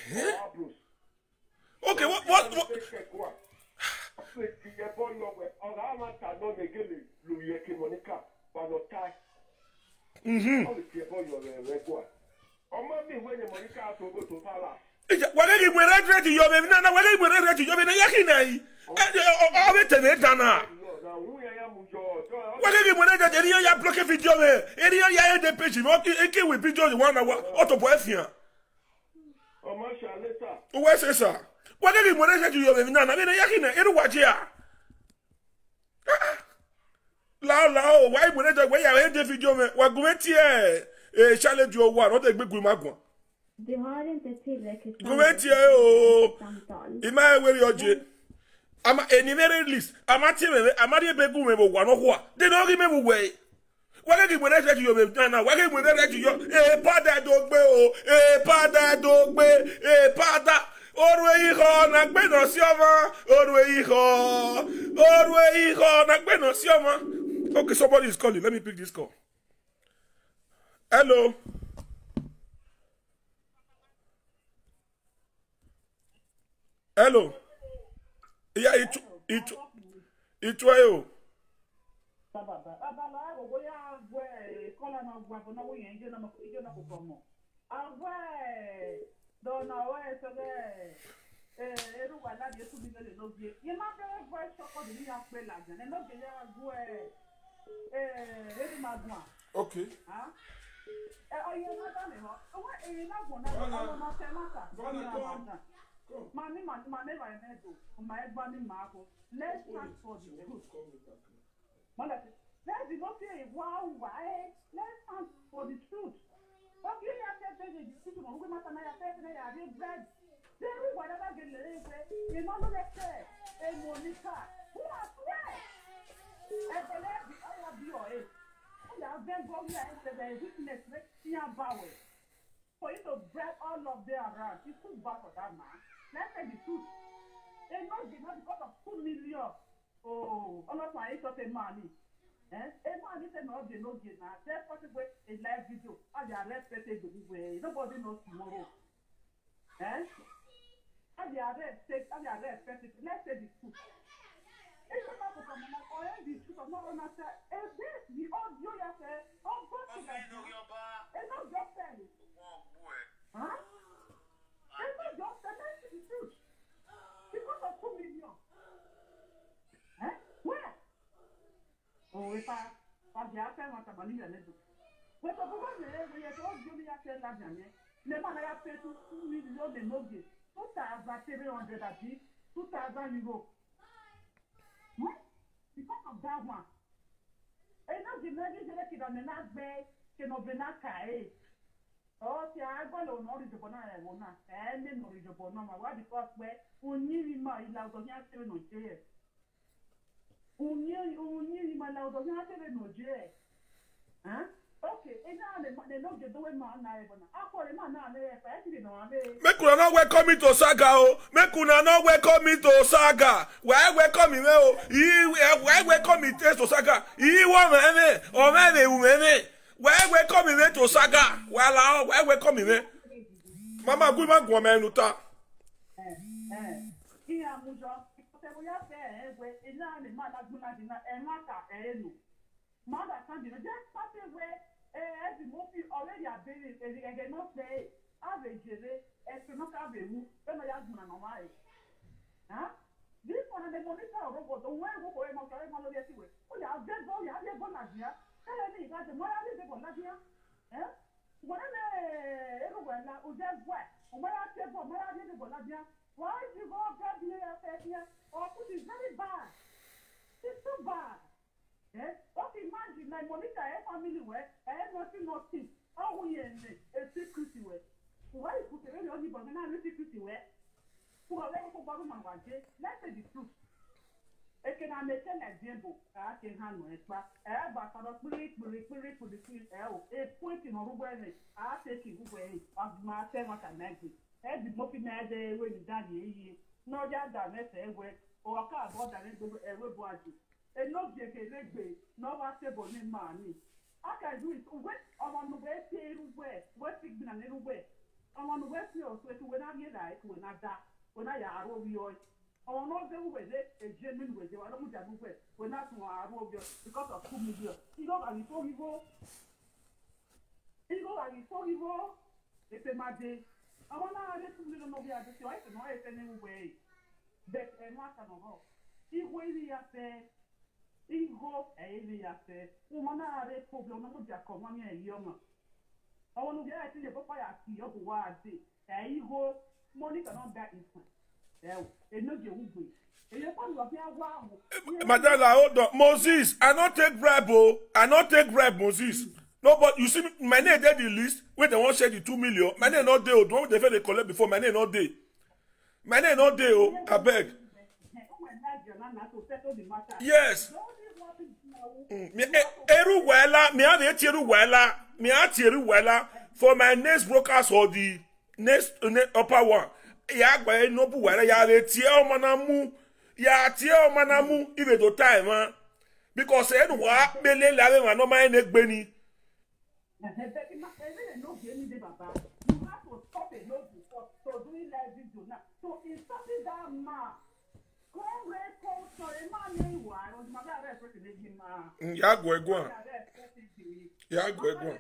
Okay, what what what. Ọ̀gá àwọn tànà mẹ́gẹ́lẹ̀ lóye kí mọ́níkà wà lọ táì. Ọ̀lẹ̀ tí ẹ bọ́ yọ̀ rẹ̀ rẹ̀ gbọ́. Ọmọ mi ìwé ni mọ́níkà àtògbò tó fara. Wale ki mwere dredi yo me na wale ki mwere dredi yo me na yaki na yi o be tene dana wale ki mwere dredi yo ya bloquer video me eri yo ya de page mo e we video the one hour auto po efian o ma sha later o we say sir wale ki mwere dredi yo me na na me na yaki na eri waje a la la o why mwere dredi we ya de video me wa gumeti e e challenge yo wa no de gbegbu magun. Du har inte tillräckligt samtal. Ima weri oje. Ama enimere list. Ama tieme, ama die begu me bo wa no ho. De no ri me bo we. Wa ge mo reje yo me na na, wa ge mo reje yo. E pada do gbe o. E pada do gbe. E pada oru iho na gbe no si omo. Oru iho. Oru iho na gbe no si omo. Okay, somebody is calling. Let me pick this call. Hello. Hello. Yeah, it it it way. Okay. Mani mani mani vai medo, mas bani mago. Let's stand for the truth. Let's not say wow, why? Let's stand for the truth. Okay, you have to say the truth. Who must I have to say? I have bread. Then whatever get the you know what they say. Hey Monica, who are right? And the lady, I have your age. I have been going here and said the witness makes me a bow. For you to break all of them around, it's too bad for that man. Let's say the truth. They not not because of two million. Oh, all of my is of a money. Eh? A man is not the no gain. That's possible a live video. I are respected the way. Nobody knows tomorrow. Eh? I are respected. I are respected. Let's say the truth. It's not about the or the truth of not understand. And this, the audio you say, oh, God, it's not just saying. Huh? It's not just the truth. Because of two million. Eh? Where? Oh, if I, if I have time, I'm going to Wait, but what we are told you ya tell la janye. Le man ya pay two million de noge. two thousand seven hundred ati two thousand euro. What? Because of that one. Et non, je me dis que dans le nagbe que no bena kae. Oh, ti a gba lo no ri de bona e wona. Eh, me no ri de bona ma wa because we onyi ma ila do nya tere no je. Onyi onyi ma la do nya tere no je. Hein? Okay, e na le le no je do we ma na e bona. Akore ma na le e fa ti no ame. Make una no welcome me to Saga o. Make una no welcome me to Saga. Why welcome me o? Yi why welcome me to Saga? Yi wo me me o me me wu me me. Why welcome me to Saga? Wala why welcome me? Mama gu ma gu me nuta. Eh eh. Ki amujo, te voy a hacer eh we e na le ma la gu na di na e ma ka e nu. Ma da kan di just pass we eh as the movie already are very and they not say average e se no ka be mu e no ya gu na no mai. Huh? This one the monitor robot the way go go e ma ka e ma lo ya ti we. O ya de go ya de go na dia. Tell me that the more I de go na dia. Eh? Wọ́n lè ẹ̀rù wẹ̀la ọjọ́ ẹ̀gbọ́n ẹ̀ ọmọ yà ṣe bọ̀ ọmọ yà ṣe bọ̀ lábíà why you go get the ẹ̀fẹ̀ bíà ọkùn is very bad it's so bad ẹ̀ ó fi imagine na monitor ẹ̀ family wẹ̀ ẹ̀ nothing nothing ọ̀hún yẹn ní èsì kìrìtì wẹ̀ wọ́n yìí kùtì rẹ̀ lọ́ọ́ yìnbọn náà lẹ́sì kìrìtì wẹ̀ fún ọ̀rẹ́ kó gbọ́dọ̀ mà wá jẹ́ let's say the truth. Eke na mete na jembo ka ke ha no epa e ba faro piri piri piri piri piri e o e point no rubo ene a te ki rubo ene agma te ma ka na gi e bi mo fi na de we ni dadi yi no ja da me se we o ka bo da ne do e we bo aji e no je ke legbe no wa se bo ni ma ni aka do it we omo no we te rubo e we ti gna ne rubo e omo no we ti o so e we na ye like we na da we na ya aro wi o àwọn náà ṣe wúwẹ̀ dé èjì mi wẹ̀ dé wa ló mú jà wúwẹ̀ wẹ̀ náà tún àárọ̀ ọ̀bẹ because of two million ìlú ọ̀gá yìí tó wíwó ìlú ọ̀gá yìí tó wíwó ètè máa dé àwọn náà lè two million ọ̀bẹ àdéṣe wáyé tẹ̀lé wáyé tẹ̀lé wúwẹ̀ yìí bẹ́ẹ̀ ẹ̀ náà kàn náà ìwé ìrì ya fẹ́ ìgò ẹ̀yìn ya fẹ́ wọn náà lè problem ọ̀nà mú jà kọ̀ wọ́n ní ẹ̀yí ọmọ àwọn olùgbé ẹ̀ ti lè bọ́ fàyà sí ọ̀bù wá àdé ẹ̀yí ìgò money cannot die instant. Madela, hold on. Moses, I not take bribe, oh. I not take bribe, Moses. No, but you see, my name dey the list when they want share the two million. My name not there. Don't they they collect before? My name not there. My name not there. Oh, I beg. Yes. Me eru wela, me have a tiru wela, me have tiru wela for my next brokers or the next upper one. Ya gba no bu were ya le tie o manamu ya tie o manamu ibe do time ah because e no wa bele la we ma no ma ne gbe ni ya go egun ya go egun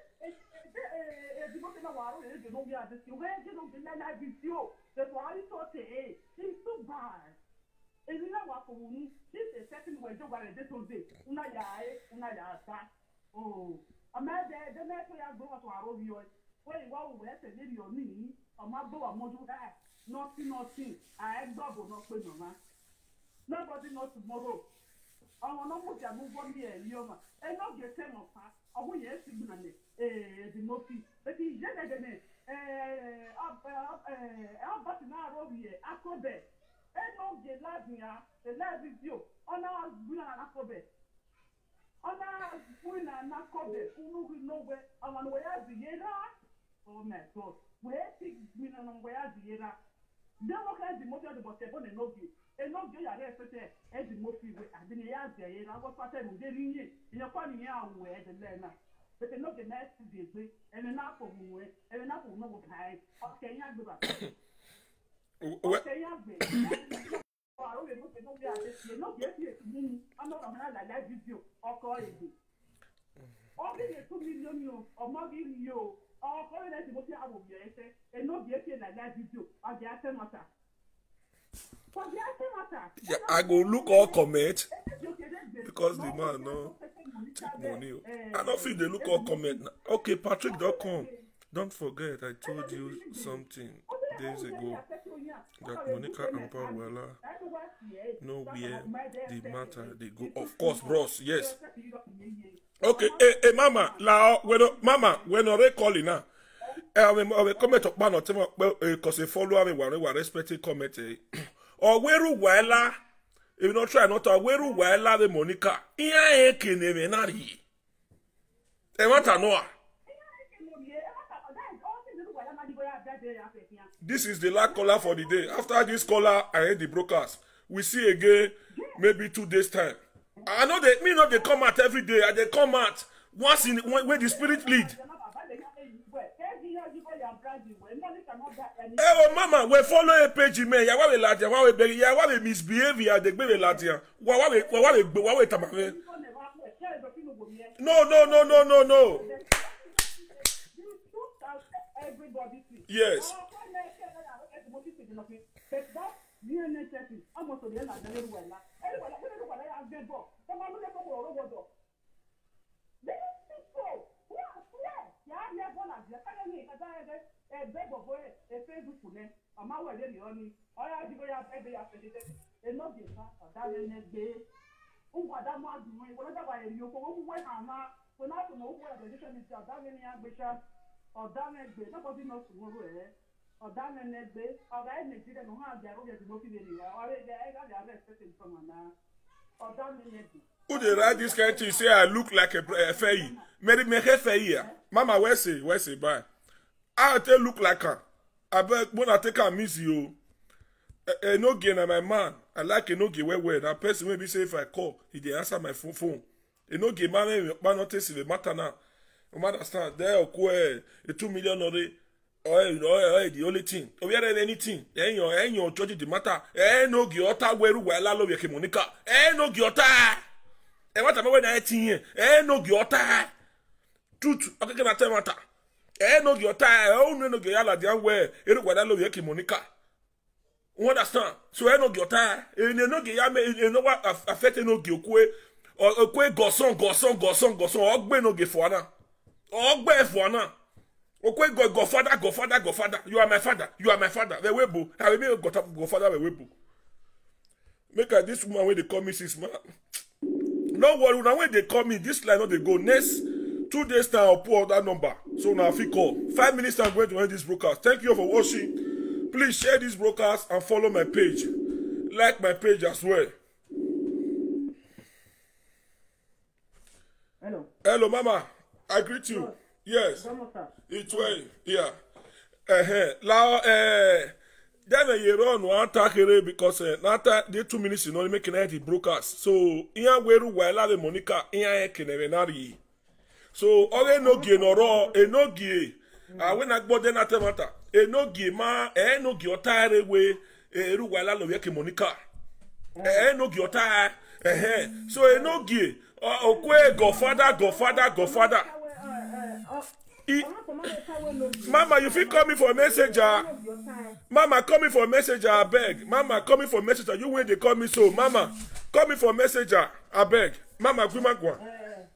That's why I thought, hey, it's so bad. And you know what, for me, this is the second way to go and this will be. Una ya, una ya, oh, a man there, the next way I go to our own view. Well, what we have to live your knee, or my boy, module that. Nothing, nothing. I am double, not put no man. Nobody knows tomorrow. I want to put a move on here, you know, and not get ten of us. I want you to be on it. Eh, the motive. But he's just like a eh, up, up, eh, up, but now over here, Aquabet. And no, the last year, the last is you. On our green and Aquabet. On our green and Aquabet, who will know where I want to wear the year. Oh, my God. Where six green and where the year. Then what kind of motor the bottle and no view. And no view, I have to as the motive. I didn't have the year. I was starting with the ring in a funny year where the learner. But they know the next day, and an apple way, and an apple no pie. Okay, I give up. Okay, I give up. I'm not like you, or call it. Only two million you, or more you, or call it what you have of your essay, and not get like that you, or the answer matter. For the answer matter. Yeah, I go look all comment because the man, no. take money. I don't feel they look all comment. Now. Okay, Patrick, don't come. Don't forget, I told you something days ago that Monica and Pawela nowhere the matter they go. Of course, bros, yes. Okay, hey, hey mama, la, when, mama, when I calling now, I will comment up man because a follower me were respecting comment. Or where wela, if you not try not to where wela the Monica, iya ekene me nari. E want to know. This is the last caller for the day. After this caller, I hate the brokers. We see again, maybe two days time. I know they me not they come out every day, and they come out once in when, when the spirit lead. Hey, oh, mama, we follow a page, man. Ya wa we latia, wa we be, ya wa we misbehavior, they be latia. Wa wa we, wa we, wa we tamame. No, no, no, no, no, no. Yes. Who they write this kind of thing? Say I look like a, a fairy. Mary make a fairy. Mama, where say, where say, bye. I tell look like her. I bet when I take her miss you. A no gain my man. I like a no gain where where that person maybe say if I call, he dey answer my phone phone. A no gain man man not taste the matter now. You understand? There okay a two million or the or or the only thing. If you have anything, then you then you judge the matter. Eh no gain ota where where la lo yeke Monica. Eh no gain ota. Eh what am I when I eighteen? Eh no gain ota. Truth. Okay can I tell matter? Eh no gain ota. Oh no no gain la dia where e where la lo yeke Monica. You understand? So I no get tired. You no get ya me. You know what affect no get kwe or kwe goson goson goson goson. Ogbe no get for na. Ogbe for na. Okwe go go father go father go father. You are my father. You are my father. The webo. I will make go go father the webo. Make a this woman when they call me six man. No worry. Now when they call me, this line not they go next two days time. I'll pull out that number. So now if you call five minutes, I'm going to end this broadcast. Thank you for watching. Please share this broadcast and follow my page. Like my page as well. Hello. Hello, Mama. I greet you. Yes. It's well. Yeah. Uh-huh. Now, uh, then you run one takere because uh, after the two minutes, you know, making the broadcast. So, here we are while the Monica, here can never So, all no gain or a no gain. I when I go then at the matter. Enogi ma enogi otare we eru wala lo yeke Monica. Enogi otare eh so enogi okwe godfather godfather godfather. Mama, you feel coming for a messenger. Mama, coming for a messenger, I beg. Mama, coming for a messenger. You when they call me so. Mama, coming for a messenger, I beg. Mama, go back one.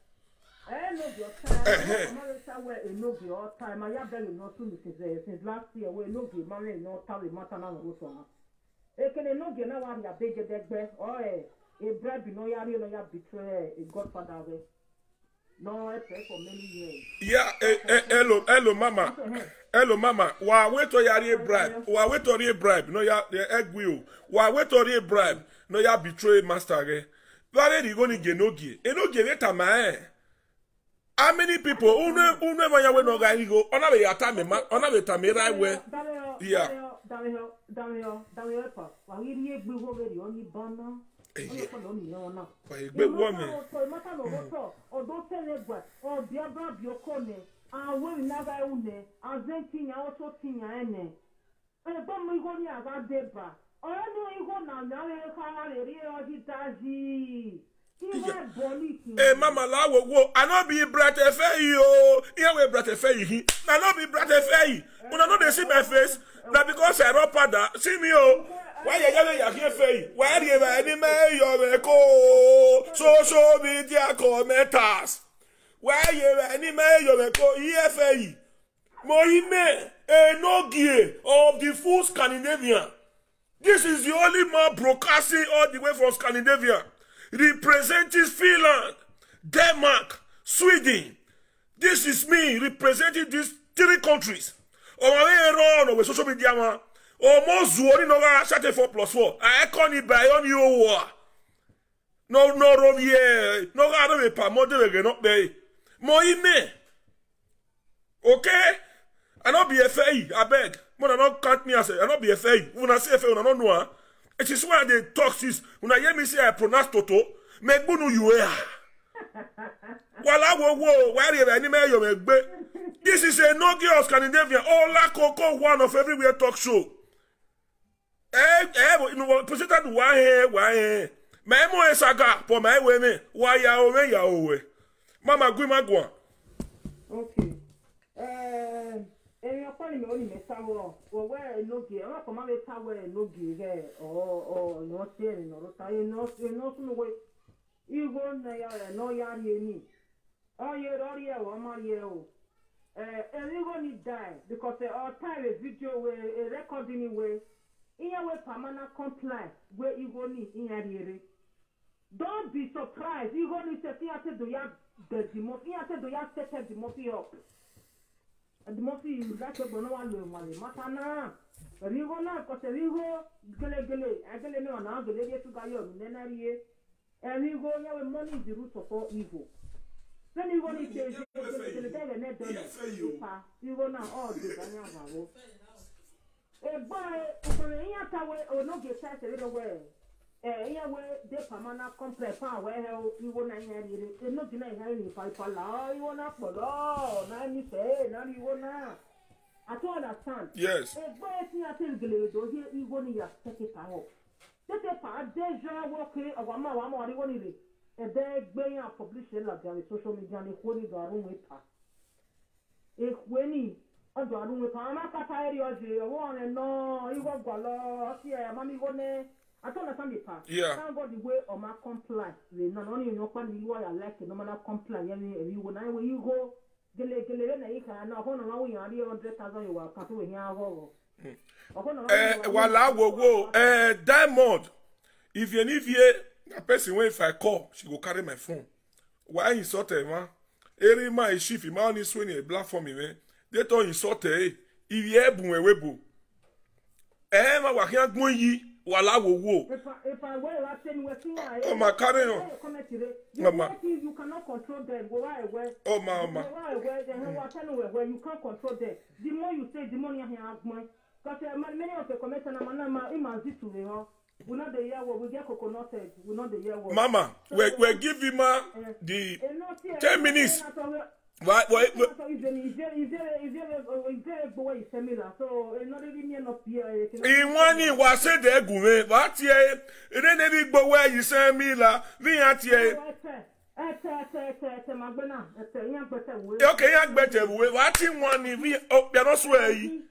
Time I have been not since last year. We no give money, no tell the matter now. It can no get now. I'm a big dead best or a bread, no, you are betray a godfather. No, I pray for many years. Yeah, eh, eh, hello, hello, Mama. Hello, Mama. Why wait to your bribe? Why wait to your bribe? No, ya the egg wheel. Why wait to your bribe? No, ya betray master. Why you going to get no give? And no give it a man. How many people who know who never ya no guy go on a way time man on a way time right where yeah Daniel Daniel Daniel pa wa ri egbe wo be oni bana oni ko lo ni ona pa egbe wo me so mata no wo odo tele gba o bia bra bi okone an we na ga une an zentin ya o so tinya ene e bo mo igo ni aga deba o no igo na na e ka re ri o di taji. Hey, Mama, la wo wo. I no be brate fey yo. Here we brate fey. I no be brate fey. When I know they see my face, that because I rob pada. See me oh. Why you gonna ya here fei? Why you any me yo me ko social media commenters? Why you any me yo me ko here fei? Moime Enogie of the full Scandinavia. This is the only man broadcasting all the way from Scandinavia, representing Finland, Denmark, Sweden. This is me representing these three countries. On my way around with social media, man. Almost one no ga four plus four. I can't even buy on you. No, no, no, yeah. No, I don't pay more than not pay. More me. Okay? I not be a fay, I beg. When I not count me as I not be a fay. When I say fay, when I don't know. It is why they talk this. When I hear me say I pronounce Toto, make bunu you are. While I will go, where you any man you make. This is a no girl Scandinavia. All la coco one of everywhere talk show. Eh, eh, you know, presented one here, one here. My mo is saga for my women. Why ya over ya over? Mama, go my go. Okay. Uh, and you're calling me only Miss Tower, or where no gear, or from my tower and no gear, or or not saying, or saying, no, no, no way. You go no yard, you need. Oh, you're already a one year old. Uh, and you going to die because they all time a video way, a recording way. In your way, permanent compliance where you go need in your ear. Don't be surprised. You go need to see after the yard, the democracy, after the yard set the democracy up. The democracy is like a bonnet one, Matana. But you go now because you go, Gele Gele, I don't know now, the lady to Gayo, Nenari, and you go here with money is the root of all evil. Then you go to the day and net you go now all the Daniel. A boy, for any tower or no get past a little way. Eh, way, they permanent complex power where you won't have it. Not denying if I fall out, you won't have for all. Now you say, now you won't have. I don't understand. Yes. A boy, I think you you go to your second power. That's a part, there's your work here, or one more, one more, one more. And they're going out publishing like on social media and holding the room with her. If when I do room with her, I'm not tired of you. I want to know you got Gala, yeah, mommy, go there. I don't understand the part. Yeah. I got the way of my compliance. Not only you know, when you are like no matter compliance, and you go now where you go, get a get a you can now hold on, we are here hundred thousand you are coming here. Eh, wala wo wo, eh, Diamond. If you need here. A person when if I call, she go carry my phone. Why insult her, man? Every man is chief, man is when a black for me, man. They don't insult her. If you have boom, we bo. Eh, ma wa kian gun yi, wala wo wo. If I if I wear that thing, we see. Oh my carry on. You cannot control them. Go right away. Oh my ma. Go right away. Then what tell you where you can't control them. The more you say, the more you have money. Because many of the commissioners, man, ma imagine to me, huh? We not the year where we get coconuted. We not the year where. Mama, we we give him uh, the ten minutes. Why? Why? Is there is there is there is there a boy similar? So not even enough here. In one in was said the gume. What here? It ain't any boy where you say me la. Me at here. Okay, young better. What in one in we? Oh, you're not swearing.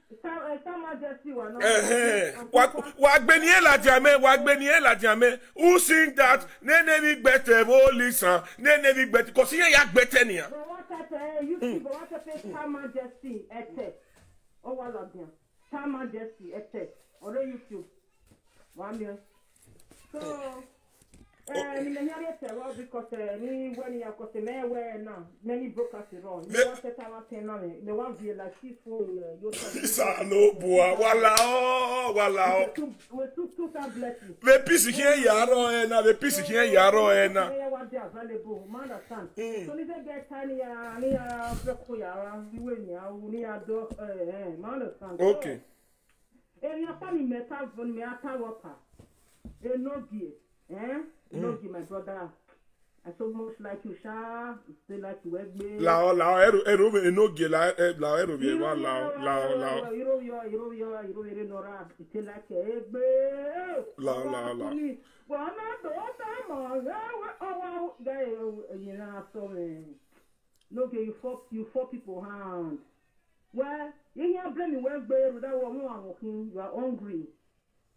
Eh, Wagbeniela Jame, Wagbeniela Jame, who sing that? Nene big better, oh listen, Nene big better, because here yak better near. You see, but what I say, Her Majesty, ete. Oh, one of them. Her Majesty, ete. Or the YouTube. One year. So. Eh, ni many other terror because ni when you are because me where now many brokers wrong. You want to tell us now me want be like this for you. Sa no boy, wala oh, wala oh. We two two tablets. We pisi here yaro eh na, we pisi here yaro eh na. We want the available. Man understand. So ni get tiny ya ni ya broko ya ni we ni ya ni ya do eh eh man understand. Okay. Eh ni apa ni metal von me ata worker. Eh no give. Eh? Mm. No, my brother. I so much like you, Sha. Still like you, Egbe. Lao, lao, ero, ero, no, gila, lao, ero, lao, lao, lao, lao. You know, you know, you know, you know, you know, you still like Egbe. Lao, lao, lao. Well, I'm not the one time. Oh, guy, you know, so, look, you four, you four people hand. Well, you can't blame me, Egbe, without one walking. You are hungry.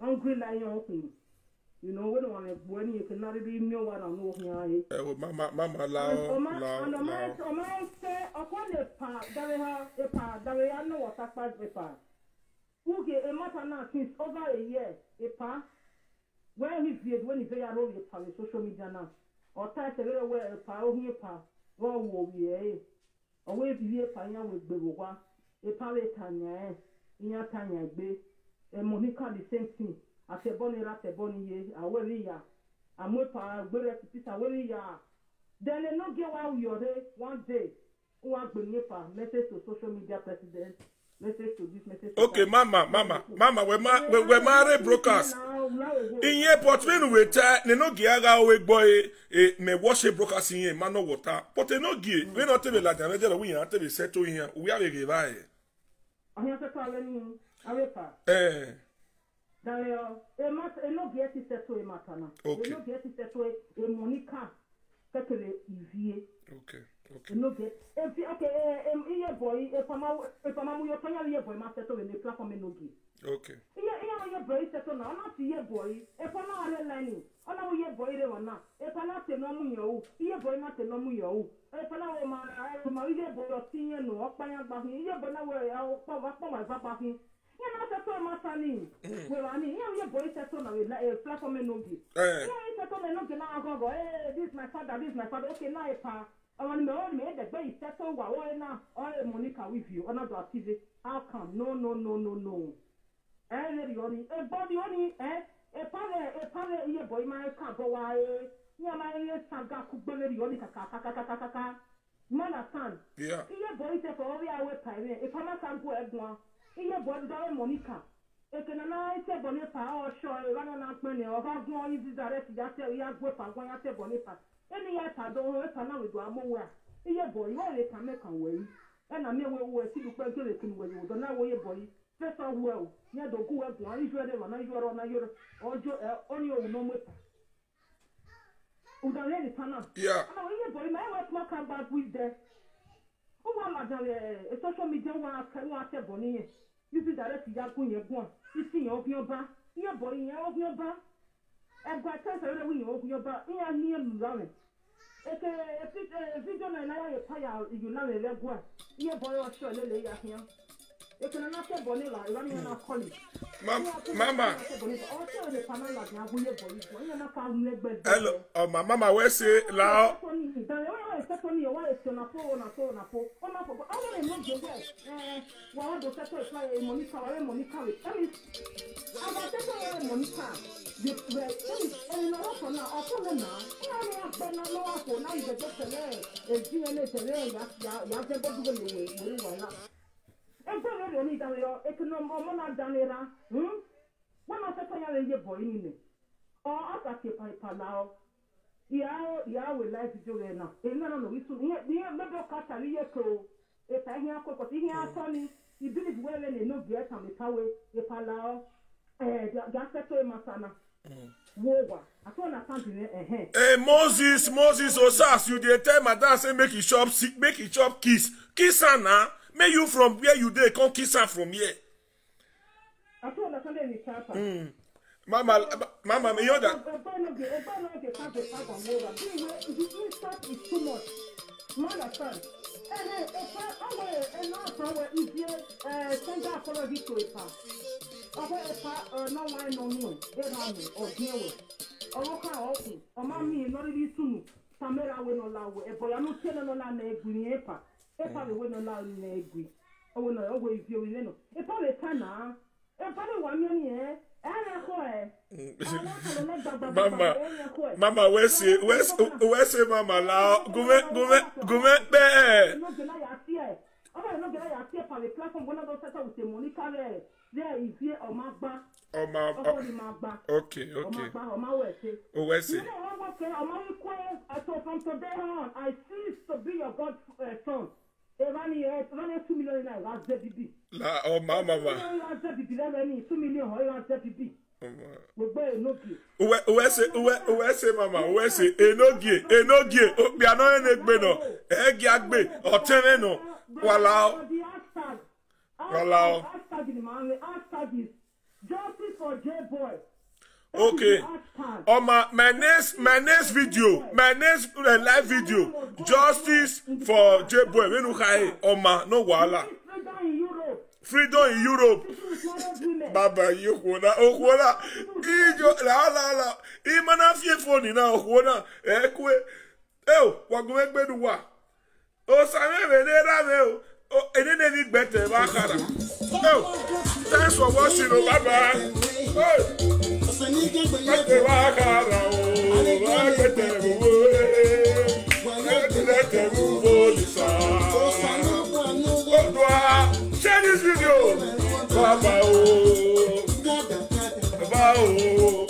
hungry lion open. You know, when one when you cannot be no one on no here. Eh, mama, mama, lao, lao, and lao. o ma say upon the pa there ha a pa there ya no water pass the pa. Who get a matter now since over a year a pa when he viewed when he very roll the pa social media now. Or type a little way a pa o here pa go wo ye. Or we be a pa yan with bewa. A pa le tanya in tanya be. A Monica the same thing. As a bonny rat a bonny ye, a worry ya. A mopa, good recipe, a worry ya. Then they not get out your day one day. One benepa, message to social media president, message to this message. Okay, mama, mama, mama, we ma we we marry brokers. In here, but when we tell, they no give our boy eh me wash brokers in here, man no water. But they no give. We not tell like that. We not tell settle here. We have a rival. I have to call you. I will pass. Eh. D'ailleurs, et mat et no get it settle e matana. Okay. Et no get it settle e Monica que le ivie. Okay. Okay. No get. Et puis okay, eh eh boy, e pama e pama mu yo tonya le boy ma settle le platform no gi. Okay. Iya iya ye boy settle na na ti ye boy. E pama ale line. Ona wo ye boy re wana. E pama te no mu yo. Iye boy ma te no mu yo. E pama wo ma e ma ye boy o tin ye no opanya gba hin. Iye boy na wo ya o pa wa pa wa pa hin. You know, settle my son. Well, I mean, you boy settle now with a platform no gi. Yeah, settle no gi now go go. Hey, this my father, this my father. Okay, now pa. I want me on me the boy settle wa wa na all Monica with you. Another activity. How come? No, no, no, no, no. Eh, there you only. Eh, body only. Eh, a pare, a pare. Yeah, boy, my car go wa. Yeah, my saga could be very only kaka kaka kaka kaka. Man, son. Yeah. Yeah, boy, settle all the way time. If I'm not go everyone. Iye boy da Monica. E ke na na ite Bonifa o show e wana na pene o ga gun yi direct ya te ya gwe pa gun ya te Bonifa. Eni ya ta do e pa na we do amowa. Iye boy wo le kan me kan we. E na me we wo ti du pe ke le kin we wo do na wo ye boy. First of all, ya do ku we gun yi jwe de na yi ro na yoro. Ojo e oni o no mo pa. Udale ni pana. Yeah. Na iye boy na we come come back with the. O wa ma dan e social media wa ka wa te Boni. This is direct ya kun ye gun. This thing of your ba. Your boy ya of your ba. E gba chance re we of your ba. Ya ni elu lawe. E ke e video na na ya pa ya you na le le gwa. Your boy o show le le ya hian. E ke na na te Boni la, e ni na call it. Mama. Hello, oh my mama, where say la? Everybody only down there, economic money down there. Hmm? When I say I am your boy in it, or after keep my now, yeah, yeah, we like to do it now. And no, no, we should hear the middle cut a year co. If I hear Coco, here, Tony, you believe well and you know, get on the power, if I allow, eh, just settle my son. Wowa. I told her something, eh, eh, Moses, Moses, Osas, you did tell my dad, say, make his shop sick, make his shop kiss. Kiss her now. May you from where you dey come kiss her from here. I told her something in the chapter. Hmm. Mama, mama, me hear that. It's too much. Mother, son. And then, if I and now somewhere easier, uh, send that for a video. Okay, no one no more. They have me or deal with. Or okay, okay. Or mommy, not really soon. Samara will allow a boy. I'm not telling on that green paper. If I will not allow me agree. I will not always view you know. If I will turn now, if I don't want me, eh? Mama, mama, where say, where say, where say, mama, la, go me, go me, go me, there. No, get I appear. Oh, no, get I appear for the platform. One of those settles with the Monica there. There is here or my back. Oh, my, okay, okay. Oh, where say? So from today on, I cease to be your God's uh, son. Evani, Evani, two million naira, Z B B. La, oh, mama, mama. Two million, or Z B B. Where say, where say, mama, where say, enogie, enogie, we are not in a beno, egg yagbe, or teneno, walao. Walao. Justice for J Boy. Okay. On my, my next my next video, my next uh, live video, justice for J-Boy. We no high on my no wala. Freedom in Europe. Baba, you wanna, oh, wanna, la la la. Imana fie phone na wanna, eh, kwe. Oh, what go make do what? Oh, Sammy, we need that. Oh, and then they better. Oh, thanks for watching. Oh, bye bye. Oh. Better wakara oh, better oh, share this video. Baba oh, Baba oh.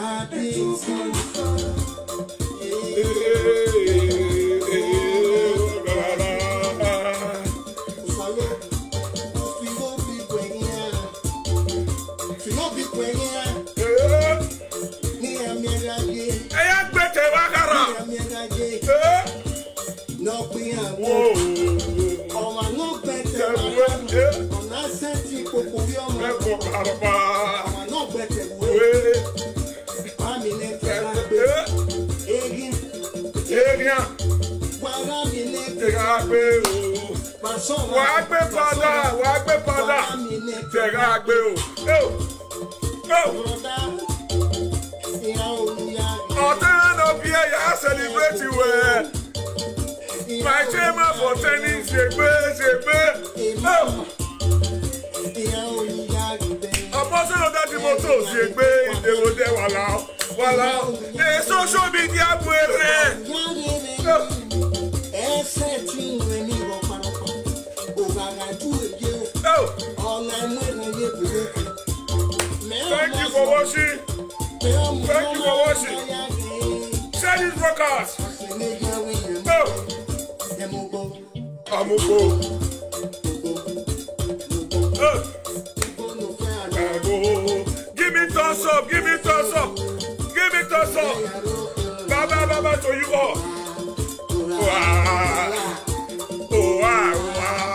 Wàá gbé padà, wàá gbé padà, tẹ̀gá gbé o. Ọ̀tẹ́rẹ́ náà bí ẹ̀yà celebrate wẹ̀. My chairman for tennis ṣe gbé ṣe gbé. Ọ̀pọ̀sẹ̀ ló dájú mọ́tò ṣe gbé ìdèròdè wàlá wàlá. Ẹ social media bu eré. Thank you for watching. Thank you for watching. Share this broadcast. No. Amugo. Give me thumbs up. Give me thumbs up. Give me thumbs up. Baba, baba to you all. Wow. Oh, wow, wow.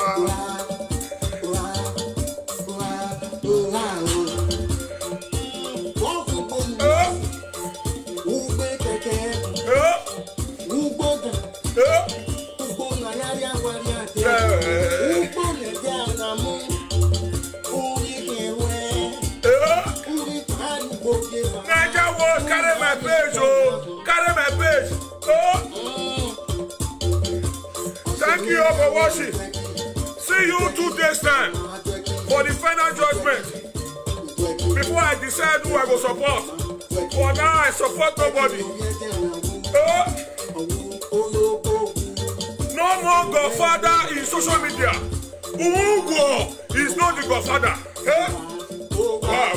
Carry my page, oh, carry my page. Oh. Thank you all for watching. See you two days time for the final judgment. Before I decide who I will support. For now, I support nobody. Oh. No more Godfather in social media. Ugo is not the Godfather. Eh? Wow.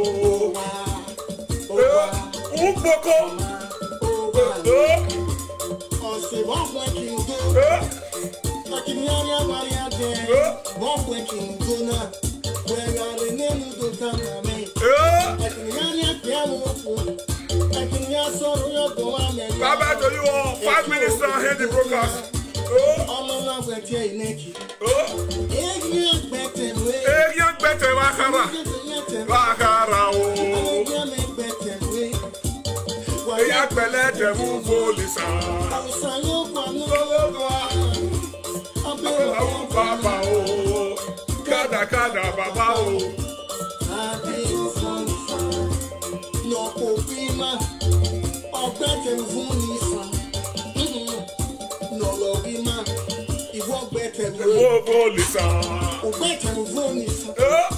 Eh? Ugboko. Eh? Bye bye to you all. Five minutes now, hear the broadcast. Oh. Egyan bete wakara. Wakara o. Eya pele te mu bolisa. Baba o. Kada kada baba o. No kopima. Obete mvunisa. No logima. Iwo bete Wo bolisa. Obete mvunisa.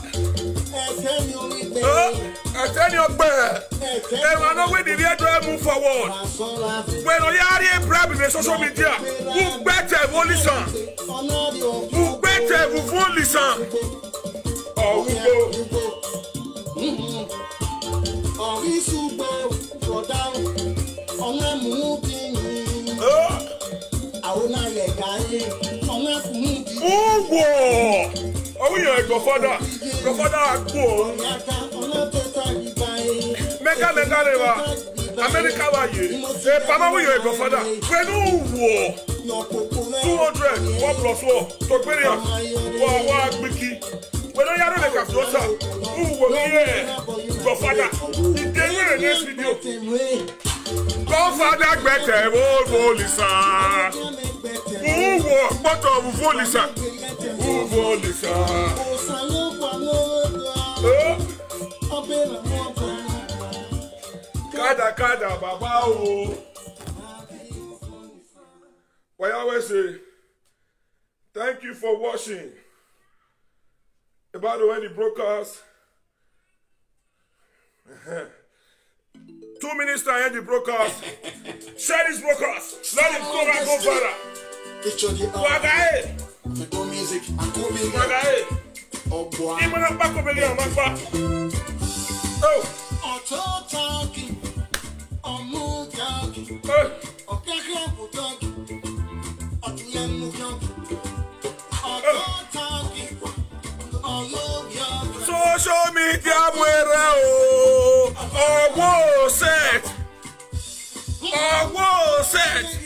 Ateni ogbe. They will not win the real to move forward. When you are here, prep in the social media, who better will listen? Who better will listen? Oh, we go. Oh, we super go down on a moving. Oh, I will not let go on a moving. Oh, oh, we are go further. Go further, go. Mega mega leva. America wa ye. Eh, Pama we your Godfather. We no war. Two hundred. One plus one. Tokperia. Wa wa gbiki. We no yaro make us daughter. Who go here? Godfather. He dey next video. Godfather gbẹ̀tẹ̀ wo volisa. Uwo gbọ́dọ̀ wo volisa. Uwo volisa. Kada kada baba o. What I always say, thank you for watching. About the way the brokers. Two minutes to end the broadcast. Share this broadcast. Let it go back go further. Wagae. Wagae. Oh boy. Even a back of a man back. Oh. Auto talking. On move talking. Okay, club talking. Auto young move talking. Auto talking. On move talking. Social media muere o. Ọwọ́ set. Ọwọ́ set.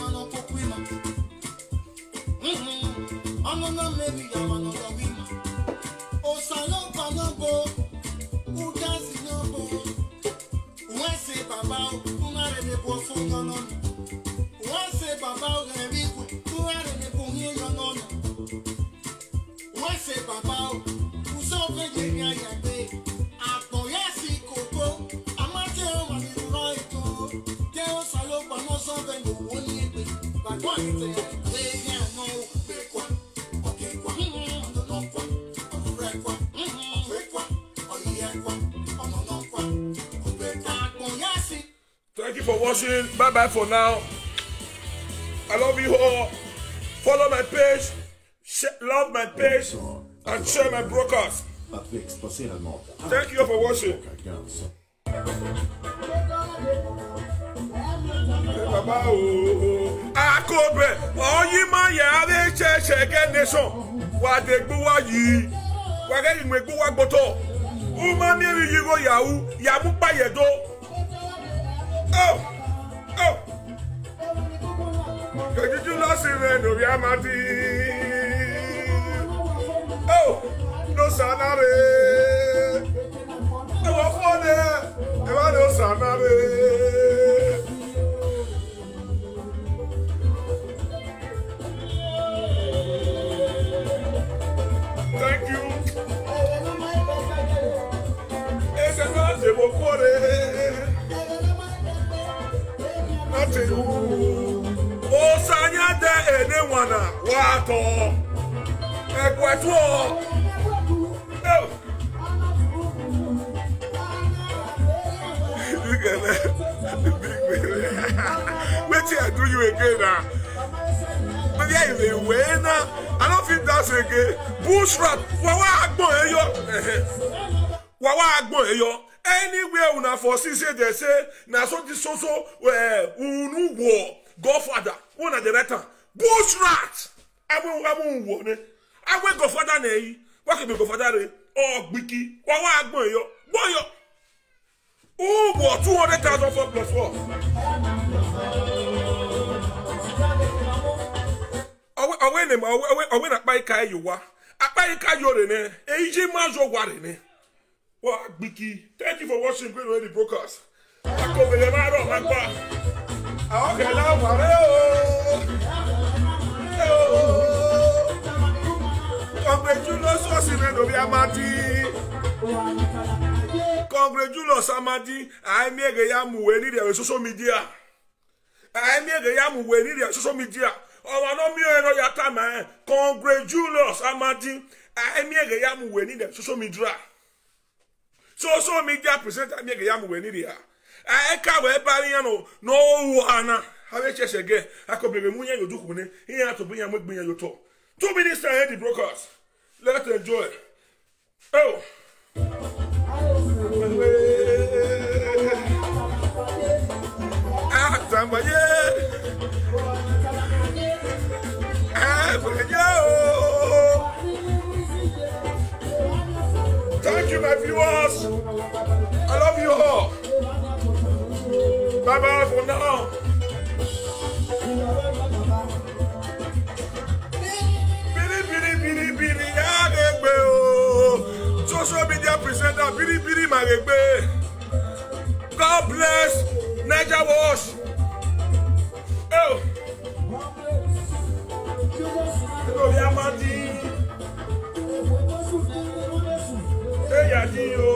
Thank you for watching. Bye bye for now. I love you all. Follow my page, love my page, and share my broadcast. Thank you all for watching. Baba o, akobe, oyi ma ya re che che ge nation. Wa de gbo wa yi. Wa ge imwe gbo wa gboto. U ma mi ri yiro yahu, ya mu pa yedo. Oh! Oh! Did you not see the Noviamati? Oh! No sanare! I was for there! I want no sanare! Thank you! It's a not the Bokore! O sanya de ene wana wato ekweto oh look at that big baby wait till I do you again now but yeah you win now I don't think that's again bush rat wawa agbo eyo wawa agbo eyo anywhere una for see say they say na so this so so uh, unu war Godfather one at the right time bush rat amu amu wo ne awe Godfather na yi wa ke be Godfather re o gbiki wa wa agbon yo boyo o bo two hundred thousand four plus four awe awe ne awe awe na pa ika yo wa apa ika yo re ne eji ma zo wa re ne. Well, Biki, thank you for watching Great Radio Broadcast. I come with the man on my back. Okay, now, congratulations, congratulations, Amadi. I make a yamu when it is social media. I make a yamu when it is social media. Oh, I know me and your time, congratulations, Amadi. I make a yamu when it is social media. Social media presenter me ga yamu weni dia I ka we bari no no ana ha we chese again akobere munya yoduku ne here to bunya magbinya yoto two minutes to end the broadcast. Let's enjoy. Oh ah tambaye ah yo. Thank you, my viewers. I love you all. Bye bye for now. Bili bili bili bili ya regbe o. Social media presenter bili bili ma regbe. God bless Niger Wash. Oh. Lórí Amadi. Eyadi o.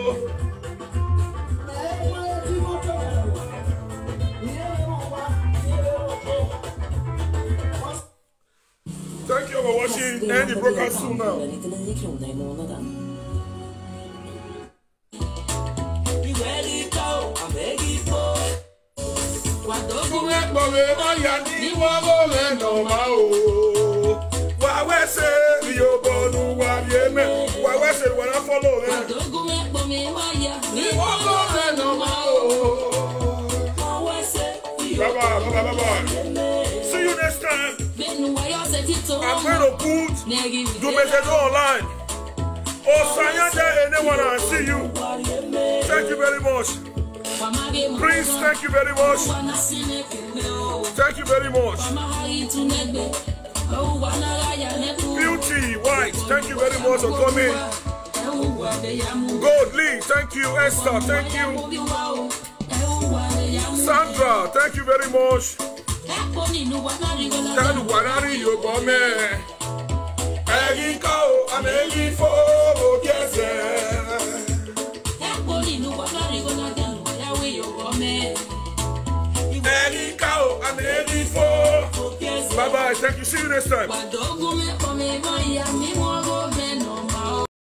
Thank you for watching and the broadcast soon now. Bye bye, bye bye. See you next time. I'm going to put the message online. Oh, Sayanda, anyone, I see you. Thank you very much. Prince, thank you very much. Thank you very much. Beauty, White, thank you very much for coming. Gold Lee, thank you. Esther, thank you. Sandra, thank you very much. Tanu Wanari Yobome. Erika, I'm Eri for Okese. Erika, I'm Eri for. Bye bye, thank you. See you next time.